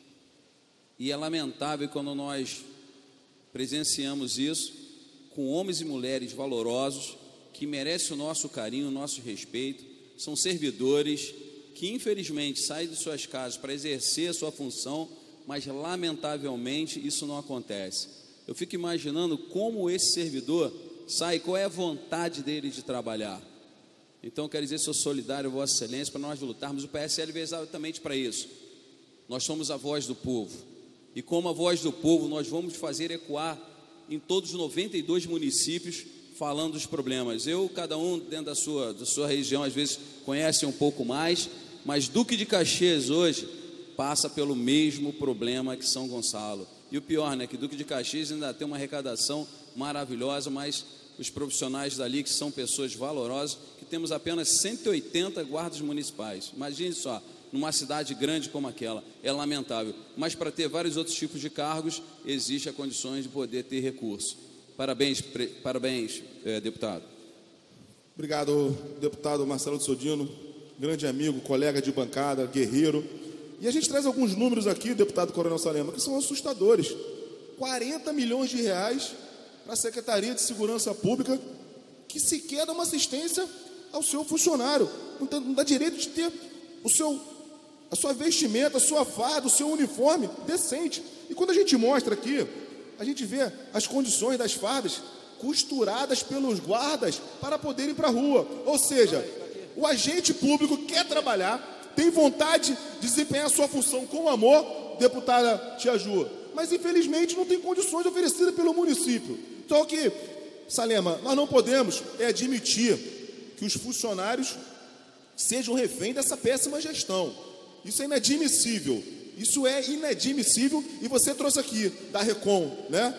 e é lamentável quando nós presenciamos isso com homens e mulheres valorosos, que merecem o nosso carinho, o nosso respeito, são servidores que infelizmente saem de suas casas para exercer a sua função, mas lamentavelmente isso não acontece. Eu fico imaginando como esse servidor sai, qual é a vontade dele de trabalhar. Então, quero dizer, sou solidário, Vossa Excelência, para nós lutarmos. O P S L veio exatamente para isso. Nós somos a voz do povo. E como a voz do povo, nós vamos fazer ecoar em todos os noventa e dois municípios, falando dos problemas. Eu, cada um dentro da sua, da sua região, às vezes conhece um pouco mais, mas Duque de Caxias hoje passa pelo mesmo problema que São Gonçalo. E o pior, né, que Duque de Caxias ainda tem uma arrecadação maravilhosa, mas os profissionais dali, que são pessoas valorosas, que temos apenas cento e oitenta guardas municipais. Imagine só, numa cidade grande como aquela, é lamentável. Mas para ter vários outros tipos de cargos, existe a condições de poder ter recurso. Parabéns, pre, parabéns, eh, deputado. Obrigado, deputado Marcelo de Sodino, grande amigo, colega de bancada, guerreiro. E a gente traz alguns números aqui, deputado Coronel Salema, que são assustadores. quarenta milhões de reais para a Secretaria de Segurança Pública, que sequer dá uma assistência ao seu funcionário. Não, tem, não dá direito de ter o seu, a sua vestimenta, a sua farda, o seu uniforme decente. E quando a gente mostra aqui, a gente vê as condições das fardas costuradas pelos guardas para poderem ir para a rua. Ou seja, o agente público quer trabalhar, tem vontade de desempenhar a sua função com amor, deputada Tia Ju, mas infelizmente não tem condições oferecidas pelo município. Então aqui, Salema, nós não podemos é admitir que os funcionários sejam refém dessa péssima gestão. Isso é inadmissível. Isso é inadmissível. E você trouxe aqui da Recom, né?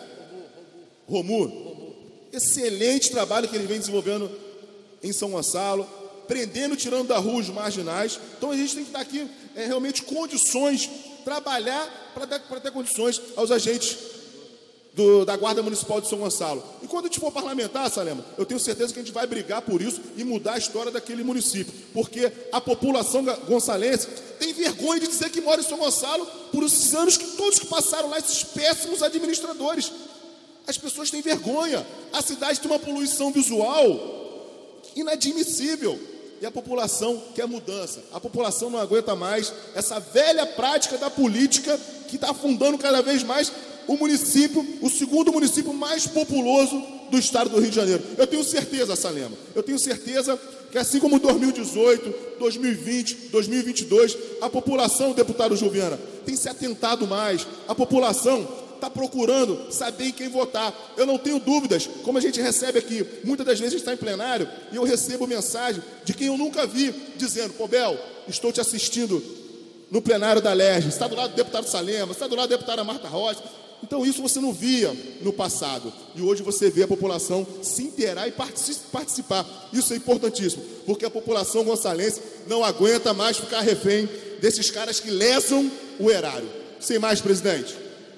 Romu. Excelente trabalho que ele vem desenvolvendo em São Gonçalo, prendendo, tirando da rua os marginais. Então a gente tem que dar aqui é, realmente condições, trabalhar para ter, ter condições aos agentes do, da Guarda Municipal de São Gonçalo. E quando a gente for parlamentar, Salema, eu tenho certeza que a gente vai brigar por isso e mudar a história daquele município, porque a população gonçalense tem vergonha de dizer que mora em São Gonçalo por esses anos que todos que passaram lá, esses péssimos administradores. As pessoas têm vergonha. A cidade tem uma poluição visual inadmissível. E a população quer mudança. A população não aguenta mais essa velha prática da política que está afundando cada vez mais o município, o segundo município mais populoso do estado do Rio de Janeiro. Eu tenho certeza, Salema, eu tenho certeza que assim como dois mil e dezoito, dois mil e vinte, dois mil e vinte e dois, a população, deputado Juviana, tem se atentado mais. A população está procurando saber em quem votar. Eu não tenho dúvidas, como a gente recebe aqui, muitas das vezes a gente está em plenário e eu recebo mensagem de quem eu nunca vi, dizendo: Pô, Bel, estou te assistindo no plenário da L E R J, está do lado do deputado Salema, está do lado da deputada Marta Rocha. Então isso você não via no passado, e hoje você vê a população se inteirar e participar. Isso é importantíssimo, porque a população gonçalense não aguenta mais ficar refém desses caras que lesam o erário. Sem mais, presidente.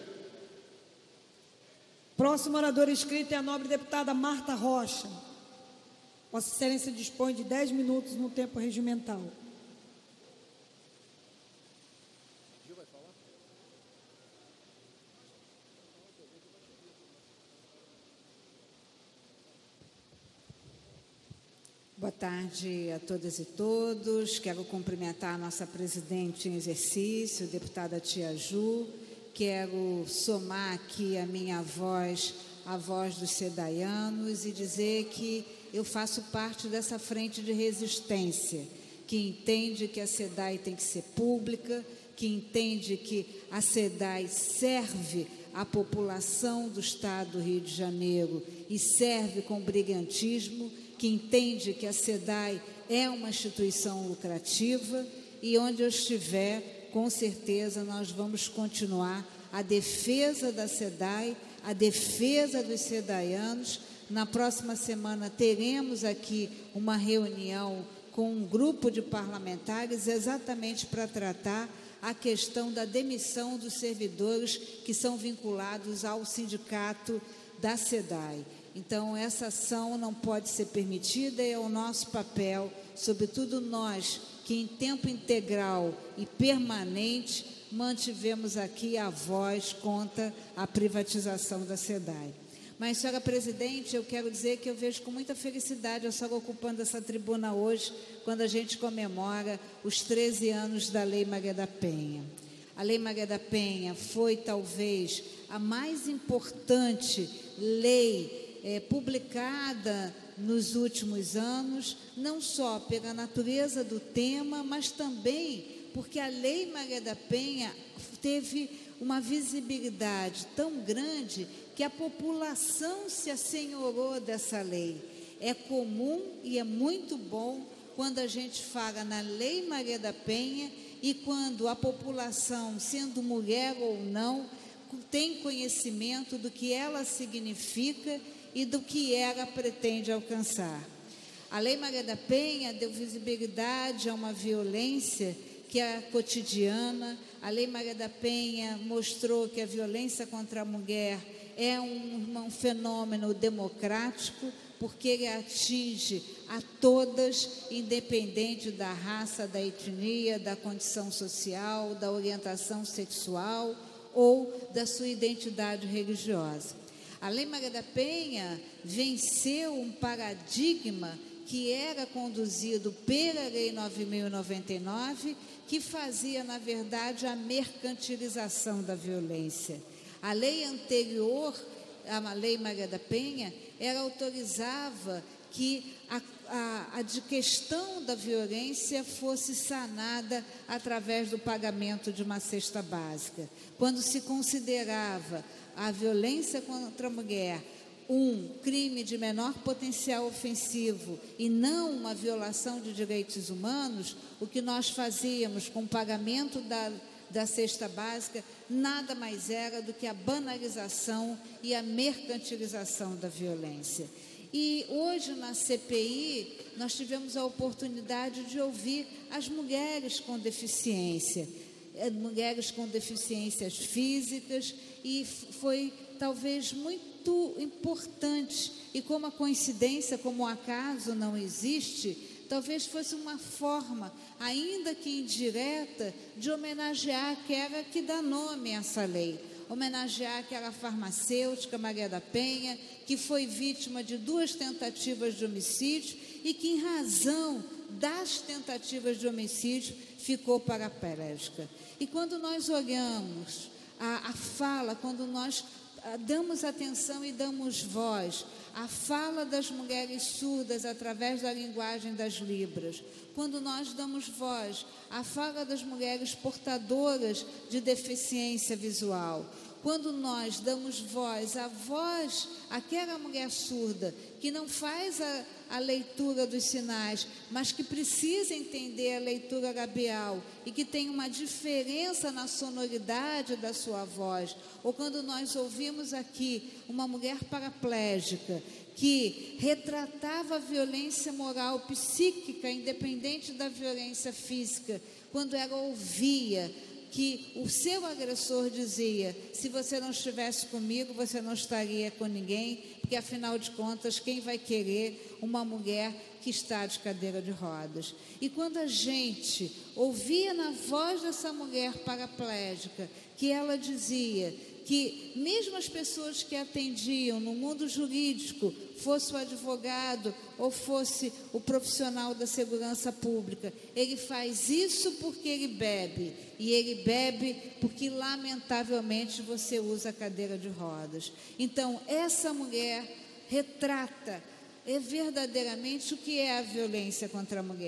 Próximo orador inscrito é a nobre deputada Marta Rocha. Vossa Excelência dispõe de dez minutos no tempo regimental. Boa tarde a todas e todos. Quero cumprimentar a nossa presidente em exercício, deputada Tia Ju. Quero somar aqui a minha voz, a voz dos sedaianos, e dizer que eu faço parte dessa frente de resistência, que entende que a SEDAI tem que ser pública, que entende que a SEDAI serve a população do Estado do Rio de Janeiro e serve com brilhantismo, que entende que a SEDAI é uma instituição lucrativa, e onde eu estiver, com certeza nós vamos continuar a defesa da SEDAI, a defesa dos sedaianos. Na próxima semana teremos aqui uma reunião com um grupo de parlamentares exatamente para tratar a questão da demissão dos servidores que são vinculados ao sindicato da SEDAI. Então, essa ação não pode ser permitida, é o nosso papel, sobretudo nós, que em tempo integral e permanente mantivemos aqui a voz contra a privatização da SEDAI. Mas, senhora presidente, eu quero dizer que eu vejo com muita felicidade a senhora ocupando essa tribuna hoje, quando a gente comemora os treze anos da Lei Maria da Penha. A Lei Maria da Penha foi, talvez, a mais importante lei é, publicada nos últimos anos, não só pela natureza do tema, mas também porque a Lei Maria da Penha teve uma visibilidade tão grande que a população se assenhorou dessa lei. É comum e é muito bom quando a gente fala na Lei Maria da Penha e quando a população, sendo mulher ou não, tem conhecimento do que ela significa e do que ela pretende alcançar. A Lei Maria da Penha deu visibilidade a uma violência que é cotidiana. A Lei Maria da Penha mostrou que a violência contra a mulher é um, um fenômeno democrático, porque ele atinge a todas, independente da raça, da etnia, da condição social, da orientação sexual ou da sua identidade religiosa. A Lei Maria da Penha venceu um paradigma que era conduzido pela Lei nove mil e noventa e nove, que fazia, na verdade, a mercantilização da violência. A lei anterior, a Lei Maria da Penha, ela autorizava que a, a, a de questão da violência fosse sanada através do pagamento de uma cesta básica. Quando se considerava a violência contra a mulher um crime de menor potencial ofensivo e não uma violação de direitos humanos, o que nós fazíamos com o pagamento da, da cesta básica nada mais era do que a banalização e a mercantilização da violência. E hoje na C P I nós tivemos a oportunidade de ouvir as mulheres com deficiência, mulheres com deficiências físicas, e foi talvez muito importante, e como a coincidência, como o acaso não existe, talvez fosse uma forma, ainda que indireta, de homenagear aquela que dá nome a essa lei, homenagear aquela farmacêutica Maria da Penha, que foi vítima de duas tentativas de homicídio e que, em razão das tentativas de homicídio, ficou paraplégica. E quando nós olhamos a, a fala, quando nós a, damos atenção e damos voz à fala das mulheres surdas através da linguagem das libras, quando nós damos voz à fala das mulheres portadoras de deficiência visual, quando nós damos voz à voz àquela mulher surda que não faz a, a leitura dos sinais, mas que precisa entender a leitura labial e que tem uma diferença na sonoridade da sua voz, ou quando nós ouvimos aqui uma mulher paraplégica que retratava a violência moral psíquica, independente da violência física, quando ela ouvia que o seu agressor dizia: se você não estivesse comigo, você não estaria com ninguém, porque afinal de contas, quem vai querer uma mulher que está de cadeira de rodas? E quando a gente ouvia na voz dessa mulher paraplégica que ela dizia que mesmo as pessoas que atendiam no mundo jurídico, fosse o advogado ou fosse o profissional da segurança pública, ele faz isso porque ele bebe, e ele bebe porque lamentavelmente você usa a cadeira de rodas. Então essa mulher retrata é verdadeiramente o que é a violência contra a mulher.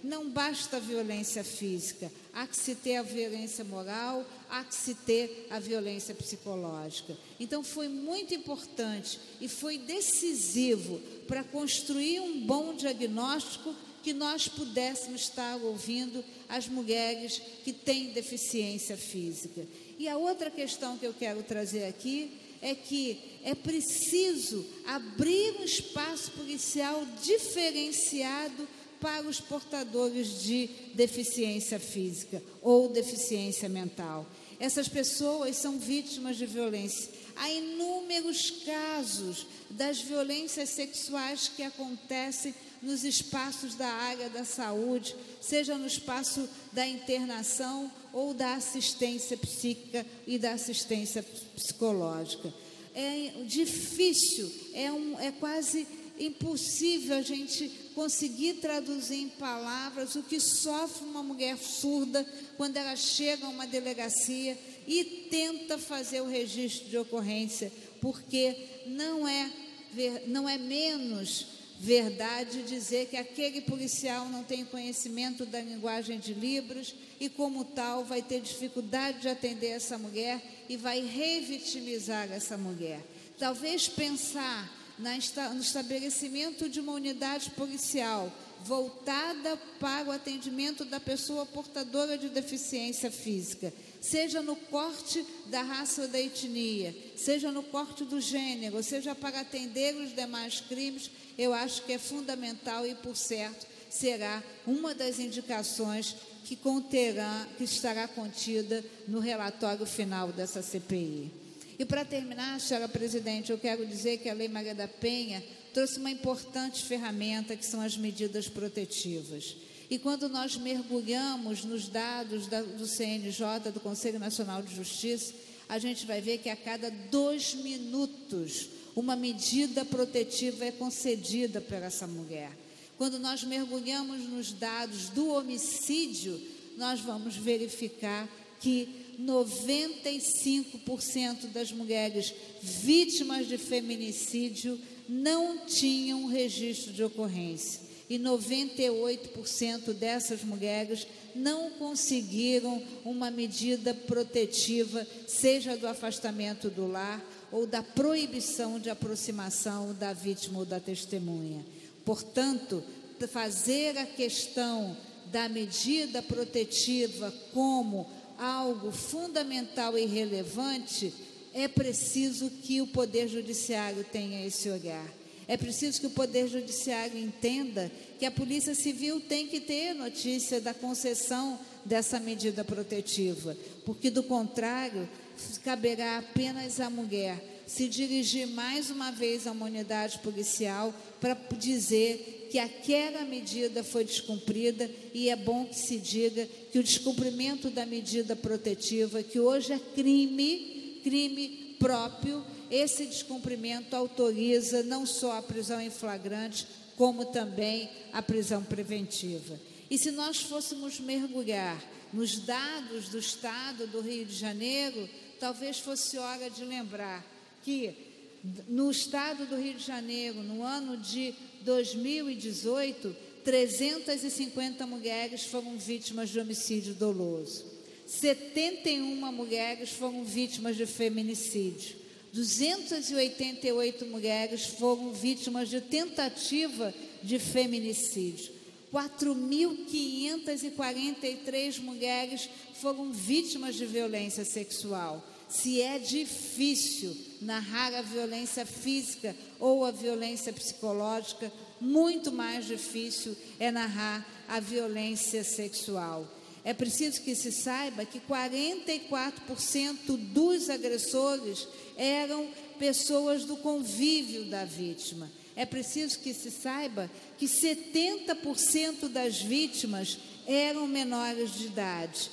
não basta a violência física, há que se ter a violência moral, há que se ter a violência psicológica. Então, foi muito importante e foi decisivo para construir um bom diagnóstico que nós pudéssemos estar ouvindo as mulheres que têm deficiência física. E a outra questão que eu quero trazer aqui é que é preciso abrir um espaço policial diferenciado para os portadores de deficiência física ou deficiência mental. Essas pessoas são vítimas de violência. Há inúmeros casos das violências sexuais que acontecem nos espaços da área da saúde, seja no espaço da internação ou da assistência psíquica e da assistência psicológica. É difícil, é, um, é quase impossível a gente conseguir traduzir em palavras o que sofre uma mulher surda quando ela chega a uma delegacia e tenta fazer o registro de ocorrência, porque não é, não é menos verdade dizer que aquele policial não tem conhecimento da linguagem de Libras e, como tal, vai ter dificuldade de atender essa mulher e vai revitimizar essa mulher. Talvez pensar na, no estabelecimento de uma unidade policial voltada para o atendimento da pessoa portadora de deficiência física, seja no corte da raça ou da etnia, seja no corte do gênero, seja para atender os demais crimes, eu acho que é fundamental e, por certo, será uma das indicações que conterá, que estará contida no relatório final dessa C P I. E, para terminar, senhora presidente, eu quero dizer que a Lei Maria da Penha trouxe uma importante ferramenta, que são as medidas protetivas. E quando nós mergulhamos nos dados da, do C N J, do Conselho Nacional de Justiça, a gente vai ver que a cada dois minutos uma medida protetiva é concedida para essa mulher. Quando nós mergulhamos nos dados do homicídio, nós vamos verificar que noventa e cinco por cento das mulheres vítimas de feminicídio não tinham registro de ocorrência. E noventa e oito por cento dessas mulheres não conseguiram uma medida protetiva, seja do afastamento do lar ou da proibição de aproximação da vítima ou da testemunha. Portanto, fazer a questão da medida protetiva como algo fundamental e relevante, é preciso que o Poder Judiciário tenha esse olhar. É preciso que o Poder Judiciário entenda que a Polícia Civil tem que ter notícia da concessão dessa medida protetiva, porque, do contrário, caberá apenas à mulher se dirigir mais uma vez a uma unidade policial para dizer que aquela medida foi descumprida, e é bom que se diga que o descumprimento da medida protetiva, que hoje é crime, crime próprio, esse descumprimento autoriza não só a prisão em flagrante, como também a prisão preventiva. E se nós fôssemos mergulhar nos dados do Estado do Rio de Janeiro, talvez fosse hora de lembrar que no Estado do Rio de Janeiro, no ano de dois mil e dezoito, trezentas e cinquenta mulheres foram vítimas de homicídio doloso, setenta e uma mulheres foram vítimas de feminicídio, duzentas e oitenta e oito mulheres foram vítimas de tentativa de feminicídio, quatro mil quinhentas e quarenta e três mulheres foram vítimas de violência sexual. Se é difícil narrar a violência física ou a violência psicológica, muito mais difícil é narrar a violência sexual. É preciso que se saiba que quarenta e quatro por cento dos agressores eram pessoas do convívio da vítima. É preciso que se saiba que setenta por cento das vítimas eram menores de idade.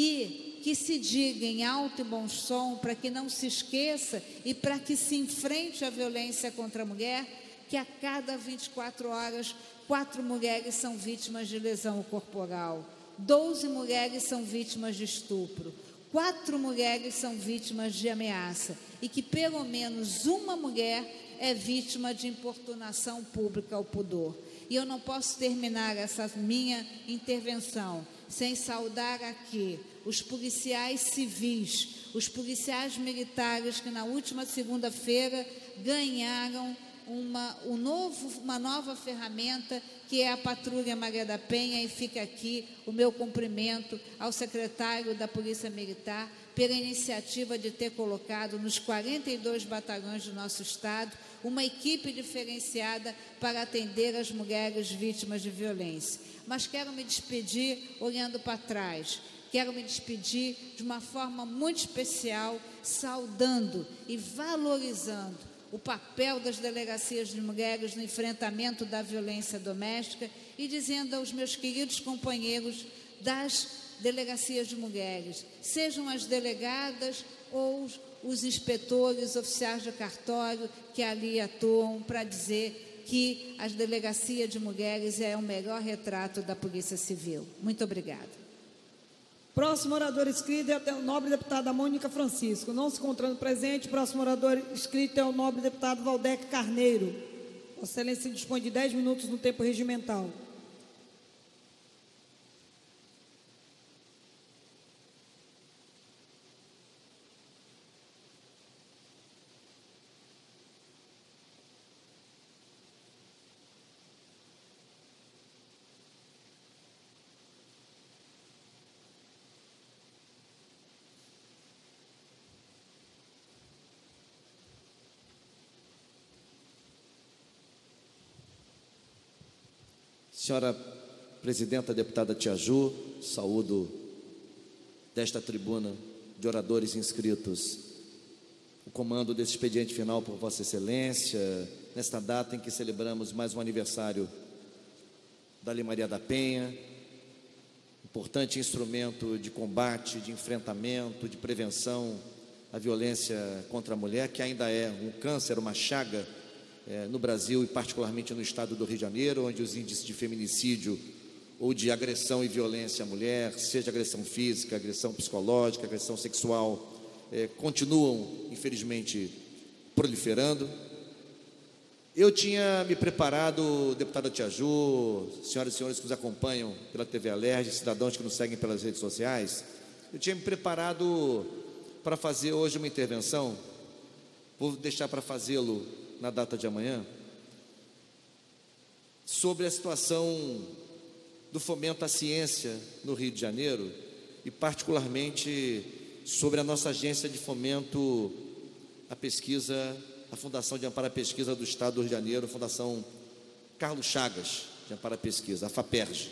E que se diga em alto e bom som, para que não se esqueça e para que se enfrente a violência contra a mulher, que a cada vinte e quatro horas, quatro mulheres são vítimas de lesão corporal, doze mulheres são vítimas de estupro, quatro mulheres são vítimas de ameaça, e que pelo menos uma mulher é vítima de importunação pública ao pudor. E eu não posso terminar essa minha intervenção sem saudar aqui os policiais civis, os policiais militares que na última segunda-feira ganharam uma, um novo, uma nova ferramenta, que é a Patrulha Maria da Penha, e fica aqui o meu cumprimento ao secretário da Polícia Militar pela iniciativa de ter colocado nos quarenta e dois batalhões do nosso estado uma equipe diferenciada para atender as mulheres vítimas de violência. Mas quero me despedir olhando para trás. Quero me despedir de uma forma muito especial, saudando e valorizando o papel das delegacias de mulheres no enfrentamento da violência doméstica e dizendo aos meus queridos companheiros das delegacias de mulheres, sejam as delegadas ou os, os inspetores, oficiais de cartório que ali atuam, para dizer que as delegacias de mulheres é o melhor retrato da Polícia Civil. Muito obrigada. Próximo orador inscrito é o nobre deputada Mônica Francisco. Não se encontrando presente, próximo orador inscrito é o nobre deputado Valdec Carneiro. Vossa Excelência dispõe de dez minutos no tempo regimental. Senhora Presidenta, deputada Tia Ju, saúdo desta tribuna de oradores inscritos o comando desse expediente final por Vossa Excelência, nesta data em que celebramos mais um aniversário da Lei Maria da Penha, importante instrumento de combate, de enfrentamento, de prevenção à violência contra a mulher, que ainda é um câncer, uma chaga É, no Brasil e particularmente no estado do Rio de Janeiro, onde os índices de feminicídio ou de agressão e violência à mulher, seja agressão física, agressão psicológica, agressão sexual, é, continuam, infelizmente, proliferando. Eu tinha me preparado, deputada Tia Ju, senhoras e senhores que nos acompanham pela T V Alerj, cidadãos que nos seguem pelas redes sociais, eu tinha me preparado para fazer hoje uma intervenção, vou deixar para fazê-lo na data de amanhã, sobre a situação do fomento à ciência no Rio de Janeiro e particularmente sobre a nossa agência de fomento à pesquisa, a Fundação de Amparo à Pesquisa do Estado do Rio de Janeiro, Fundação Carlos Chagas de Amparo à Pesquisa, a FAPERJ.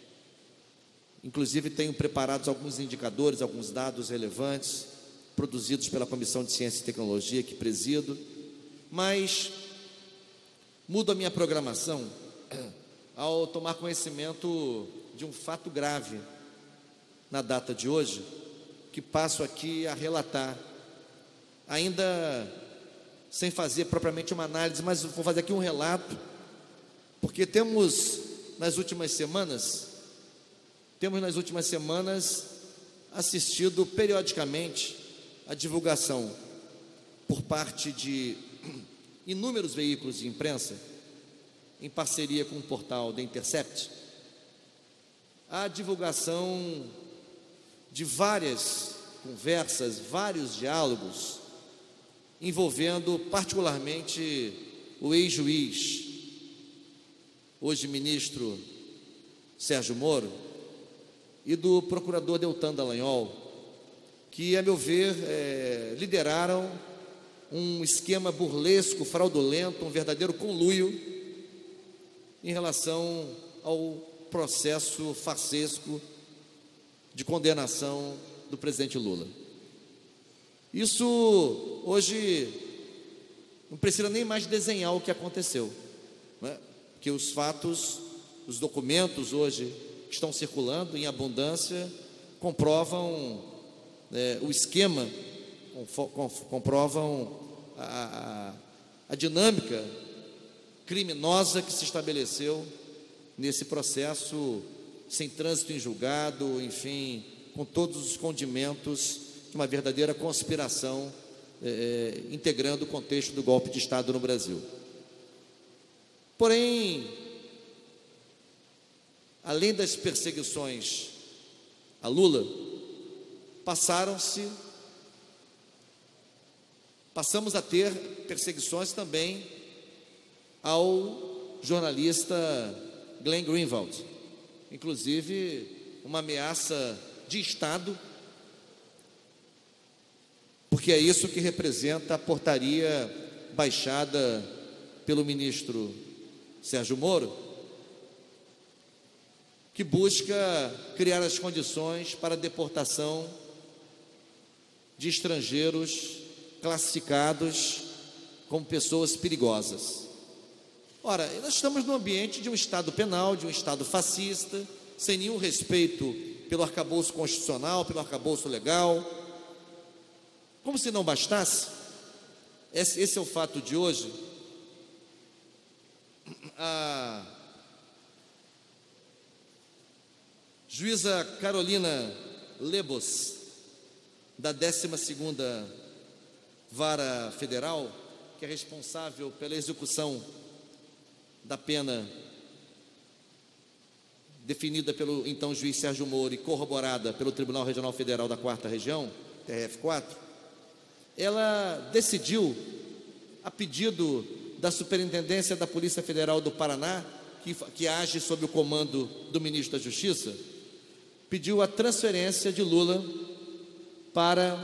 Inclusive tenho preparados alguns indicadores, alguns dados relevantes, produzidos pela Comissão de Ciência e Tecnologia que presido, mas mudo a minha programação ao tomar conhecimento de um fato grave na data de hoje, que passo aqui a relatar, ainda sem fazer propriamente uma análise, mas vou fazer aqui um relato, porque temos nas últimas semanas, temos nas últimas semanas assistido periodicamente a divulgação por parte de inúmeros veículos de imprensa, em parceria com o portal The Intercept, a divulgação de várias conversas, vários diálogos, envolvendo particularmente o ex-juiz, hoje ministro Sérgio Moro, e do procurador Deltan Dallagnol, que, a meu ver, é, lideraram um esquema burlesco, fraudulento, um verdadeiro conluio em relação ao processo farsesco de condenação do presidente Lula. Isso hoje não precisa nem mais desenhar o que aconteceu, né? Porque os fatos, os documentos hoje que estão circulando em abundância comprovam é, o esquema, comprovam a, a, a dinâmica criminosa que se estabeleceu nesse processo, sem trânsito em julgado, enfim, com todos os condimentos de uma verdadeira conspiração, é, integrando o contexto do golpe de Estado no Brasil. Porém, além das perseguições a Lula, passaram-se, passamos a ter perseguições também ao jornalista Glenn Greenwald, inclusive uma ameaça de Estado, porque é isso que representa a portaria baixada pelo ministro Sérgio Moro, que busca criar as condições para a deportação de estrangeiros classificados como pessoas perigosas. Ora, nós estamos no ambiente de um Estado penal, de um Estado fascista, sem nenhum respeito pelo arcabouço constitucional, pelo arcabouço legal. Como se não bastasse, esse, esse é o fato de hoje, a juíza Carolina Lebos, da décima segunda Vara Federal, que é responsável pela execução da pena definida pelo então juiz Sérgio Moro e corroborada pelo Tribunal Regional Federal da Quarta Região, T R F quatro, ela decidiu, a pedido da Superintendência da Polícia Federal do Paraná, que, que age sob o comando do ministro da Justiça, pediu a transferência de Lula para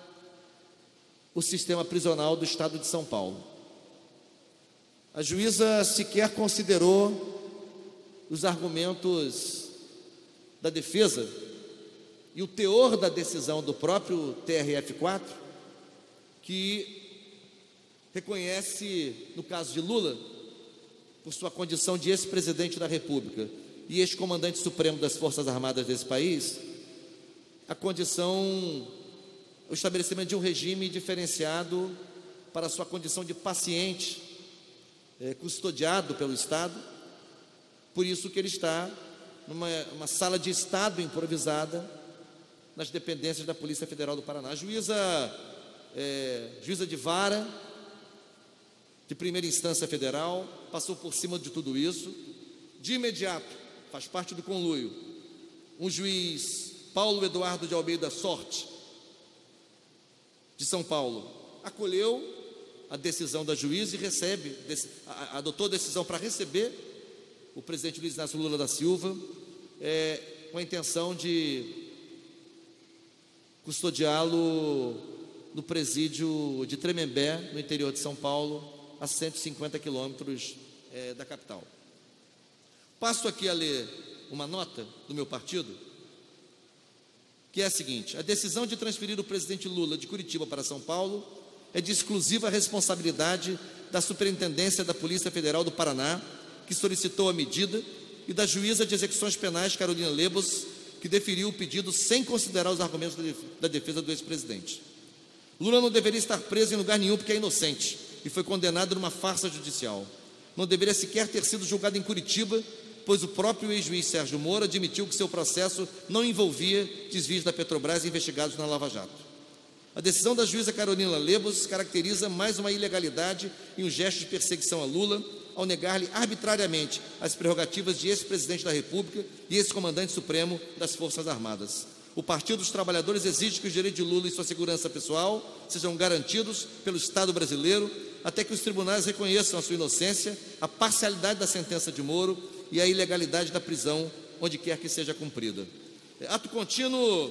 o sistema prisional do estado de São Paulo. A juíza sequer considerou os argumentos da defesa e o teor da decisão do próprio T R F quatro, que reconhece, no caso de Lula, por sua condição de ex-presidente da República e ex-comandante supremo das Forças Armadas desse país, a condição, o estabelecimento de um regime diferenciado para a sua condição de paciente, é, custodiado pelo Estado. Por isso que ele está numa uma sala de Estado improvisada nas dependências da Polícia Federal do Paraná. A juíza, é, juíza de vara, de primeira instância federal, passou por cima de tudo isso. De imediato, faz parte do conluio, um juiz, Paulo Eduardo de Almeida Sorte, de São Paulo, acolheu a decisão da juíza e recebe, adotou a decisão para receber o presidente Luiz Inácio Lula da Silva, é, com a intenção de custodiá-lo no presídio de Tremembé, no interior de São Paulo, a cento e cinquenta quilômetros é, da capital. Passo aqui a ler uma nota do meu partido, que é a seguinte: a decisão de transferir o presidente Lula de Curitiba para São Paulo é de exclusiva responsabilidade da Superintendência da Polícia Federal do Paraná, que solicitou a medida, e da juíza de execuções penais Carolina Lebos, que deferiu o pedido sem considerar os argumentos da defesa do ex-presidente. Lula não deveria estar preso em lugar nenhum porque é inocente e foi condenado numa farsa judicial. Não deveria sequer ter sido julgado em Curitiba, pois o próprio ex-juiz Sérgio Moro admitiu que seu processo não envolvia desvios da Petrobras investigados na Lava Jato. A decisão da juíza Carolina Lebos caracteriza mais uma ilegalidade e um gesto de perseguição a Lula, ao negar-lhe arbitrariamente as prerrogativas de ex-presidente da República e ex-comandante supremo das Forças Armadas. O Partido dos Trabalhadores exige que os direitos de Lula e sua segurança pessoal sejam garantidos pelo Estado brasileiro, até que os tribunais reconheçam a sua inocência, a parcialidade da sentença de Moro e a ilegalidade da prisão, onde quer que seja cumprida. Ato contínuo,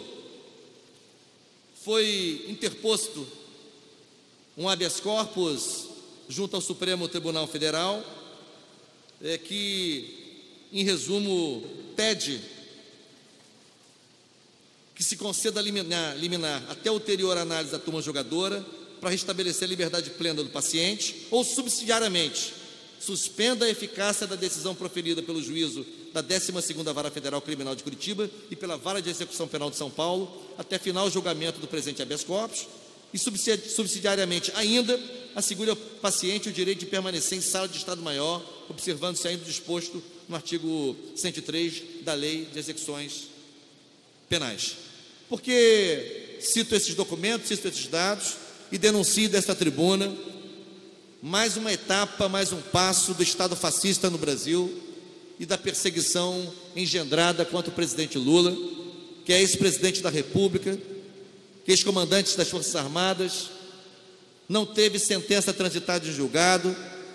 foi interposto um habeas corpus junto ao Supremo Tribunal Federal, é, que, em resumo, pede que se conceda liminar, liminar até ulterior análise da turma julgadora para restabelecer a liberdade plena do paciente, ou subsidiariamente suspenda a eficácia da decisão proferida pelo juízo da décima segunda Vara Federal Criminal de Curitiba e pela Vara de Execução Penal de São Paulo até final julgamento do presente habeas corpus, e subsidiariamente ainda assegure ao paciente o direito de permanecer em sala de Estado-Maior, observando-se ainda disposto no artigo cento e três da Lei de Execuções Penais. Porque cito esses documentos, cito esses dados e denuncio desta tribuna mais uma etapa, mais um passo do Estado fascista no Brasil, e da perseguição engendrada contra o presidente Lula, que é ex-presidente da República, que é ex-comandante das Forças Armadas, não teve sentença transitada em julgado,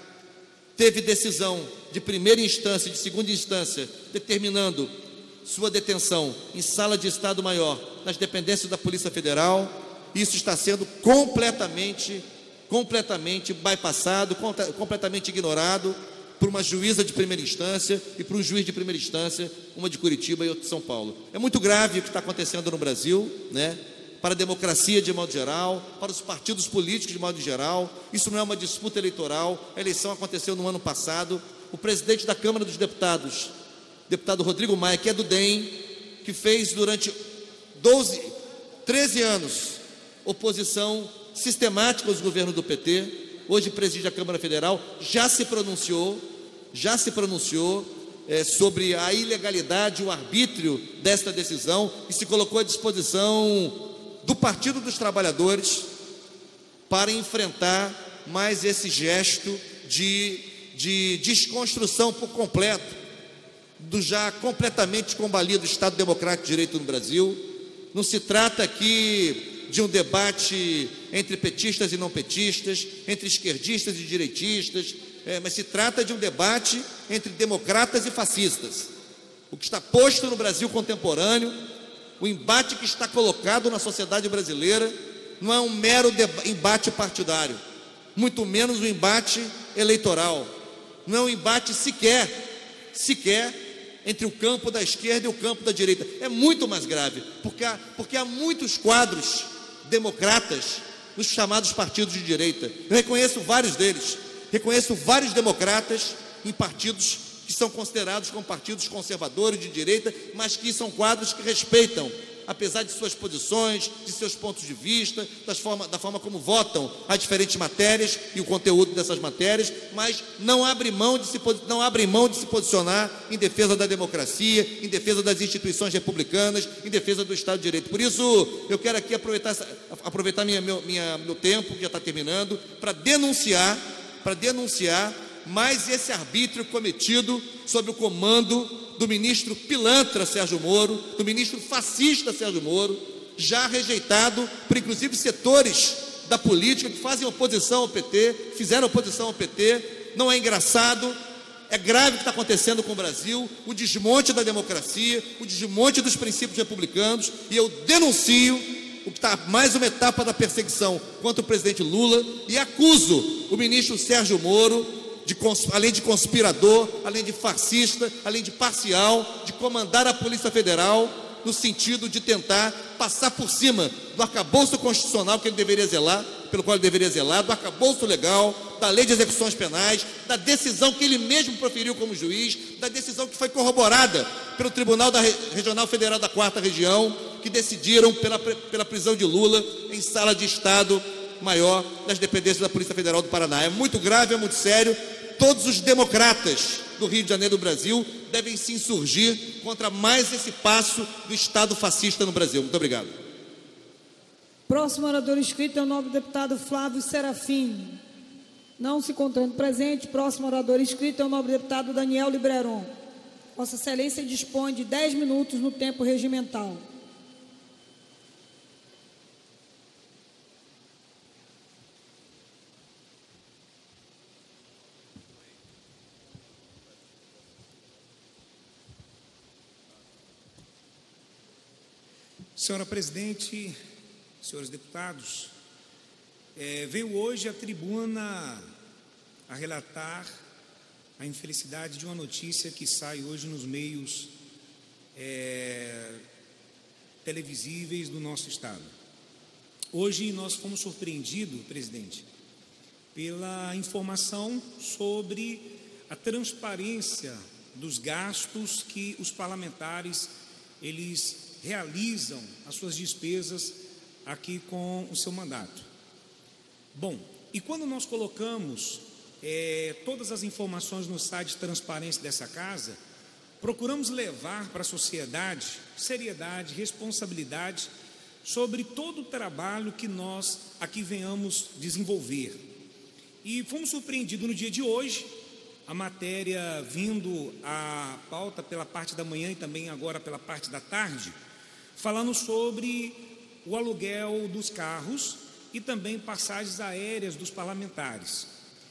teve decisão de primeira instância e de segunda instância determinando sua detenção em sala de Estado-Maior nas dependências da Polícia Federal. Isso está sendo completamente, completamente bypassado, completamente ignorado por uma juíza de primeira instância e por um juiz de primeira instância, uma de Curitiba e outra de São Paulo. É muito grave o que está acontecendo no Brasil, né? Para a democracia de modo geral, para os partidos políticos de modo geral. Isso não é uma disputa eleitoral, a eleição aconteceu no ano passado. O presidente da Câmara dos Deputados, deputado Rodrigo Maia, que é do D E M, que fez durante doze, treze anos oposição sistemática aos governos do P T, hoje preside a Câmara Federal, já se pronunciou, já se pronunciou é, sobre a ilegalidade, o arbítrio desta decisão e se colocou à disposição do Partido dos Trabalhadores para enfrentar mais esse gesto de, de desconstrução por completo do já completamente combalido Estado Democrático de Direito no Brasil. Não se trata aqui de um debate entre petistas e não petistas, entre esquerdistas e direitistas, é, mas se trata de um debate entre democratas e fascistas. O que está posto no Brasil contemporâneo, o embate que está colocado na sociedade brasileira, não é um mero embate partidário, muito menos um embate eleitoral, não é um embate sequer, sequer entre o campo da esquerda e o campo da direita. É muito mais grave, porque há, porque há muitos quadros democratas nos chamados partidos de direita. Eu reconheço vários deles, reconheço vários democratas em partidos que são considerados como partidos conservadores de direita, mas que são quadros que respeitam, apesar de suas posições, de seus pontos de vista, das forma, da forma como votam as diferentes matérias e o conteúdo dessas matérias, mas não abrem mão de se, não abrem mão de se posicionar em defesa da democracia, em defesa das instituições republicanas, em defesa do Estado de Direito. Por isso, eu quero aqui aproveitar, aproveitar minha, meu, minha, meu tempo, que já está terminando, para denunciar, para denunciar mais esse arbítrio cometido sob o comando do ministro pilantra Sérgio Moro, do ministro fascista Sérgio Moro, já rejeitado por inclusive setores da política que fazem oposição ao P T, fizeram oposição ao P T. Não é engraçado, é grave o que está acontecendo com o Brasil, o desmonte da democracia, o desmonte dos princípios republicanos, e eu denuncio o que está mais uma etapa da perseguição contra o presidente Lula e acuso o ministro Sérgio Moro, De, além de conspirador, além de fascista, além de parcial, de comandar a Polícia Federal no sentido de tentar passar por cima do arcabouço constitucional que ele deveria zelar, pelo qual ele deveria zelar, do arcabouço legal, da lei de execuções penais, da decisão que ele mesmo proferiu como juiz, da decisão que foi corroborada pelo Tribunal da Regional Federal da Quarta Região, que decidiram pela, pela prisão de Lula em sala de Estado Maior das dependências da Polícia Federal do Paraná. É muito grave, é muito sério. Todos os democratas do Rio de Janeiro e do Brasil devem se insurgir contra mais esse passo do Estado fascista no Brasil. Muito obrigado. Próximo orador inscrito é o nobre deputado Flávio Serafim. Não se encontrando presente. Próximo orador inscrito é o nobre deputado Daniel Libreron. Vossa Excelência dispõe de dez minutos no tempo regimental. Senhora Presidente, senhores deputados, é, venho hoje à tribuna a relatar a infelicidade de uma notícia que sai hoje nos meios é, televisíveis do nosso Estado. Hoje nós fomos surpreendidos, presidente, pela informação sobre a transparência dos gastos que os parlamentares eles realizam as suas despesas aqui com o seu mandato. Bom, e quando nós colocamos é, todas as informações no site de transparência dessa casa, procuramos levar para a sociedade seriedade, responsabilidade sobre todo o trabalho que nós aqui venhamos desenvolver. E fomos surpreendidos no dia de hoje, a matéria vindo à pauta pela parte da manhã e também agora pela parte da tarde, falando sobre o aluguel dos carros e também passagens aéreas dos parlamentares.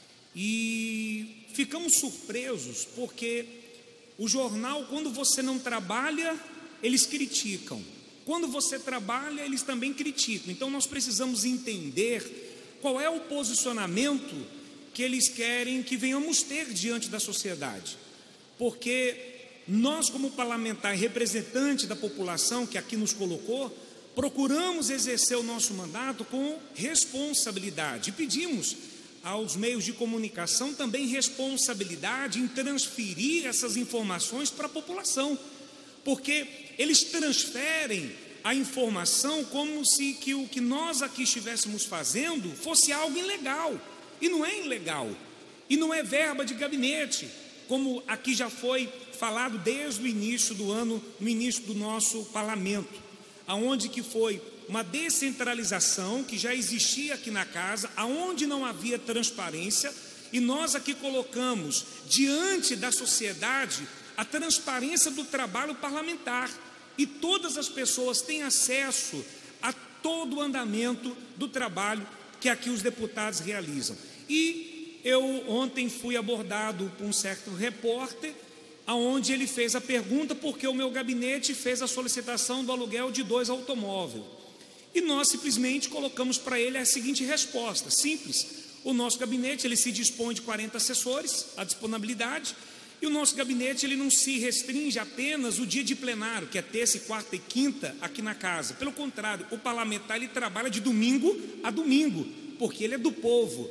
E ficamos surpresos porque o jornal, quando você não trabalha, eles criticam. Quando você trabalha, eles também criticam. Então nós precisamos entender qual é o posicionamento que eles querem que venhamos ter diante da sociedade. Porque nós, como parlamentar e representante da população que aqui nos colocou, procuramos exercer o nosso mandato com responsabilidade e pedimos aos meios de comunicação também responsabilidade em transferir essas informações para a população, porque eles transferem a informação como se que o que nós aqui estivéssemos fazendo fosse algo ilegal, e não é ilegal, e não é verba de gabinete, como aqui já foi falado desde o início do ano, no início do nosso parlamento, aonde que foi uma descentralização que já existia aqui na casa, aonde não havia transparência, e nós aqui colocamos diante da sociedade a transparência do trabalho parlamentar, e todas as pessoas têm acesso a todo o andamento do trabalho que aqui os deputados realizam. E eu ontem fui abordado por um certo repórter, aonde ele fez a pergunta porque o meu gabinete fez a solicitação do aluguel de dois automóveis. E nós simplesmente colocamos para ele a seguinte resposta, simples: o nosso gabinete ele se dispõe de quarenta assessores, a disponibilidade, e o nosso gabinete ele não se restringe apenas o dia de plenário, que é terça, quarta e quinta aqui na casa. Pelo contrário, o parlamentar ele trabalha de domingo a domingo, porque ele é do povo.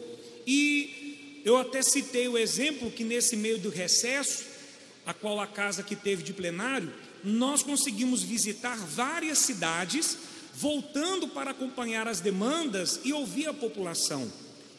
E eu até citei o exemplo que nesse meio do recesso, a qual a casa que teve de plenário, nós conseguimos visitar várias cidades, voltando para acompanhar as demandas e ouvir a população.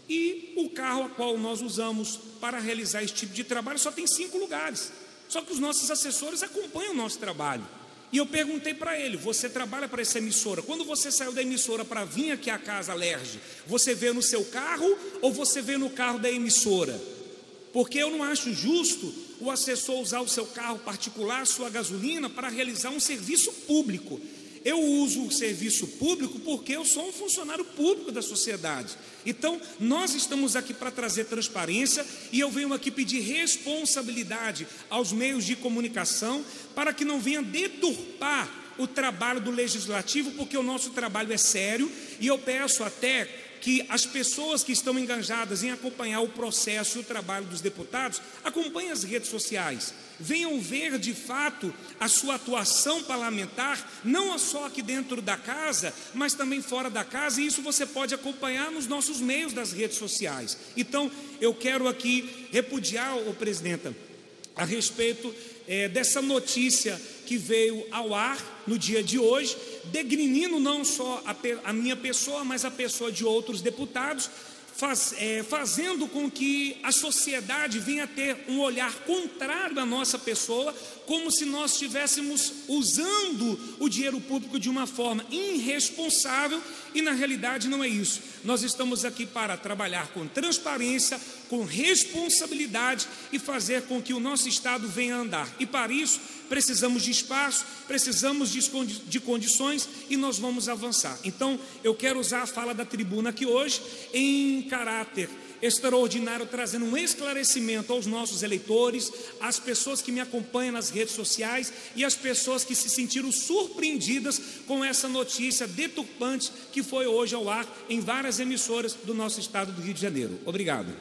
E o carro a qual nós usamos para realizar esse tipo de trabalho só tem cinco lugares. Só que os nossos assessores acompanham o nosso trabalho. E eu perguntei para ele: você trabalha para essa emissora? Quando você saiu da emissora para vir aqui à casa Alerj, você veio no seu carro ou você veio no carro da emissora? Porque eu não acho justo o assessor usar o seu carro particular, sua gasolina, para realizar um serviço público. Eu uso o serviço público porque eu sou um funcionário público da sociedade. Então, nós estamos aqui para trazer transparência e eu venho aqui pedir responsabilidade aos meios de comunicação para que não venham deturpar o trabalho do Legislativo, porque o nosso trabalho é sério, e eu peço até que as pessoas que estão engajadas em acompanhar o processo e o trabalho dos deputados acompanhem as redes sociais, venham ver de fato a sua atuação parlamentar, não só aqui dentro da casa, mas também fora da casa, e isso você pode acompanhar nos nossos meios das redes sociais. Então, eu quero aqui repudiar, ô presidenta, a respeito é, dessa notícia que veio ao ar no dia de hoje, degrinindo não só a, a minha pessoa, mas a pessoa de outros deputados, faz, é, fazendo com que a sociedade venha a ter um olhar contrário à nossa pessoa, como se nós estivéssemos usando o dinheiro público de uma forma irresponsável, e na realidade não é isso. Nós estamos aqui para trabalhar com transparência, com responsabilidade e fazer com que o nosso Estado venha a andar. E para isso precisamos de espaço, precisamos de, de condições, e nós vamos avançar. Então eu quero usar a fala da tribuna aqui hoje em caráter extraordinário, trazendo um esclarecimento aos nossos eleitores, às pessoas que me acompanham nas redes sociais e às pessoas que se sentiram surpreendidas com essa notícia deturpante que foi hoje ao ar em várias emissoras do nosso estado do Rio de Janeiro. Obrigado.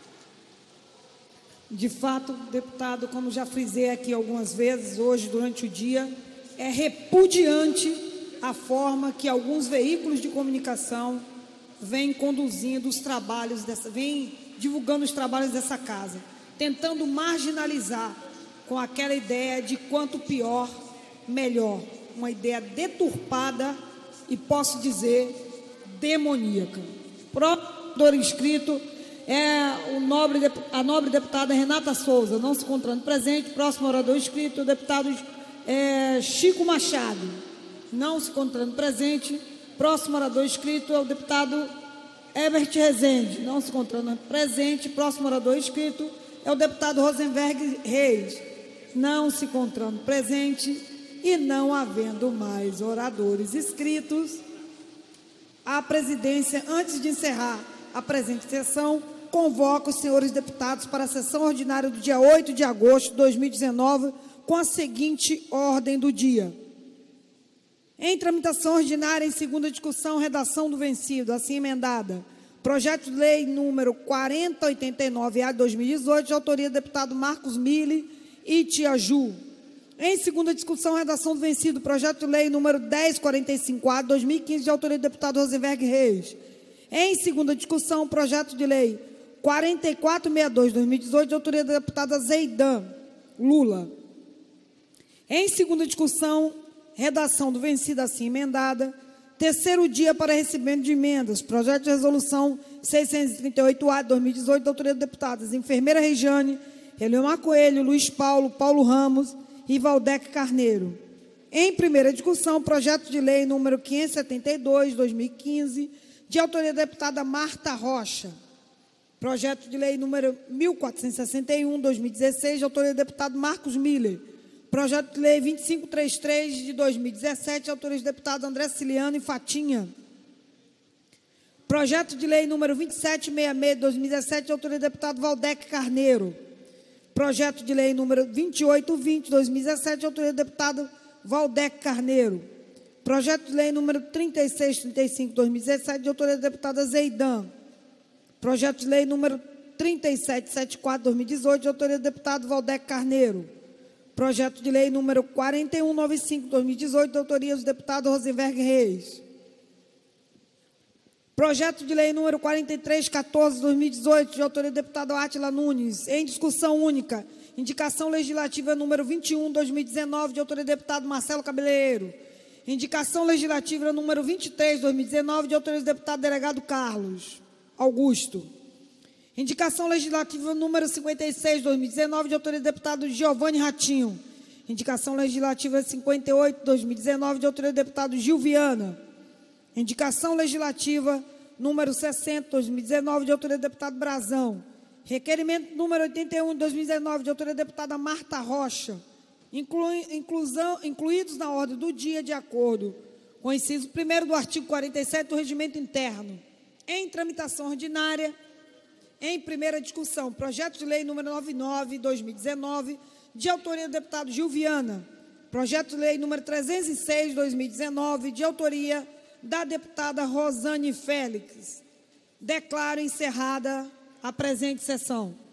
De fato, deputado, como já frisei aqui algumas vezes hoje durante o dia, é repudiante a forma que alguns veículos de comunicação vêm conduzindo os trabalhos dessa, vêm divulgando os trabalhos dessa casa, tentando marginalizar com aquela ideia de quanto pior, melhor, uma ideia deturpada e posso dizer demoníaca. Próprio inscrito é o nobre, a nobre deputada Renata Souza, não se encontrando presente. Próximo orador inscrito, o deputado é, Chico Machado, não se encontrando presente. Próximo orador inscrito é o deputado Herbert Rezende, não se encontrando presente. Próximo orador inscrito é o deputado Rosenberg Reis. Não se encontrando presente e não havendo mais oradores inscritos, a presidência, antes de encerrar a presente sessão, convoca os senhores deputados para a sessão ordinária do dia oito de agosto de dois mil e dezenove, com a seguinte ordem do dia. Em tramitação ordinária, em segunda discussão, redação do vencido, assim emendada, projeto de lei número quarenta oitenta e nove A de dois mil e dezoito, de autoria do deputado Marcos Mille e Tia Ju. Em segunda discussão, redação do vencido, projeto de lei número dez quarenta e cinco A de dois mil e quinze, de autoria do deputado Rosenberg Reis. Em segunda discussão, projeto de lei quarenta e quatro sessenta e dois de dois mil e dezoito, de autoria da deputada Zeidan Lula. Em segunda discussão, redação do vencido, assim emendada, terceiro dia para recebimento de emendas, projeto de resolução seiscentos e trinta e oito A de dois mil e dezoito, da autoria das deputadas Enfermeira Regiane, Eliomar Coelho, Luiz Paulo, Paulo Ramos e Valdec Carneiro. Em primeira discussão, projeto de lei número quinhentos e setenta e dois de dois mil e quinze, de autoria da deputada Marta Rocha. Projeto de lei número mil quatrocentos e sessenta e um de dois mil e dezesseis, de autoria do deputado Marcos Miller. Projeto de lei vinte e cinco trinta e três de dois mil e dezessete, de autoria do deputado André Ciliano e Fatinha. Projeto de lei número vinte e sete sessenta e seis de dois mil e dezessete, de autoria do deputado Valdec Carneiro. Projeto de lei número vinte e oito vinte de dois mil e dezessete, de autoria do deputado Valdec Carneiro. Projeto de lei número trinta e seis trinta e cinco de dois mil e dezessete, de autoria da deputada Zeidan. Projeto de lei número trinta e sete setenta e quatro de dois mil e dezoito, de autoria do deputado Valdec Carneiro. Projeto de lei número quarenta e um noventa e cinco de dois mil e dezoito, de autoria do deputado Rosenberg Reis. Projeto de lei número quarenta e três quatorze de dois mil e dezoito, de autoria do deputado Átila Nunes, em discussão única. Indicação legislativa número vinte e um de dois mil e dezenove, de autoria do deputado Marcelo Cabeleiro. Indicação legislativa número vinte e três de dois mil e dezenove, de autoria do deputado delegado Carlos Augusto. Indicação legislativa número cinquenta e seis de dois mil e dezenove, de autoria do deputado Giovanni Ratinho. Indicação legislativa cinquenta e oito de dois mil e dezenove, de autoria do deputado Gil Viana. Indicação legislativa número sessenta de dois mil e dezenove, de autoria do deputado Brazão. Requerimento número oitenta e um de dois mil e dezenove, de autoria da deputada Marta Rocha. Inclui, inclusão, incluídos na ordem do dia, de acordo com o inciso primeiro do artigo quarenta e sete do Regimento Interno. Em tramitação ordinária, em primeira discussão, projeto de lei número noventa e nove de dois mil e dezenove, de autoria do deputado Gil Viana. Projeto de lei número trezentos e seis de dois mil e dezenove, de autoria da deputada Rosane Félix. Declaro encerrada a presente sessão.